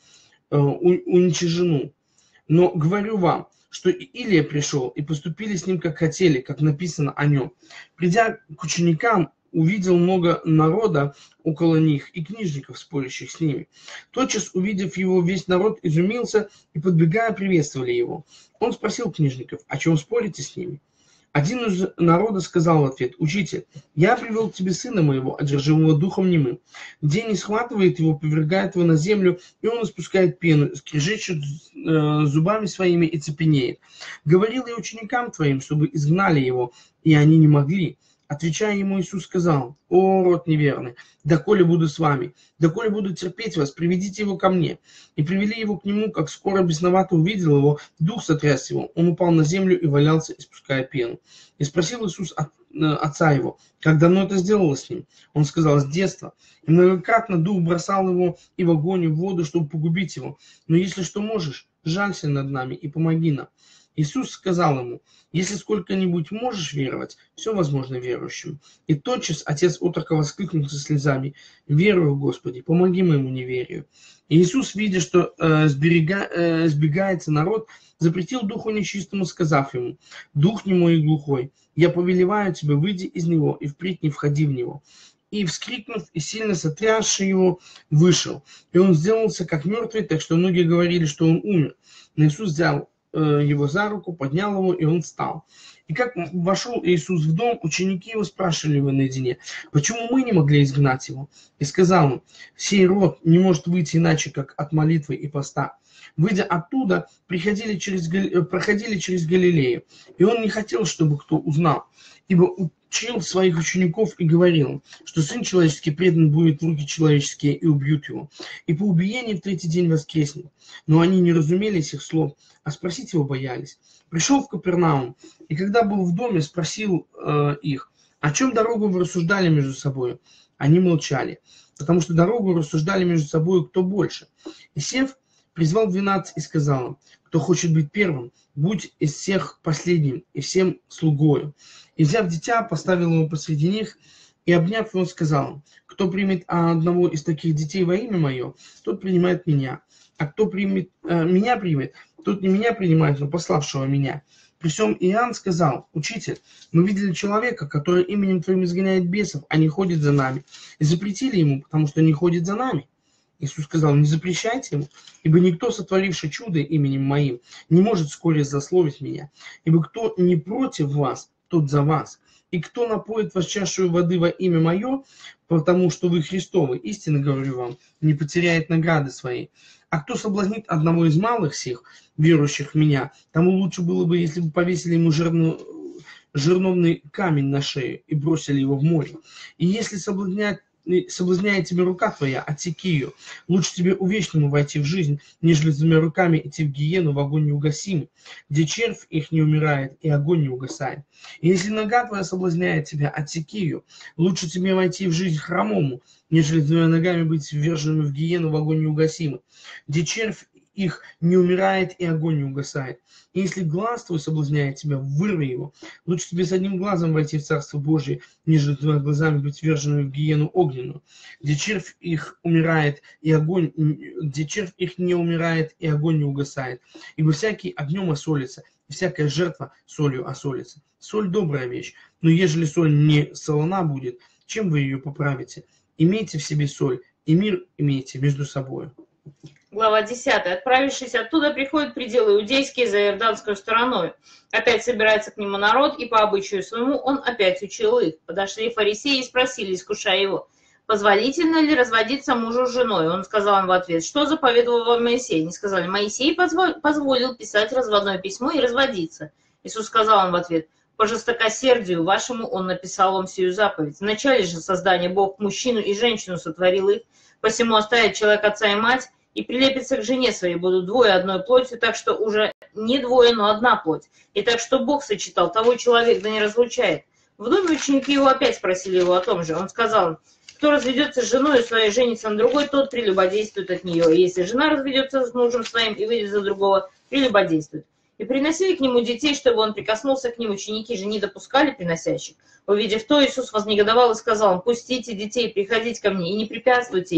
уничижену. Но говорю вам, что Илия пришел, и поступили с ним, как хотели, как написано о нем. Придя к ученикам, увидел много народа около них и книжников, спорящих с ними. Тотчас, увидев его, весь народ изумился и, подбегая, приветствовали его. Он спросил книжников: о чем спорите с ними? Один из народа сказал в ответ: «Учитель, я привел к тебе сына моего, одержимого духом немым. День схватывает его, повергает его на землю, и он испускает пену, скрежещет э, зубами своими и цепенеет. Говорил я ученикам твоим, чтобы изгнали его, и они не могли». Отвечая ему, Иисус сказал: «О, род неверный, доколе буду с вами, доколе буду терпеть вас, приведите его ко мне». И привели его к нему, как скоро бесновато увидел его, дух сотряс его, он упал на землю и валялся, испуская пену. И спросил Иисус от, э, отца его: как давно это сделало с ним? Он сказал: с детства. И многократно дух бросал его и в огонь, и в воду, чтобы погубить его. Но если что можешь, жалься над нами и помоги нам. Иисус сказал ему: если сколько-нибудь можешь веровать, все возможно верующим. И тотчас отец отрока воскликнул со слезами: верую, Господи, помоги моему неверию. И Иисус, видя, что э, сберега, э, сбегается народ, запретил духу нечистому, сказав ему: дух немой и глухой, я повелеваю тебе, выйди из него, и впредь не входи в него. И, вскрикнув и сильно сотрясши его, вышел. И он сделался как мертвый, так что многие говорили, что он умер. Но Иисус взял его за руку, поднял его, и он встал. И как вошел Иисус в дом, ученики его спрашивали его наедине: почему мы не могли изгнать его? И сказал им: сей род не может выйти иначе, как от молитвы и поста. Выйдя оттуда, приходили через, проходили через Галилею, и он не хотел, чтобы кто узнал, ибо учил своих учеников и говорил, что Сын Человеческий предан будет в руки человеческие, и убьют его, и по убиении в третий день воскреснет. Но они не разумели сих слов, а спросить его боялись. Пришел в Капернаум, и когда был в доме, спросил э, их: о чем дорогу вы рассуждали между собой? Они молчали, потому что дорогу рассуждали между собой, кто больше. И сев, призвал двенадцать и сказал им: кто хочет быть первым, будь из всех последним и всем слугою. И, взяв дитя, поставил его посреди них, и, обняв его, сказал им: кто примет одного из таких детей во имя мое, тот принимает меня. А кто примет, э, меня примет, тот не меня принимает, но пославшего меня. При всем Иоанн сказал: учитель, мы видели человека, который именем твоим изгоняет бесов, а не ходит за нами. И запретили ему, потому что не ходит за нами. Иисус сказал: не запрещайте ему, ибо никто, сотворивший чудо именем моим, не может вскоре злословить меня. Ибо кто не против вас, тот за вас. И кто напоит вас чашею воды во имя мое, потому что вы Христовы, истинно говорю вам, не потеряет награды своей. А кто соблазнит одного из малых сих, верующих в меня, тому лучше было бы, если бы повесили ему жирную, жирновный камень на шею и бросили его в море. И если соблазнять соблазняет тебя рука твоя, отсеки ее. Лучше тебе увечному войти в жизнь, нежели с двумя руками идти в гиену, в огонь неугасимый, где червь их не умирает и огонь не угасает. И если нога твоя соблазняет тебя, отсеки ее. Лучше тебе войти в жизнь хромому, нежели с двумя ногами быть вверженным в гиену, в огонь неугасимый, где червь их не умирает и огонь не угасает. И если глаз твой соблазняет тебя, вырви его. Лучше тебе с одним глазом войти в Царство Божие, нежели двумя глазами быть вверженным в гиену огненную, где червь их умирает и огонь, где червь их не умирает и огонь не угасает. Ибо всякий огнем осолится, и всякая жертва солью осолится. Соль добрая вещь, но ежели соль не солона будет, чем вы ее поправите? Имейте в себе соль, и мир имейте между собой. Глава десятая. Отправившись оттуда, приходят пределы иудейские за Иорданскую стороной. Опять собирается к нему народ, и по обычаю своему он опять учил их. Подошли фарисеи и спросили, искушая его: позволительно ли разводиться мужу с женой? Он сказал им в ответ: что заповедовал вам Моисей? Они сказали: Моисей позволил писать разводное письмо и разводиться. Иисус сказал им в ответ: по жестокосердию вашему он написал вам сию заповедь. В начале же создания Бог мужчину и женщину сотворил их, посему оставит человек отца и мать, и прилепится к жене своей, будут двое одной плотью, так что уже не двое, но одна плоть. И так что Бог сочетал, того человек да не разлучает. В доме ученики его опять спросили его о том же. Он сказал: кто разведется с женой своей, женится на другой, тот прелюбодействует от нее. И если жена разведется с мужем своим и выйдет за другого, прелюбодействует. И приносили к нему детей, чтобы он прикоснулся к ним. Ученики же не допускали приносящих. Увидев то, Иисус вознегодовал и сказал им: пустите детей, приходите ко мне и не препятствуйте им,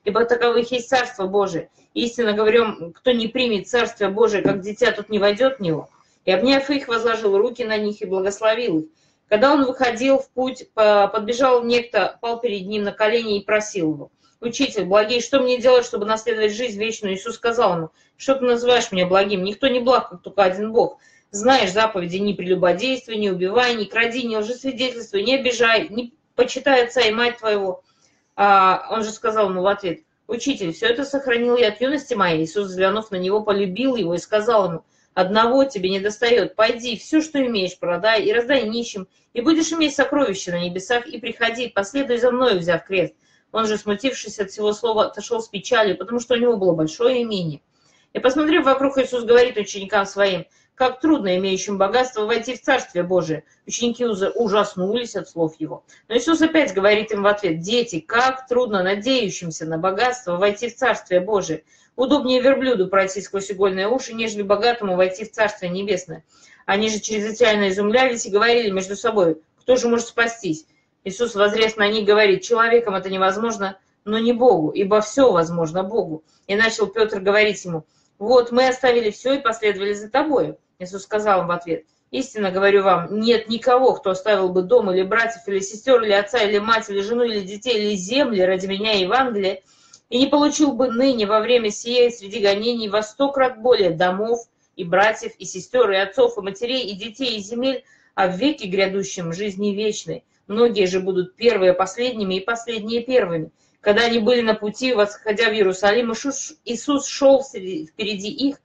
ибо таковых есть Царство Божие. Истинно говорю, кто не примет Царствие Божие, как дитя, тот не войдет в него. И, обняв их, возложил руки на них и благословил их. Когда он выходил в путь, подбежал некто, пал перед ним на колени и просил его: «Учитель, благий, что мне делать, чтобы наследовать жизнь вечную?» Иисус сказал ему: «Что ты называешь меня благим? Никто не благ, как только один Бог. Знаешь заповеди: не прелюбодействуй, не убивай, не кради, не лжесвидетельствуй, не обижай, не почитай отца и мать твоего». А он же сказал ему в ответ: «Учитель, все это сохранил я от юности моей». Иисус, взглянув на него, полюбил его и сказал ему: «Одного тебе не достает. Пойди, все, что имеешь, продай и раздай нищим, и будешь иметь сокровища на небесах, и приходи, последуй за мною, взяв крест». Он же, смутившись от всего слова, отошел с печалью, потому что у него было большое имение. И, посмотрев вокруг, Иисус говорит ученикам своим: «Как трудно имеющим богатство войти в Царствие Божие». Ученики ужаснулись от слов его. Но Иисус опять говорит им в ответ: «Дети, как трудно надеющимся на богатство войти в Царствие Божие. Удобнее верблюду пройти сквозь игольные уши, нежели богатому войти в Царствие Небесное». Они же чрезвычайно изумлялись и говорили между собой: «Кто же может спастись?» Иисус, воззрев на них, говорит: «Человеком это невозможно, но не Богу, ибо все возможно Богу». И начал Петр говорить ему: «Вот мы оставили все и последовали за тобою». Иисус сказал им в ответ: «Истинно говорю вам, нет никого, кто оставил бы дом или братьев, или сестер, или отца, или мать, или жену, или детей, или земли ради меня и Евангелия, и не получил бы ныне во время сие среди гонений во сто крат более домов, и братьев, и сестер, и отцов, и матерей, и детей, и земель, а в веке грядущем жизни вечной. Многие же будут первые последними, и последние первыми». Когда они были на пути, восходя в Иерусалим, Иисус шел впереди их.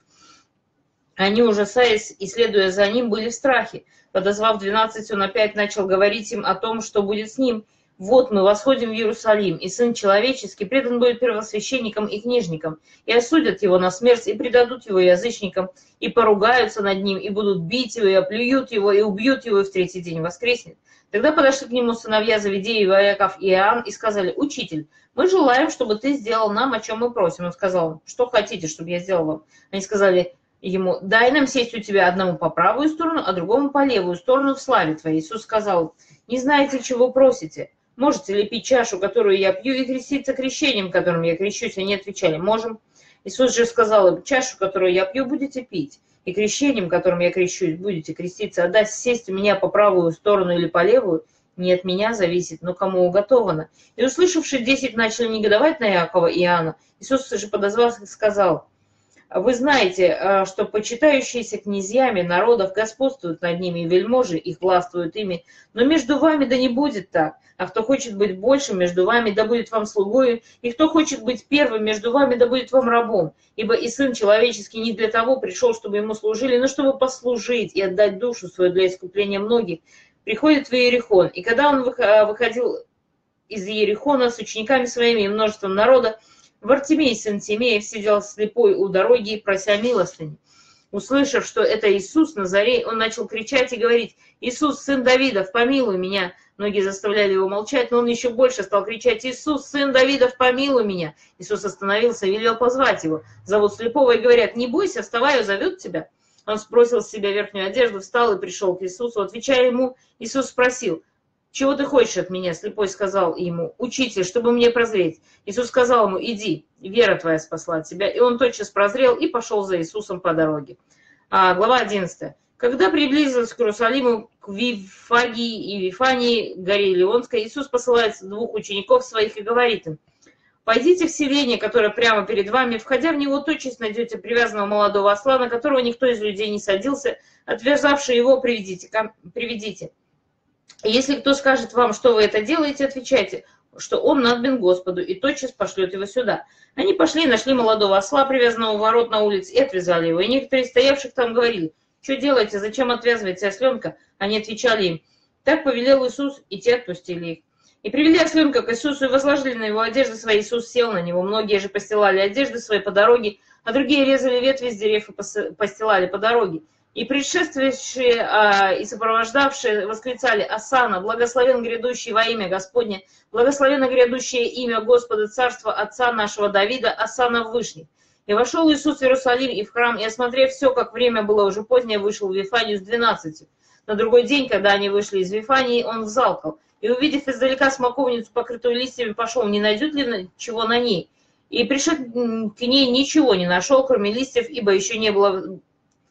Они, ужасаясь и следуя за ним, были в страхе. Подозвав двенадцать, он опять начал говорить им о том, что будет с ним. «Вот мы восходим в Иерусалим, и Сын Человеческий предан будет первосвященникам и книжникам, и осудят его на смерть, и предадут его язычникам, и поругаются над ним, и будут бить его, и оплюют его, и убьют его, и в третий день воскреснет». Тогда подошли к нему сыновья Завидеева, Иаков и Иоанн, и сказали: «Учитель, мы желаем, чтобы ты сделал нам, о чем мы просим». Он сказал: «Что хотите, чтобы я сделал вам?» Они сказали ему: «Дай нам сесть у тебя одному по правую сторону, а другому по левую сторону в славе твоей». Иисус сказал: «Не знаете, чего просите? Можете ли пить чашу, которую я пью, и креститься крещением, которым я крещусь?» Они отвечали: «Можем». Иисус же сказал им: «Чашу, которую я пью, будете пить, и крещением, которым я крещусь, будете креститься. А дать сесть у меня по правую сторону или по левую, не от меня зависит, но кому уготовано». И услышавшие десять начали негодовать на Иакова и Иоанна. Иисус же, подозвав их, сказал: «Вы знаете, что почитающиеся князьями народов господствуют над ними, и вельможи их властвуют ими. Но между вами да не будет так. А кто хочет быть большим между вами, да будет вам слугою, и кто хочет быть первым между вами, да будет вам рабом. Ибо и Сын Человеческий не для того пришел, чтобы ему служили, но чтобы послужить и отдать душу свою для искупления многих». Приходит в Иерихон, и когда он выходил из Иерихона с учениками своими и множеством народа, Вартимей, сын Тимеев, сидел слепой у дороги, прося милостыни. Услышав, что это Иисус Назарей, он начал кричать и говорить: «Иисус, сын Давидов, помилуй меня!» Многие заставляли его молчать, но он еще больше стал кричать: «Иисус, сын Давидов, помилуй меня!» Иисус остановился и велел позвать его. Зовут слепого и говорят: «Не бойся, вставай, зовет тебя». Он сбросил с себя верхнюю одежду, встал и пришел к Иисусу. Отвечая ему, Иисус спросил: «Чего ты хочешь от меня?» Слепой сказал ему: «Учитель, чтобы мне прозреть». Иисус сказал ему: «Иди, вера твоя спасла тебя». И он тотчас прозрел и пошел за Иисусом по дороге. А, глава одиннадцатая. Когда приблизилась к Иерусалиму, к Вифагии и Вифании, горе Илионской, Иисус посылает двух учеников своих и говорит им: «Пойдите в селение, которое прямо перед вами, входя в него, тотчас найдете привязанного молодого осла, на которого никто из людей не садился, отвязавший его, приведите. приведите. И если кто скажет вам, что вы это делаете, отвечайте, что он надобен Господу, и тотчас пошлет его сюда». Они пошли, нашли молодого осла, привязанного у ворот на улице, и отвязали его. И некоторые стоявших там говорили: «Что делаете? Зачем отвязываете осленка?» Они отвечали им: «Так повелел Иисус», и те отпустили их. И привели осленка к Иисусу и возложили на его одежды свои. Иисус сел на него. Многие же постилали одежды свои по дороге, а другие резали ветви с дерев и постилали по дороге. И предшествующие а, и сопровождавшие восклицали: «Осанна, благословен грядущий во имя Господне, благословенно грядущее имя Господа, царство Отца нашего Давида, Осанна в вышних». И вошел Иисус в Иерусалим и в храм, и, осмотрев все, как время было уже позднее, вышел в Вифанию с двенадцатью. На другой день, когда они вышли из Вифании, он взалкал. И, увидев издалека смоковницу, покрытую листьями, пошел, не найдет ли чего на ней. И пришед к ней ничего не нашел, кроме листьев, ибо еще не было,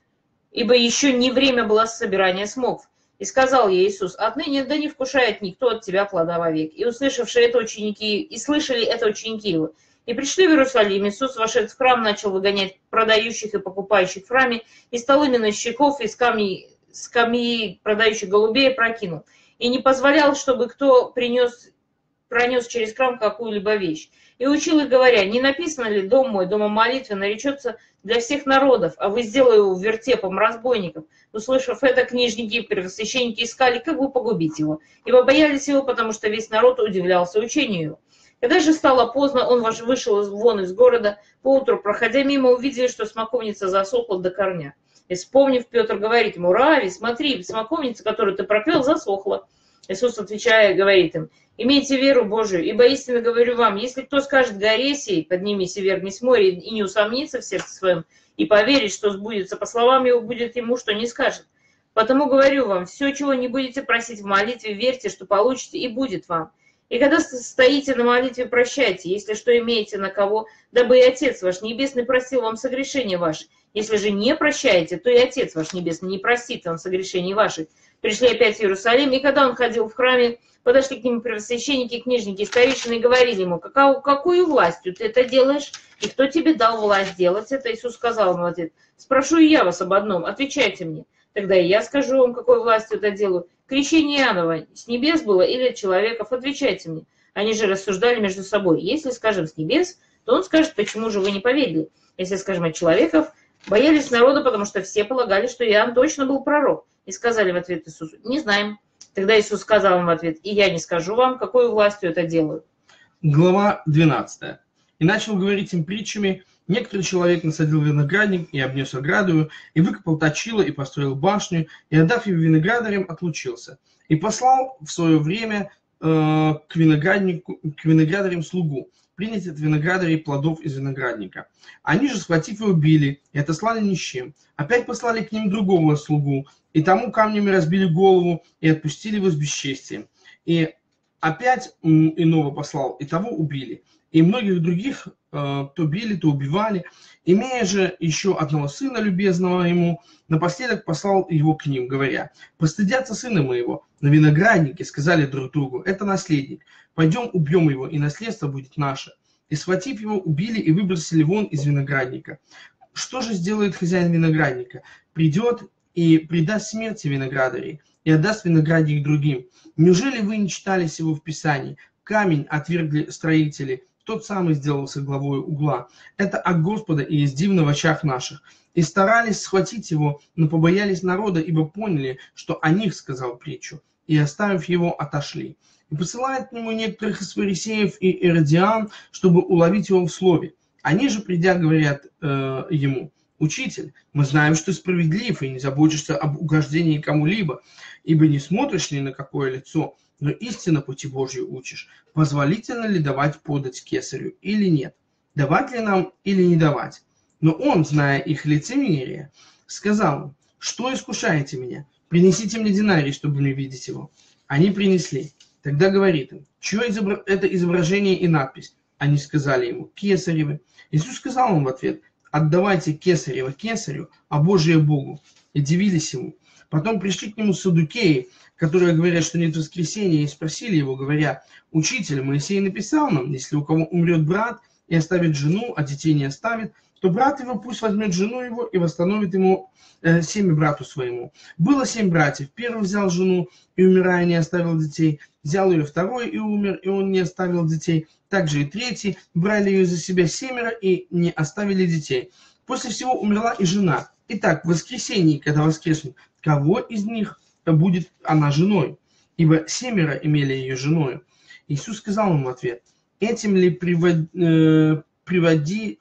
ибо еще не время было собирания смокв. И сказал ей Иисус: отныне да не вкушает никто от тебя плода вовек. И услышавшие это ученики, и слышали это ученики его. И пришли в Иерусалим. Иисус, вошед в храм, начал выгонять продающих и покупающих в храме, и столы миновщиков, и скамьи, скамьи продающих голубей прокинул. И не позволял, чтобы кто принес, пронес через храм какую-либо вещь. И учил их, говоря: не написано ли: дом мой, домом молитвы, наречется для всех народов, а вы сделали его вертепом разбойников? Услышав это, книжники и первосвященники искали, как бы погубить его, ибо боялись его, потому что весь народ удивлялся учению его. Когда же стало поздно, он вышел вон из города, поутру, проходя мимо, увидели, что смоковница засохла до корня. И вспомнив, Петр говорит ему: Рави, смотри, смоковница, которую ты проклел, засохла. Иисус, отвечая, говорит им: имейте веру Божию, ибо истинно говорю вам, если кто скажет горе сей, поднимись и вергнись в море, и не усомнится в сердце своем, и поверит, что сбудется, по словам его, будет ему, что не скажет. Потому говорю вам, все, чего не будете просить в молитве, верьте, что получите, и будет вам. И когда стоите на молитве, прощайте, если что имеете на кого, дабы и Отец ваш Небесный простил вам согрешения ваши. Если же не прощаете, то и Отец ваш Небесный не простит вам согрешений ваших. Пришли опять в Иерусалим, и когда он ходил в храме, подошли к нему первосвященники, книжники, старейшины, и говорили ему: какую, какую властью ты это делаешь, и кто тебе дал власть делать это? Иисус сказал ему в ответ: спрошу и я вас об одном, отвечайте мне. Тогда и я скажу вам, какой властью это делаю. Крещение Иоанново с небес было или от человеков? Отвечайте мне. Они же рассуждали между собой. Если скажем с небес, то он скажет: почему же вы не поверили? Если скажем от человеков, боялись народа, потому что все полагали, что Иоанн точно был пророк. И сказали в ответ Иисусу: не знаем. Тогда Иисус сказал им в ответ: и я не скажу вам, какой властью это делаю. Глава двенадцатая. И начал говорить им притчами: некоторый человек насадил виноградник и обнес оградою, и выкопал точило, и построил башню, и, отдав его виноградарям, отлучился. И послал в свое время э, к винограднику, к виноградарям слугу, принять от виноградарей плодов из виноградника. Они же, схватив его, убили и отослали ни с чем. Опять послали к ним другого слугу, и тому камнями разбили голову, и отпустили его с бесчестием. И опять иного послал, и того убили. И многих других э, то били, то убивали. Имея же еще одного сына любезного ему, напоследок послал его к ним, говоря: постыдятся сына моего. На винограднике сказали друг другу: это наследник, пойдем убьем его, и наследство будет наше. И, схватив его, убили и выбросили вон из виноградника. Что же сделает хозяин виноградника? Придет и предаст смерти виноградарей, и отдаст виноградник другим. Неужели вы не читали сего в Писании? Камень отвергли строители, тот самый сделался главой угла. Это от Господа и есть дивно в очах наших. И старались схватить его, но побоялись народа, ибо поняли, что о них сказал притчу. И, оставив его, отошли. И посылают к нему некоторых из фарисеев и иродиан, чтобы уловить его в слове. Они же, придя, говорят э, ему: учитель, мы знаем, что ты справедлив и не заботишься об угождении кому-либо, ибо не смотришь ни на какое лицо, но истинно пути Божьей учишь. Позволительно ли давать подать кесарю или нет? Давать ли нам или не давать? Но он, зная их лицемерие, сказал им: что искушаете меня? Принесите мне динарий, чтобы мне видеть его. Они принесли. Тогда говорит им: чье это изображение и надпись? Они сказали ему: кесаревы. Иисус сказал им в ответ: отдавайте кесарево кесарю, а Божие Богу. И дивились ему. Потом пришли к нему саддукеи, которые говорят, что нет воскресения, и спросили его, говоря: учитель, Моисей написал нам, если у кого умрет брат и оставит жену, а детей не оставит, то брат его пусть возьмет жену его и восстановит ему э, семя брату своему. Было семь братьев. Первый взял жену и, умирая, не оставил детей. Взял ее второй и умер, и он не оставил детей. Также и третий. Брали ее за себя семеро и не оставили детей. После всего умерла и жена. Итак, в воскресенье, когда воскреснут, кого из них будет она женой? Ибо семеро имели ее женою. Иисус сказал ему в ответ: этим ли привод, э, приводи,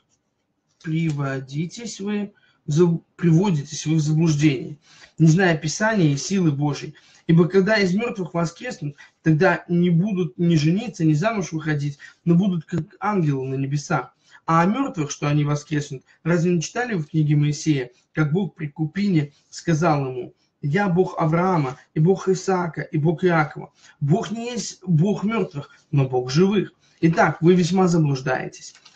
приводитесь вы, приводитесь вы в заблуждение, не зная Писания и силы Божьей? Ибо когда из мертвых воскреснут, тогда не будут ни жениться, ни замуж выходить, но будут как ангелы на небесах. А о мертвых, что они воскреснут, разве не читали вы в книге Моисея, как Бог при Купине сказал ему: я Бог Авраама, и Бог Исаака, и Бог Иакова. Бог не есть Бог мертвых, но Бог живых. Итак, вы весьма заблуждаетесь.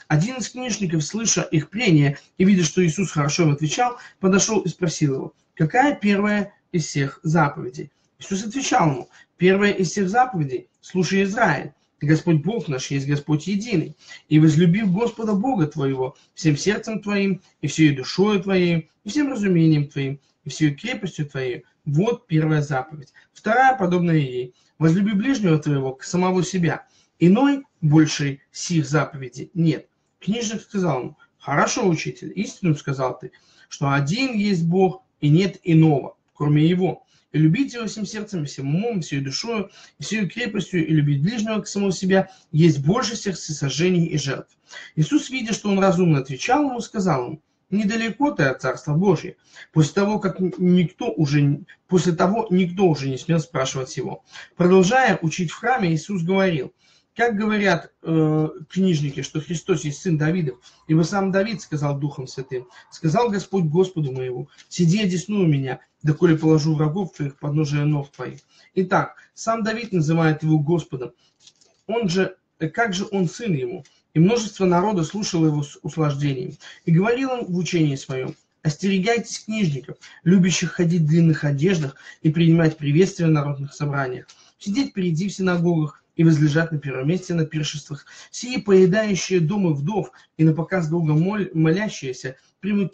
Один из книжников, слыша их прения и видя, что Иисус хорошо им отвечал, подошел и спросил его: какая первая из всех заповедей? Иисус отвечал ему: первая из всех заповедей: слушай, Израиль, Господь Бог наш есть Господь единый, и возлюбив Господа Бога твоего всем сердцем твоим, и всей душою твоей, и всем разумением твоим, и всей крепостью твоей. Вот первая заповедь. Вторая, подобная ей: возлюби ближнего твоего к самого себя. Иной, большей сих заповедей нет. Книжник сказал ему: хорошо, учитель, истину сказал ты, что один есть Бог, и нет иного, кроме Его. И любить Его всем сердцем, всем умом, всей душою, и всей крепостью, и любить ближнего к самому себя, есть больше всех всесожжений и жертв. Иисус, видя, что он разумно отвечал ему, сказал ему: недалеко ты от Царства Божия. После того, как никто уже, после того никто уже не смел спрашивать его. Продолжая учить в храме, Иисус говорил: как говорят э, книжники, что Христос есть сын Давидов, ибо сам Давид сказал Духом Святым: сказал Господь Господу моему: сиди одесную меня, доколе положу врагов твоих под подножие ног твоих. Итак, сам Давид называет его Господом. Он же, как же он сын ему? И множество народа слушало его с услаждением. И говорил он в учении своем: остерегайтесь книжников, любящих ходить в длинных одеждах и принимать приветствия в народных собраниях, сидеть впереди в синагогах и возлежать на первом месте на пиршествах, сии поедающие дома вдов и на показ долго моль, молящиеся примут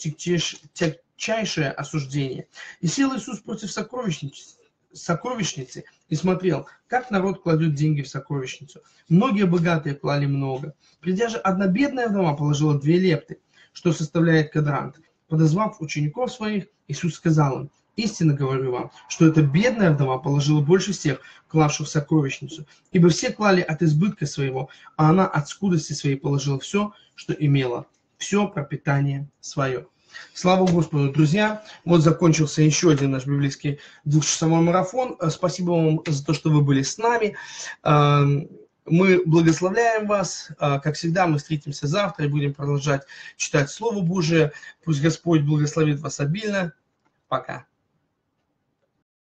тягчайшее осуждение. И сел Иисус против сокровищницы, сокровищницы и смотрел, как народ кладет деньги в сокровищницу. Многие богатые клали много. Придя же, одна бедная вдова положила две лепты, что составляет квадрант. Подозвав учеников своих, Иисус сказал им: истинно говорю вам, что эта бедная вдова положила больше всех, клавших в сокровищницу, ибо все клали от избытка своего, а она от скудости своей положила все, что имела, все пропитание свое. Слава Господу, друзья! Вот закончился еще один наш библейский двухчасовой марафон. Спасибо вам за то, что вы были с нами. Мы благословляем вас. Как всегда, мы встретимся завтра и будем продолжать читать Слово Божие. Пусть Господь благословит вас обильно. Пока.